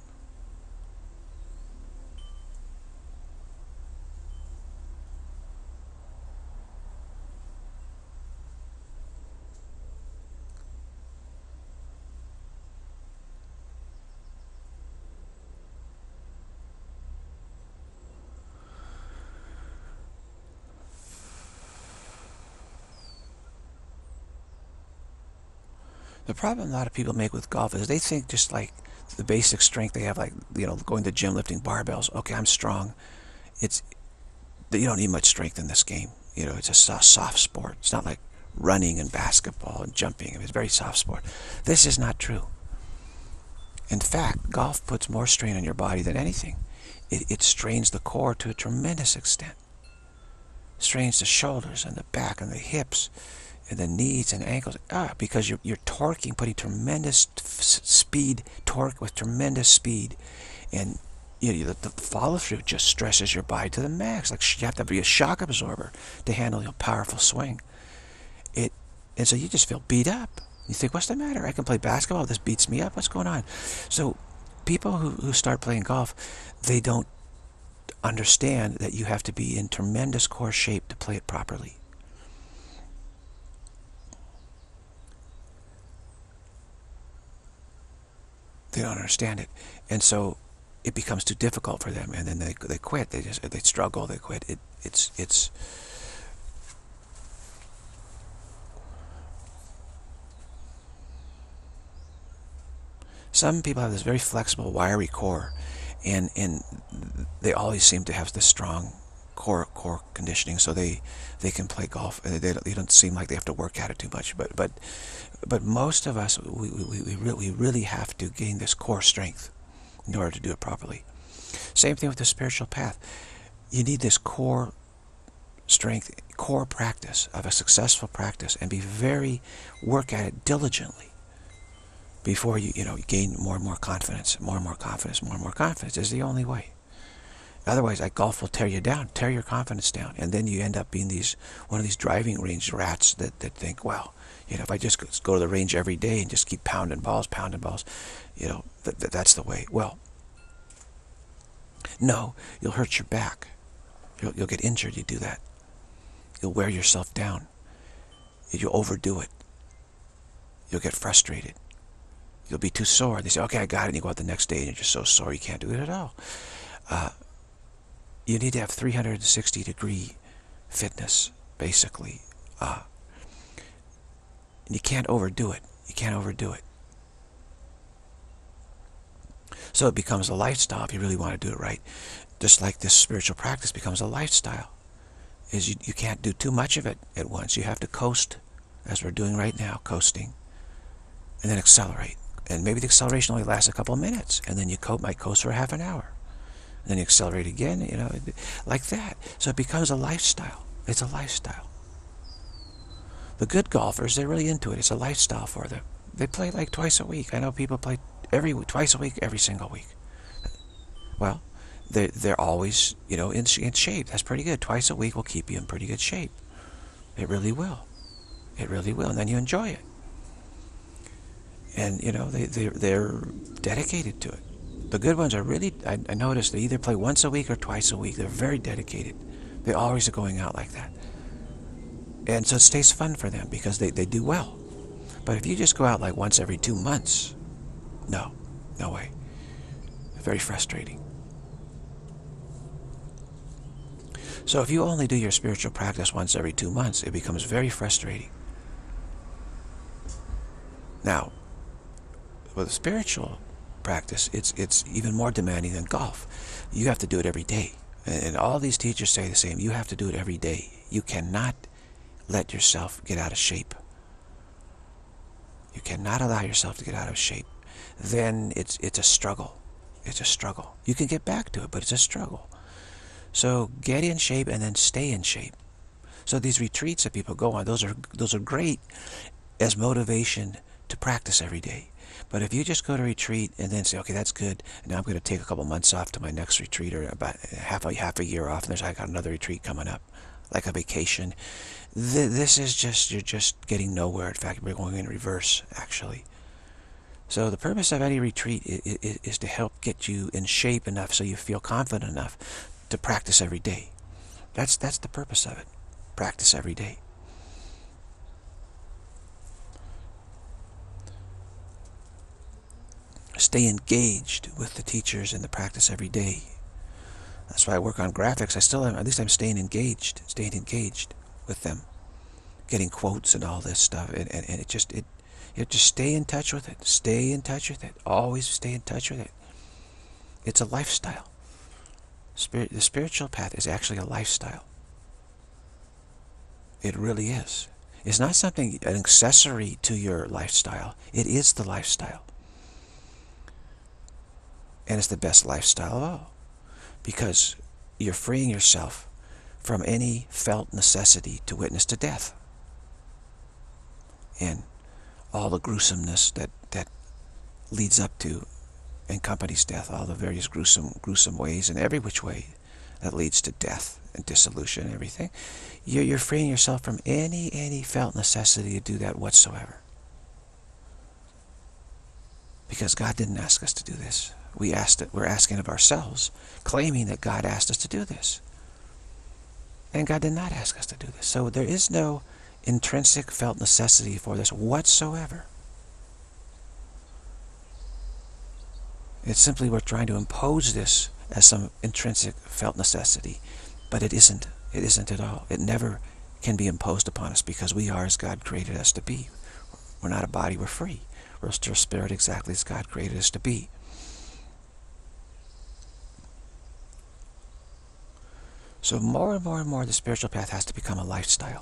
The problem a lot of people make with golf is they think just like the basic strength they have, like, you know, going to the gym, lifting barbells. Okay, I'm strong. It's, you don't need much strength in this game. You know, it's a soft sport. It's not like running and basketball and jumping. It's a very soft sport. This is not true. In fact, golf puts more strain on your body than anything. It, it strains the core to a tremendous extent. Strains the shoulders and the back and the hips and the knees and ankles, ah, because you're, you're torquing, putting tremendous speed, torque with tremendous speed, and you know, the, the follow-through just stresses your body to the max. Like, you have to be a shock absorber to handle your powerful swing. It, and so you just feel beat up. You think, what's the matter? I can play basketball, this beats me up, what's going on? So people who, who start playing golf, they don't understand that you have to be in tremendous core shape to play it properly. They don't understand it, and so it becomes too difficult for them, and then they they quit. They just they struggle. They quit. It it's it's. Some people have this very flexible, wiry core, and and they always seem to have this strong core core conditioning, so they they can play golf. They they don't, they don't seem like they have to work at it too much, but but. But most of us, we, we, we, really, we really have to gain this core strength in order to do it properly. Same thing with the spiritual path. You need this core strength, core practice of a successful practice, and be very, work at it diligently before you, you know, you gain more and more confidence, more and more confidence, more and more confidence is the only way. Otherwise, like, golf will tear you down, tear your confidence down, and then you end up being these one of these driving range rats that, that think, well, you know, if I just go to the range every day and just keep pounding balls, pounding balls, you know, th th that's the way. Well, no, you'll hurt your back. You'll, you'll get injured, you do that. You'll wear yourself down. You'll overdo it. You'll get frustrated. You'll be too sore. They say, okay, I got it, and you go out the next day and you're just so sore you can't do it at all. Uh, you need to have three hundred sixty degree fitness, basically. Uh, and you can't overdo it. You can't overdo it. So it becomes a lifestyle if you really want to do it right. Just like this spiritual practice becomes a lifestyle. Is you, you can't do too much of it at once. You have to coast, as we're doing right now, coasting, and then accelerate. And maybe the acceleration only lasts a couple of minutes, and then you co might coast for half an hour. then you accelerate again, you know, like that. So it becomes a lifestyle. It's a lifestyle. The good golfers, they're really into it. It's a lifestyle for them. They play like twice a week. I know people play every twice a week, every single week. Well, they're, they're always, you know, in, in shape. That's pretty good. Twice a week will keep you in pretty good shape. It really will. It really will. And then you enjoy it. And, you know, they, they, they're dedicated to it. The good ones are really, I, I noticed, they either play once a week or twice a week. They're very dedicated. They always are going out like that. And so it stays fun for them because they, they do well. But if you just go out like once every two months, no, no way. Very frustrating. So if you only do your spiritual practice once every two months, it becomes very frustrating. Now, with a spiritual practice, it's it's even more demanding than golf. You have to do it every day. And all these teachers say the same. You have to do it every day. You cannot let yourself get out of shape. You cannot allow yourself to get out of shape. Then it's it's a struggle. It's a struggle. You can get back to it, but it's a struggle. So get in shape and then stay in shape. So these retreats that people go on, those are those are great as motivation to practice every day. But if you just go to retreat and then say, okay, that's good, now I'm going to take a couple months off to my next retreat, or about half a half a year off, and there's I got another retreat coming up, like a vacation. This is just, you're just getting nowhere. In fact, we're going in reverse, actually. So the purpose of any retreat is to help get you in shape enough so you feel confident enough to practice every day. That's that's the purpose of it. Practice every day. Stay engaged with the teachers in the practice every day. That's why I work on graphics. I still am, at least I'm staying engaged, staying engaged with them, getting quotes and all this stuff, and, and, and it just it you just stay in touch with it. Stay in touch with it. Always stay in touch with it. It's a lifestyle. Spirit, the spiritual path is actually a lifestyle. It really is. It's not something, an accessory to your lifestyle. It is the lifestyle. And it's the best lifestyle of all. Because you're freeing yourself from any felt necessity to witness to death. And all the gruesomeness that, that leads up to and accompanies death, all the various gruesome gruesome ways, and every which way that leads to death and dissolution and everything. You're, you're freeing yourself from any, any felt necessity to do that whatsoever. Because God didn't ask us to do this. We asked it, we're asking of ourselves, claiming that God asked us to do this. And God did not ask us to do this. So there is no intrinsic felt necessity for this whatsoever. It's simply we're trying to impose this as some intrinsic felt necessity, but it isn't. It isn't at all. It never can be imposed upon us because we are as God created us to be. We're not a body, we're free. We're still a spirit exactly as God created us to be. So more and more and more the spiritual path has to become a lifestyle.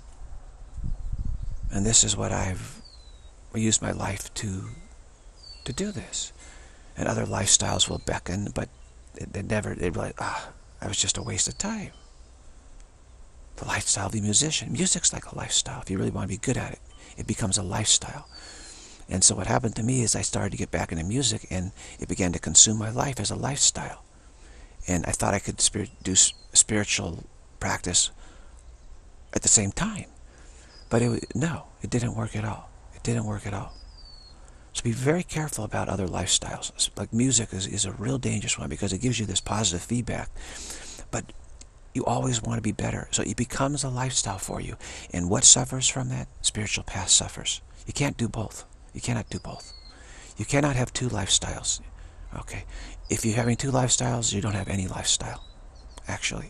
And this is what I've used my life to to do this. And other lifestyles will beckon, but they never, they'd be like, ah, that was just a waste of time. The lifestyle of the musician. Music's like a lifestyle. If you really want to be good at it, it becomes a lifestyle. And so what happened to me is I started to get back into music, and it began to consume my life as a lifestyle. And I thought I could spirit, do spiritual practice at the same time. But it, no, it didn't work at all. It didn't work at all. So be very careful about other lifestyles. Like music is, is a real dangerous one because it gives you this positive feedback. But you always want to be better. So it becomes a lifestyle for you. And what suffers from that? Spiritual path suffers. You can't do both. You cannot do both. You cannot have two lifestyles. Okay. If you're having two lifestyles, you don't have any lifestyle, actually.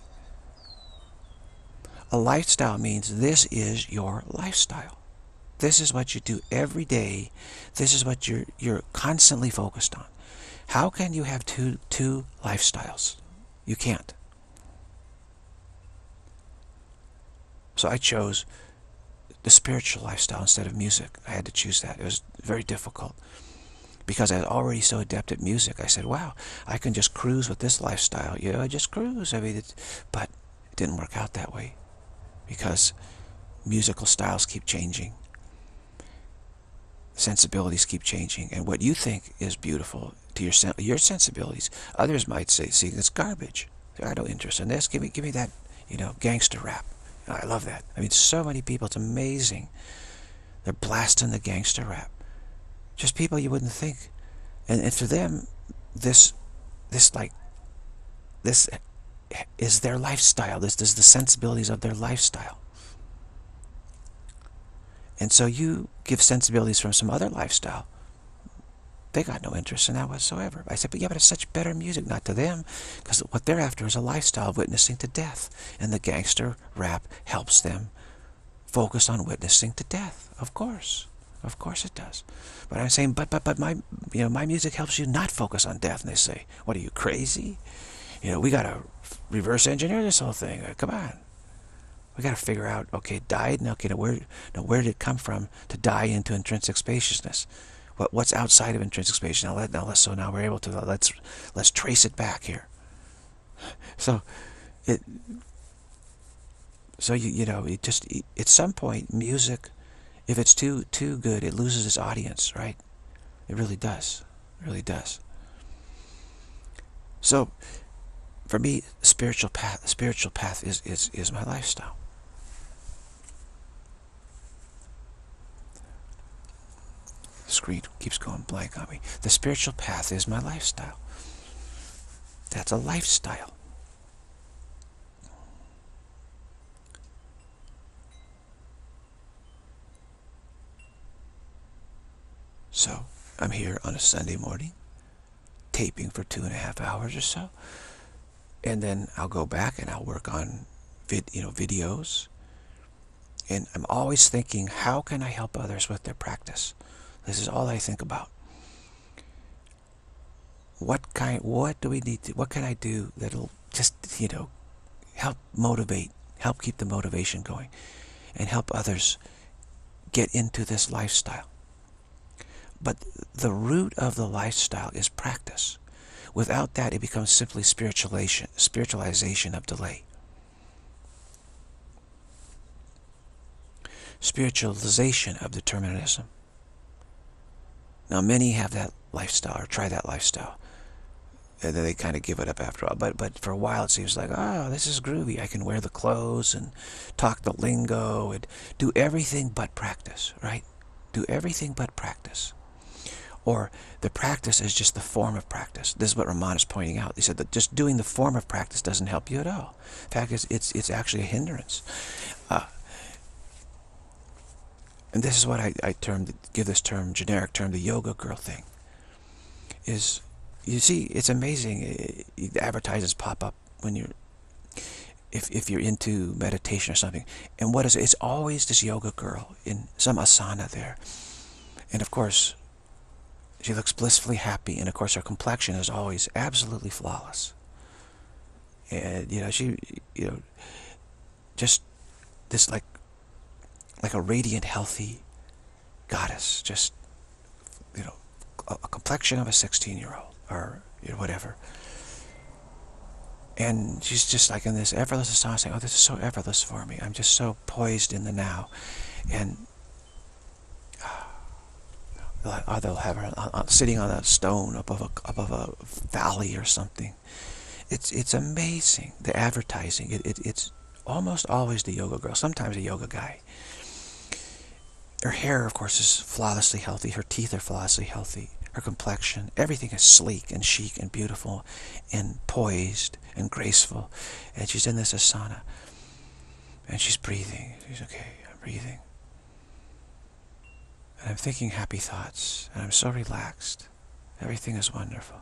A lifestyle means this is your lifestyle. This is what you do every day. This is what you're you're constantly focused on. How can you have two two lifestyles? You can't. So I chose the spiritual lifestyle instead of music. I had to choose that. It was very difficult. because I was already so adept at music. I said, wow, I can just cruise with this lifestyle. You know, I just cruise. I mean, it, but it didn't work out that way because musical styles keep changing. Sensibilities keep changing. And what you think is beautiful to your sen your sensibilities, others might say, see, it's garbage. I have no interest in this. Give me, give me that, you know, gangster rap. I love that. I mean, so many people, it's amazing. They're blasting the gangster rap. Just people you wouldn't think. And, and for them, this, this like, this is their lifestyle. This is the sensibilities of their lifestyle. And so you give sensibilities from some other lifestyle. They got no interest in that whatsoever. I said, but yeah, but it's such better music. Not to them, because what they're after is a lifestyle of witnessing to death. And the gangster rap helps them focus on witnessing to death. Of course. Of course it does. But I'm saying, but, but, but my, you know, my music helps you not focus on death. And they say, what are you, crazy? You know, we got to reverse engineer this whole thing. Come on. We got to figure out, okay, died, now, okay, now where, now where did it come from to die into intrinsic spaciousness? What, what's outside of intrinsic spaciousness? Now, let, now let's, so now we're able to, let's, let's trace it back here. So, it, so you, you know, it just, it, at some point, music, if it's too, too good, it loses its audience, right? It really does. It really does. So, for me, spiritual path, spiritual path is, is, is my lifestyle. The screen keeps going blank on me. The spiritual path is my lifestyle. That's a lifestyle. So, I'm here on a Sunday morning, taping for two and a half hours or so. And then I'll go back and I'll work on vid, you know, videos. And I'm always thinking, how can I help others with their practice? This is all I think about. What kind, what do we need to, what can I do that'll just, you know, help motivate, help keep the motivation going, and help others get into this lifestyle? But the root of the lifestyle is practice. Without that, it becomes simply spiritualization, spiritualization of delay. Spiritualization of determinism. Now, many have that lifestyle, or try that lifestyle, and then they kind of give it up after a while. But, but for a while, it seems like, oh, this is groovy. I can wear the clothes and talk the lingo and do everything but practice, right? Do everything but practice. Or the practice is just the form of practice. This is what Ramon is pointing out. He said that just doing the form of practice doesn't help you at all. In fact, it's, it's, it's actually a hindrance. Uh, and this is what I, I termed, give this term, generic term, the yoga girl thing. Is, you see, it's amazing. It, it, the advertisements pop up when you're, if, if you're into meditation or something. And what is it? It's always this yoga girl in some asana there. And of course, she looks blissfully happy, and of course her complexion is always absolutely flawless. And you know, she, you know, just this like, like a radiant, healthy goddess, just, you know, a, a complexion of a sixteen-year-old, or you know, whatever. And she's just like in this effortless asana, saying, "Oh, this is so effortless for me. I'm just so poised in the now," and. Or they'll have her uh, sitting on a stone above a above a valley or something. It's it's amazing, the advertising. It, it it's almost always the yoga girl. Sometimes a yoga guy. Her hair, of course, is flawlessly healthy. Her teeth are flawlessly healthy. Her complexion, everything is sleek and chic and beautiful, and poised and graceful. And she's in this asana, and she's breathing. She's okay. I'm breathing. And I'm thinking happy thoughts, and I'm so relaxed. Everything is wonderful.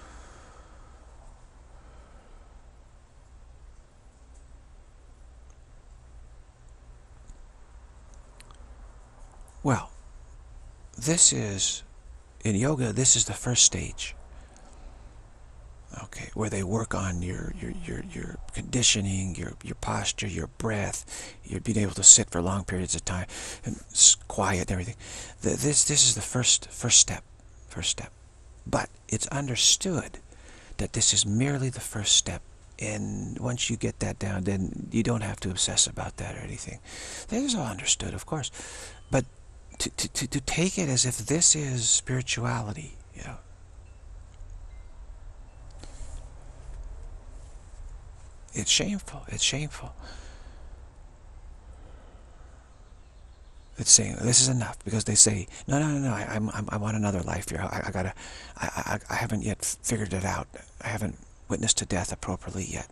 Well, this is, in yoga, this is the first stage. Okay, where they work on your your your your conditioning, your your posture, your breath, your being able to sit for long periods of time, and quiet and everything. The, this this is the first first step. First step. But it's understood that this is merely the first step. And once you get that down, then you don't have to obsess about that or anything. That is all understood, of course. But to, to, to, to take it as if this is spirituality, you know, it's shameful. It's shameful. It's saying this is enough, because they say no, no, no, no. I, I'm, I want another life here. I, I gotta. I, I, I haven't yet figured it out. I haven't witnessed to death appropriately yet.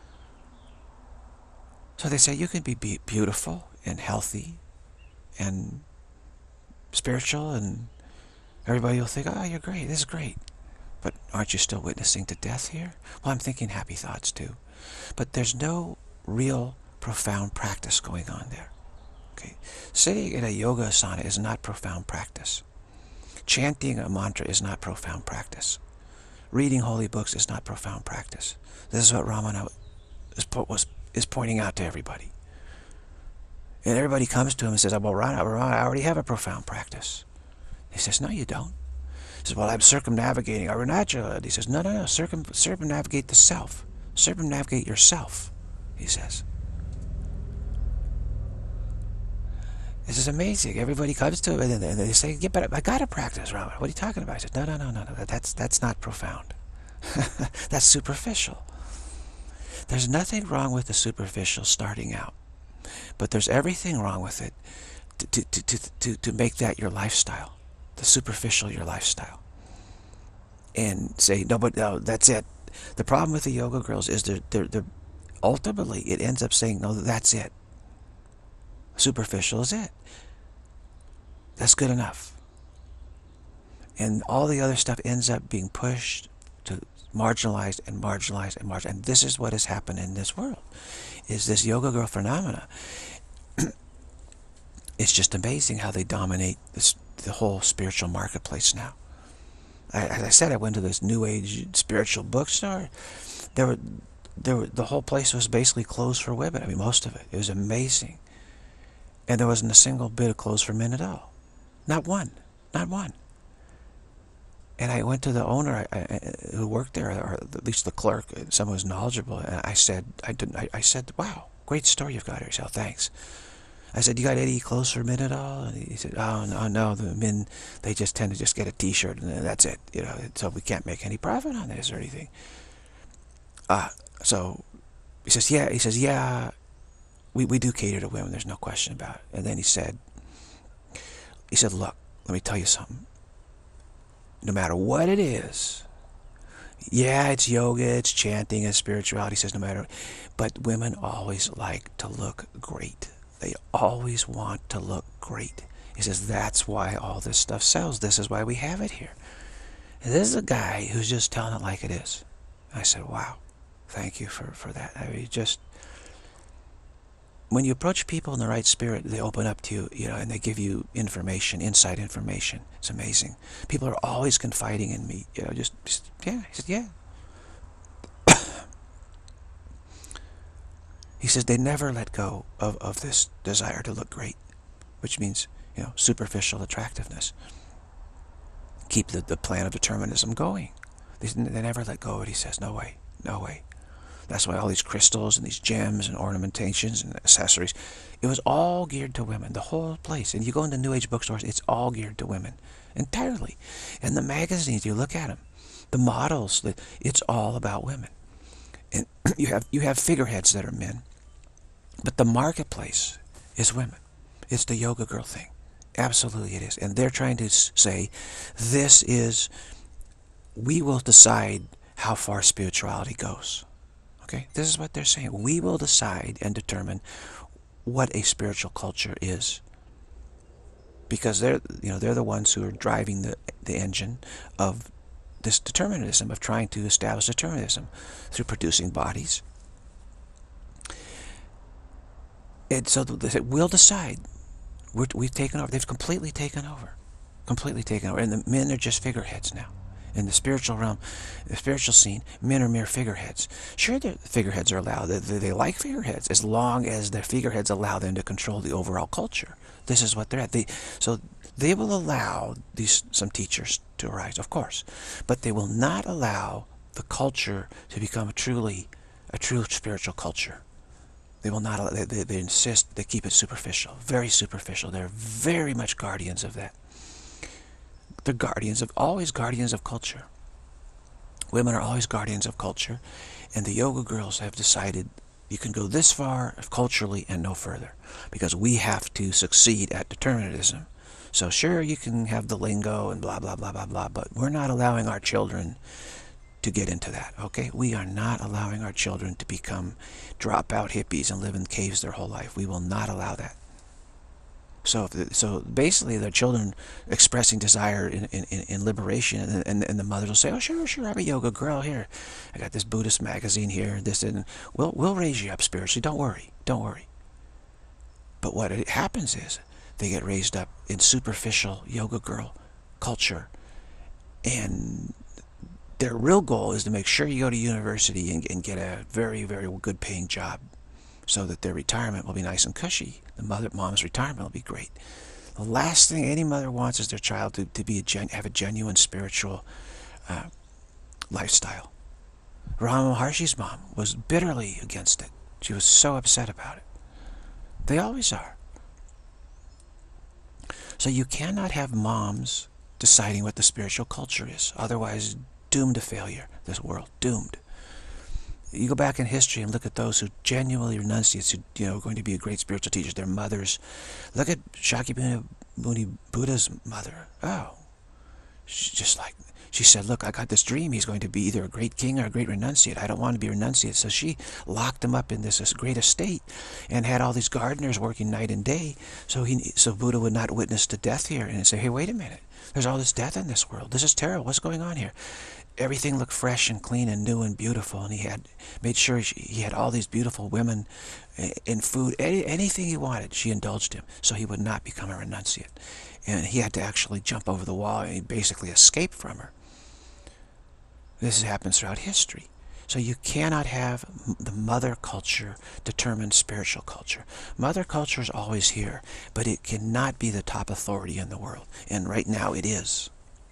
So they say you can be be beautiful and healthy and spiritual, and everybody will think, oh, you're great. This is great. But aren't you still witnessing to death here? Well, I'm thinking happy thoughts too. But there's no real profound practice going on there. Okay. Sitting in a yoga asana is not profound practice. Chanting a mantra is not profound practice. Reading holy books is not profound practice. This is what Ramana is, was, is pointing out to everybody. And everybody comes to him and says, well, Ramana, Ramana, I already have a profound practice. He says, no, you don't. He says, well, I'm circumnavigating Arunachala. He says, no, no, no, circum, circumnavigate the self. Circumnavigate yourself, he says. This is amazing. Everybody comes to him and they say, yeah, but I got to practice, Ramana. What are you talking about? I said, no, no, no, no, no. That's, that's not profound. That's superficial. There's nothing wrong with the superficial starting out. But there's everything wrong with it to, to, to, to, to make that your lifestyle. The superficial your lifestyle. And say, no, but no, that's it. The problem with the yoga girls is they're, they're, they're ultimately it ends up saying, no, that's it. Superficial is it. That's good enough. And all the other stuff ends up being pushed to marginalized and marginalized and marginalized. And this is what has happened in this world, is this yoga girl phenomena. It's just amazing how they dominate this, the whole spiritual marketplace now. I, as I said, I went to this New Age spiritual bookstore. There were, there were, the whole place was basically closed for women. I mean, most of it. It was amazing. And there wasn't a single bit of clothes for men at all. Not one. Not one. And I went to the owner I, I, who worked there, or at least the clerk, someone who was knowledgeable, and I said, I, didn't, I, I said, wow, great store you've got here. He said, oh, thanks. I said, you got any clothes for men at all? And he said, oh, no, no, the men, they just tend to just get a t-shirt, and that's it. You know, so we can't make any profit on this or anything. Uh, so he says, yeah, he says, yeah, We, we do cater to women, there's no question about it. And then he said, he said, look, let me tell you something. No matter what it is, yeah, it's yoga, it's chanting, it's spirituality, he says no matter, but women always like to look great. They always want to look great. He says, that's why all this stuff sells. This is why we have it here. And this is a guy who's just telling it like it is. I said, wow, thank you for, for that. I mean, just, when you approach people in the right spirit, they open up to you, you know, and they give you information, inside information. It's amazing. People are always confiding in me, you know, just, just yeah. He said, yeah. He says they never let go of, of this desire to look great, which means, you know, superficial attractiveness. Keep the, the plan of determinism going. They, they never let go of it, he says. No way, no way. That's why all these crystals and these gems and ornamentations and accessories, it was all geared to women, the whole place. And you go into New Age bookstores, it's all geared to women, entirely. And the magazines, you look at them, the models, it's all about women. And you have, you have figureheads that are men, but the marketplace is women. It's the yoga girl thing. Absolutely it is. And they're trying to say, this is, we will decide how far spirituality goes. Okay, this is what they're saying. We will decide and determine what a spiritual culture is, because they're, you know, they're the ones who are driving the the engine of this determinism, of trying to establish determinism through producing bodies. And so they said, we'll decide. We're, we've taken over. They've completely taken over, completely taken over, and the men are just figureheads now. In the spiritual realm, the spiritual scene, men are mere figureheads. Sure, the figureheads are allowed. They, they, they like figureheads as long as the figureheads allow them to control the overall culture. This is what they're at. They, so They will allow these some teachers to arise, of course, but they will not allow the culture to become a truly a true spiritual culture. They will not. They, they, they insist. They keep it superficial, very superficial. They're very much guardians of that. They're guardians of always guardians of culture. Women are always guardians of culture, and the yoga girls have decided you can go this far culturally and no further, because we have to succeed at determinism. So sure, you can have the lingo and blah blah blah blah blah, but we're not allowing our children to get into that. Okay, we are not allowing our children to become dropout hippies and live in caves their whole life. We will not allow that. So, if the, so basically, their children expressing desire in, in, in liberation, and, and, and the mothers will say, "Oh, sure, sure, I'm a yoga girl. Here, I got this Buddhist magazine here. This and we'll we'll raise you up spiritually. Don't worry, don't worry." But what it happens is they get raised up in superficial yoga girl culture, and their real goal is to make sure you go to university and, and get a very, very good paying job, so that their retirement will be nice and cushy. The mother, mom's retirement will be great. The last thing any mother wants is their child to, to be a gen, have a genuine spiritual uh, lifestyle. Ramana Maharshi's mom was bitterly against it. She was so upset about it. They always are. So you cannot have moms deciding what the spiritual culture is. Otherwise, doomed to failure, this world, doomed. You go back in history and look at those who genuinely renunciates, who, you know, are going to be a great spiritual teachers, their mothers. Look at Shakyamuni Buddha's mother. Oh, she's just like, she said, look, I got this dream. He's going to be either a great king or a great renunciate. I don't want to be a renunciate. So she locked him up in this, this great estate and had all these gardeners working night and day, so he, so Buddha would not witness to death here and say, hey, wait a minute. There's all this death in this world. This is terrible. What's going on here? Everything looked fresh and clean and new and beautiful, and he had made sure he had all these beautiful women in food, any, anything he wanted. She indulged him, so he would not become a renunciate. And he had to actually jump over the wall and basically escape from her. This happens throughout history. So you cannot have the mother culture determine spiritual culture. Mother culture is always here, but it cannot be the top authority in the world. And right now it is.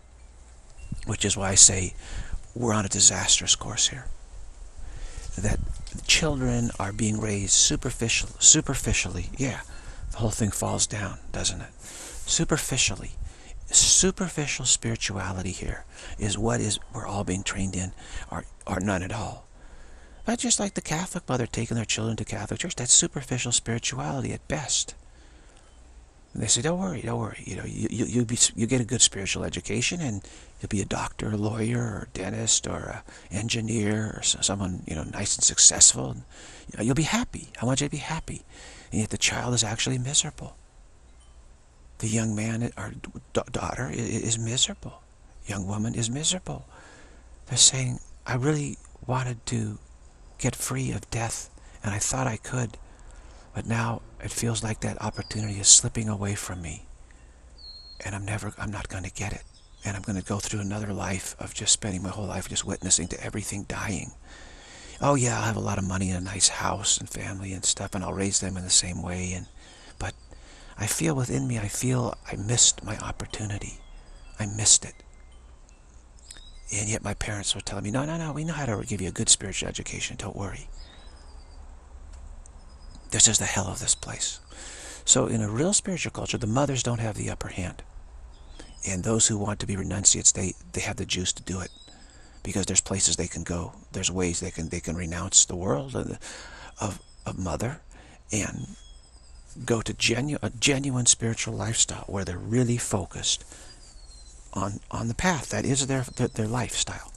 Which is why I say we're on a disastrous course here. That children are being raised superficial, superficially. Yeah, the whole thing falls down, doesn't it? Superficially. Superficial spirituality here is what is we're all being trained in, or, or none at all. But just like the Catholic mother taking their children to Catholic church, that's superficial spirituality at best. And they say, don't worry, don't worry. You know, you you you be you get a good spiritual education, and you'll be a doctor, a lawyer, or a dentist, or an engineer, or someone, you know, nice and successful. And, you know, you'll be happy. I want you to be happy. And yet the child is actually miserable. The young man or daughter is miserable. Young woman is miserable. They're saying, I really wanted to get free of death, and I thought I could. But now it feels like that opportunity is slipping away from me, and I'm never, I'm not going to get it. And I'm going to go through another life of just spending my whole life just witnessing to everything dying. Oh yeah, I'll have a lot of money and a nice house and family and stuff, and I'll raise them in the same way. And but I feel within me, I feel I missed my opportunity. I missed it. And yet my parents were telling me, no, no, no, we know how to give you a good spiritual education. Don't worry. This is the hell of this place. So in a real spiritual culture, the mothers don't have the upper hand. And those who want to be renunciates, they, they have the juice to do it. Because there's places they can go. There's ways they can they can renounce the world of, of, of mother and go to genu a genuine spiritual lifestyle where they're really focused on, on the path. That is their, their, their lifestyle.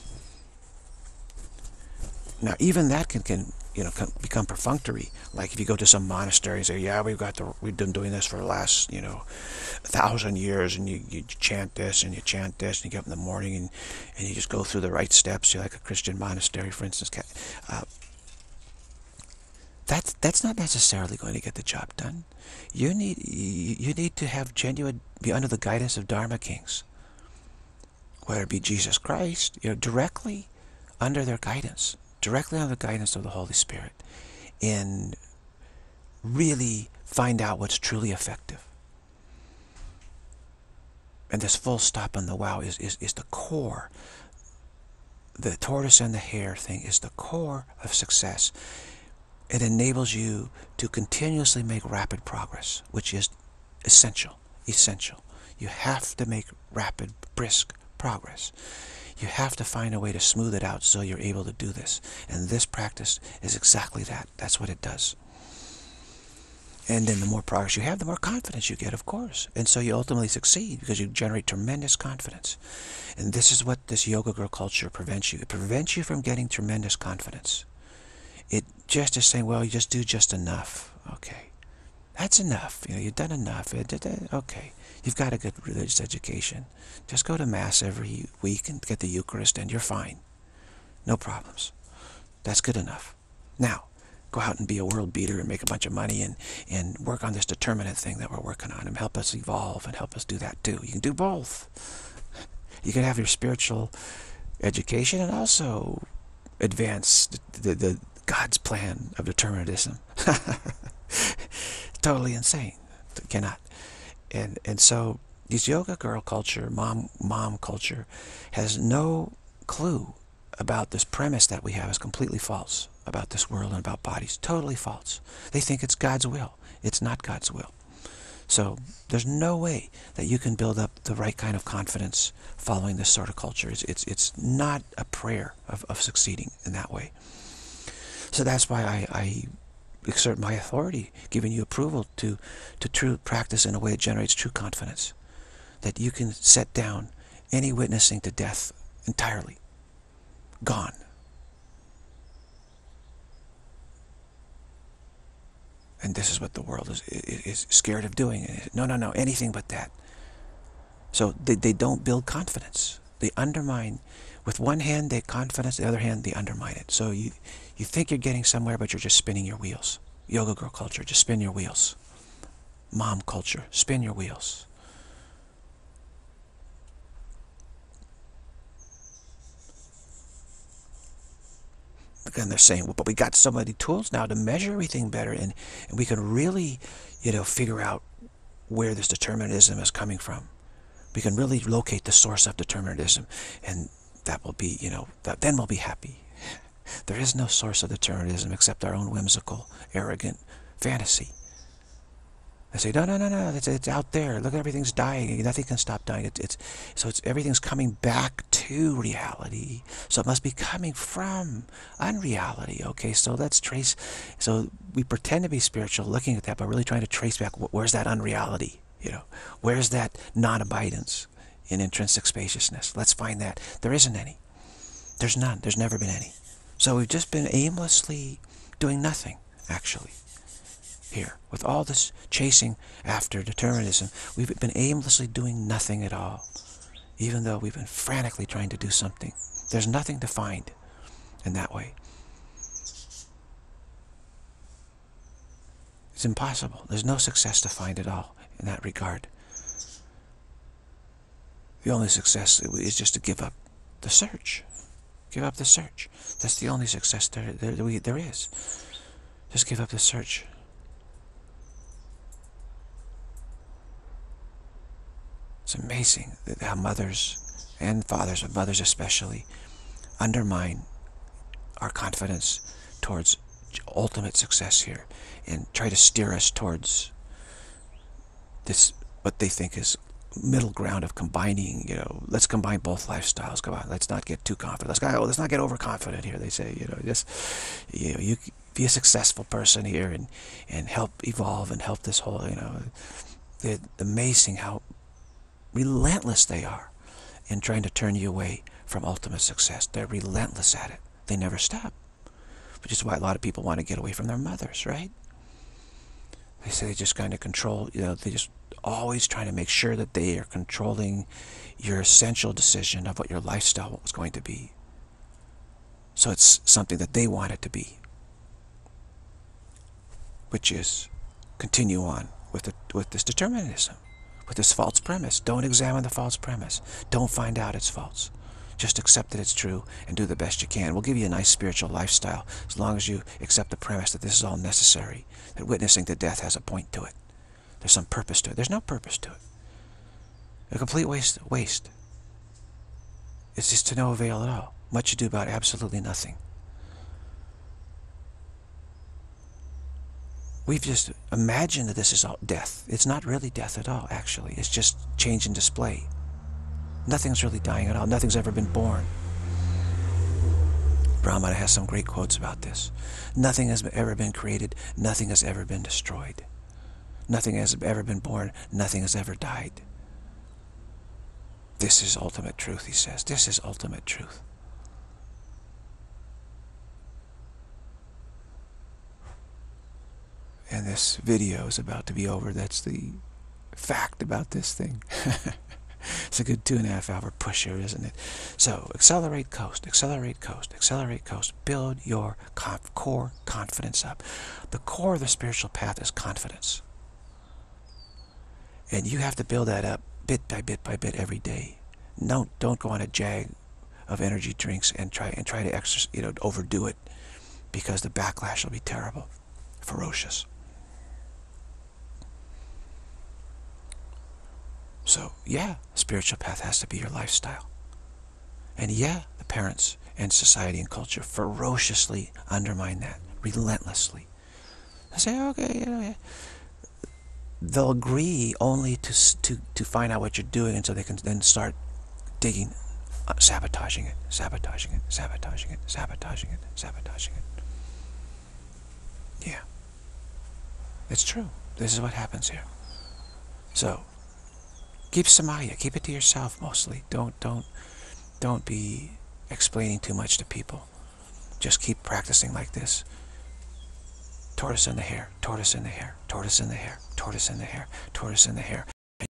Now even that can, can you know, can become perfunctory. Like if you go to some monastery and say, yeah, we've got the, we've been doing this for the last, you know, a thousand years, and you, you chant this and you chant this, and you get up in the morning and, and you just go through the right steps. You're like a Christian monastery, for instance. Uh, that's, that's not necessarily going to get the job done. You need, you, you need to have genuine, be under the guidance of Dharma kings. Whether it be Jesus Christ, you know, directly under their guidance. Directly under the guidance of the Holy Spirit, and really find out what's truly effective. And this full stop on the wow is, is, is the core. The tortoise and the hare thing is the core of success. It enables you to continuously make rapid progress, which is essential, essential. You have to make rapid, brisk progress. You have to find a way to smooth it out so you're able to do this. And this practice is exactly that. That's what it does. And then the more progress you have, the more confidence you get, of course. And so you ultimately succeed because you generate tremendous confidence. And this is what this yoga girl culture prevents you. It prevents you from getting tremendous confidence. It just is saying, well, you just do just enough. Okay. That's enough. You know, you've done enough. Okay. You've got a good religious education. Just go to Mass every week and get the Eucharist and you're fine. No problems. That's good enough. Now, go out and be a world beater and make a bunch of money and, and work on this determinate thing that we're working on and help us evolve and help us do that too. You can do both. You can have your spiritual education and also advance the, the, the God's plan of determinism. Totally insane. Cannot. And and so this yoga girl culture, mom mom culture, has no clue about this premise that we have is completely false about this world and about bodies. Totally false. They think it's God's will. It's not God's will. So there's no way that you can build up the right kind of confidence following this sort of culture. It's it's, it's not a prayer of, of succeeding in that way. So that's why I, I exert my authority, giving you approval to, to true practice in a way that generates true confidence. That you can set down any witnessing to death entirely. Gone. And this is what the world is, is scared of doing. No, no, no, anything but that. So they, they don't build confidence. They undermine, with one hand they confidence, the other hand they undermine it. So you, you think you're getting somewhere, but you're just spinning your wheels. Yoga girl culture, just spin your wheels. Mom culture, spin your wheels. Again, they're saying, well, but we got so many tools now to measure everything better, and, and we can really, you know, figure out where this determinism is coming from. We can really locate the source of determinism, and that will be, you know, that, then we'll be happy. There is no source of determinism except our own whimsical, arrogant fantasy. They say, no, no, no, no, it's, it's out there. Look, everything's dying. Nothing can stop dying. It, it's so it's everything's coming back to reality. So it must be coming from unreality. Okay, so let's trace. So we pretend to be spiritual, looking at that, but really trying to trace back. Where's that unreality? You know, where's that non-abidance in intrinsic spaciousness? Let's find that. There isn't any. There's none. There's never been any. So we've just been aimlessly doing nothing, actually. Here, with all this chasing after determinism, we've been aimlessly doing nothing at all, even though we've been frantically trying to do something. There's nothing to find in that way. It's impossible. There's no success to find at all in that regard. The only success is just to give up the search. Give up the search. That's the only success there, there, there is. Just give up the search. It's amazing how mothers and fathers, but mothers especially, undermine our confidence towards ultimate success here and try to steer us towards this, what they think is middle ground of combining, you know, let's combine both lifestyles. Come on, let's not get too confident. Let's, go, let's not get overconfident here, they say, you know, just, you know, you be a successful person here and, and help evolve and help this whole, you know, it's amazing how relentless they are in trying to turn you away from ultimate success. They're relentless at it. They never stop. Which is why a lot of people want to get away from their mothers, right? They say they just kind of control, you know, they just always trying to make sure that they are controlling your essential decision of what your lifestyle was going to be. So it's something that they want it to be. Which is continue on with, the, with this determinism. With this false premise. Don't examine the false premise. Don't find out it's false. Just accept that it's true and do the best you can. We'll give you a nice spiritual lifestyle as long as you accept the premise that this is all necessary. That witnessing to death has a point to it. There's some purpose to it. There's no purpose to it. A complete waste. Waste. It's just to no avail at all. Much ado about absolutely nothing. We've just imagined that this is all death. It's not really death at all, actually. It's just change in display. Nothing's really dying at all. Nothing's ever been born. Brahmana has some great quotes about this. Nothing has ever been created. Nothing has ever been destroyed. Nothing has ever been born. Nothing has ever died. This is ultimate truth, he says. This is ultimate truth. And this video is about to be over. That's the fact about this thing. It's a good two and a half hour pusher, isn't it? So, accelerate, coast, accelerate, coast, accelerate, coast. Build your conf core confidence up. The core of the spiritual path is confidence. And you have to build that up bit by bit by bit every day. No, don't go on a jag of energy drinks and try and try to exercise, you know, overdo it, because the backlash will be terrible, ferocious. So, yeah, spiritual path has to be your lifestyle. And yeah, the parents and society and culture ferociously undermine that, relentlessly. They say, okay, you know, yeah. They'll agree only to, to, to find out what you're doing, and so they can then start digging, uh, sabotaging it, sabotaging it, sabotaging it, sabotaging it, sabotaging it. Yeah. It's true. This is what happens here. So, keep samaya, keep it to yourself mostly. Don't, don't, don't be explaining too much to people. Just keep practicing like this. Tortoise in the hair, tortoise in the hair, tortoise in the hair, tortoise in the hair, tortoise in the hair.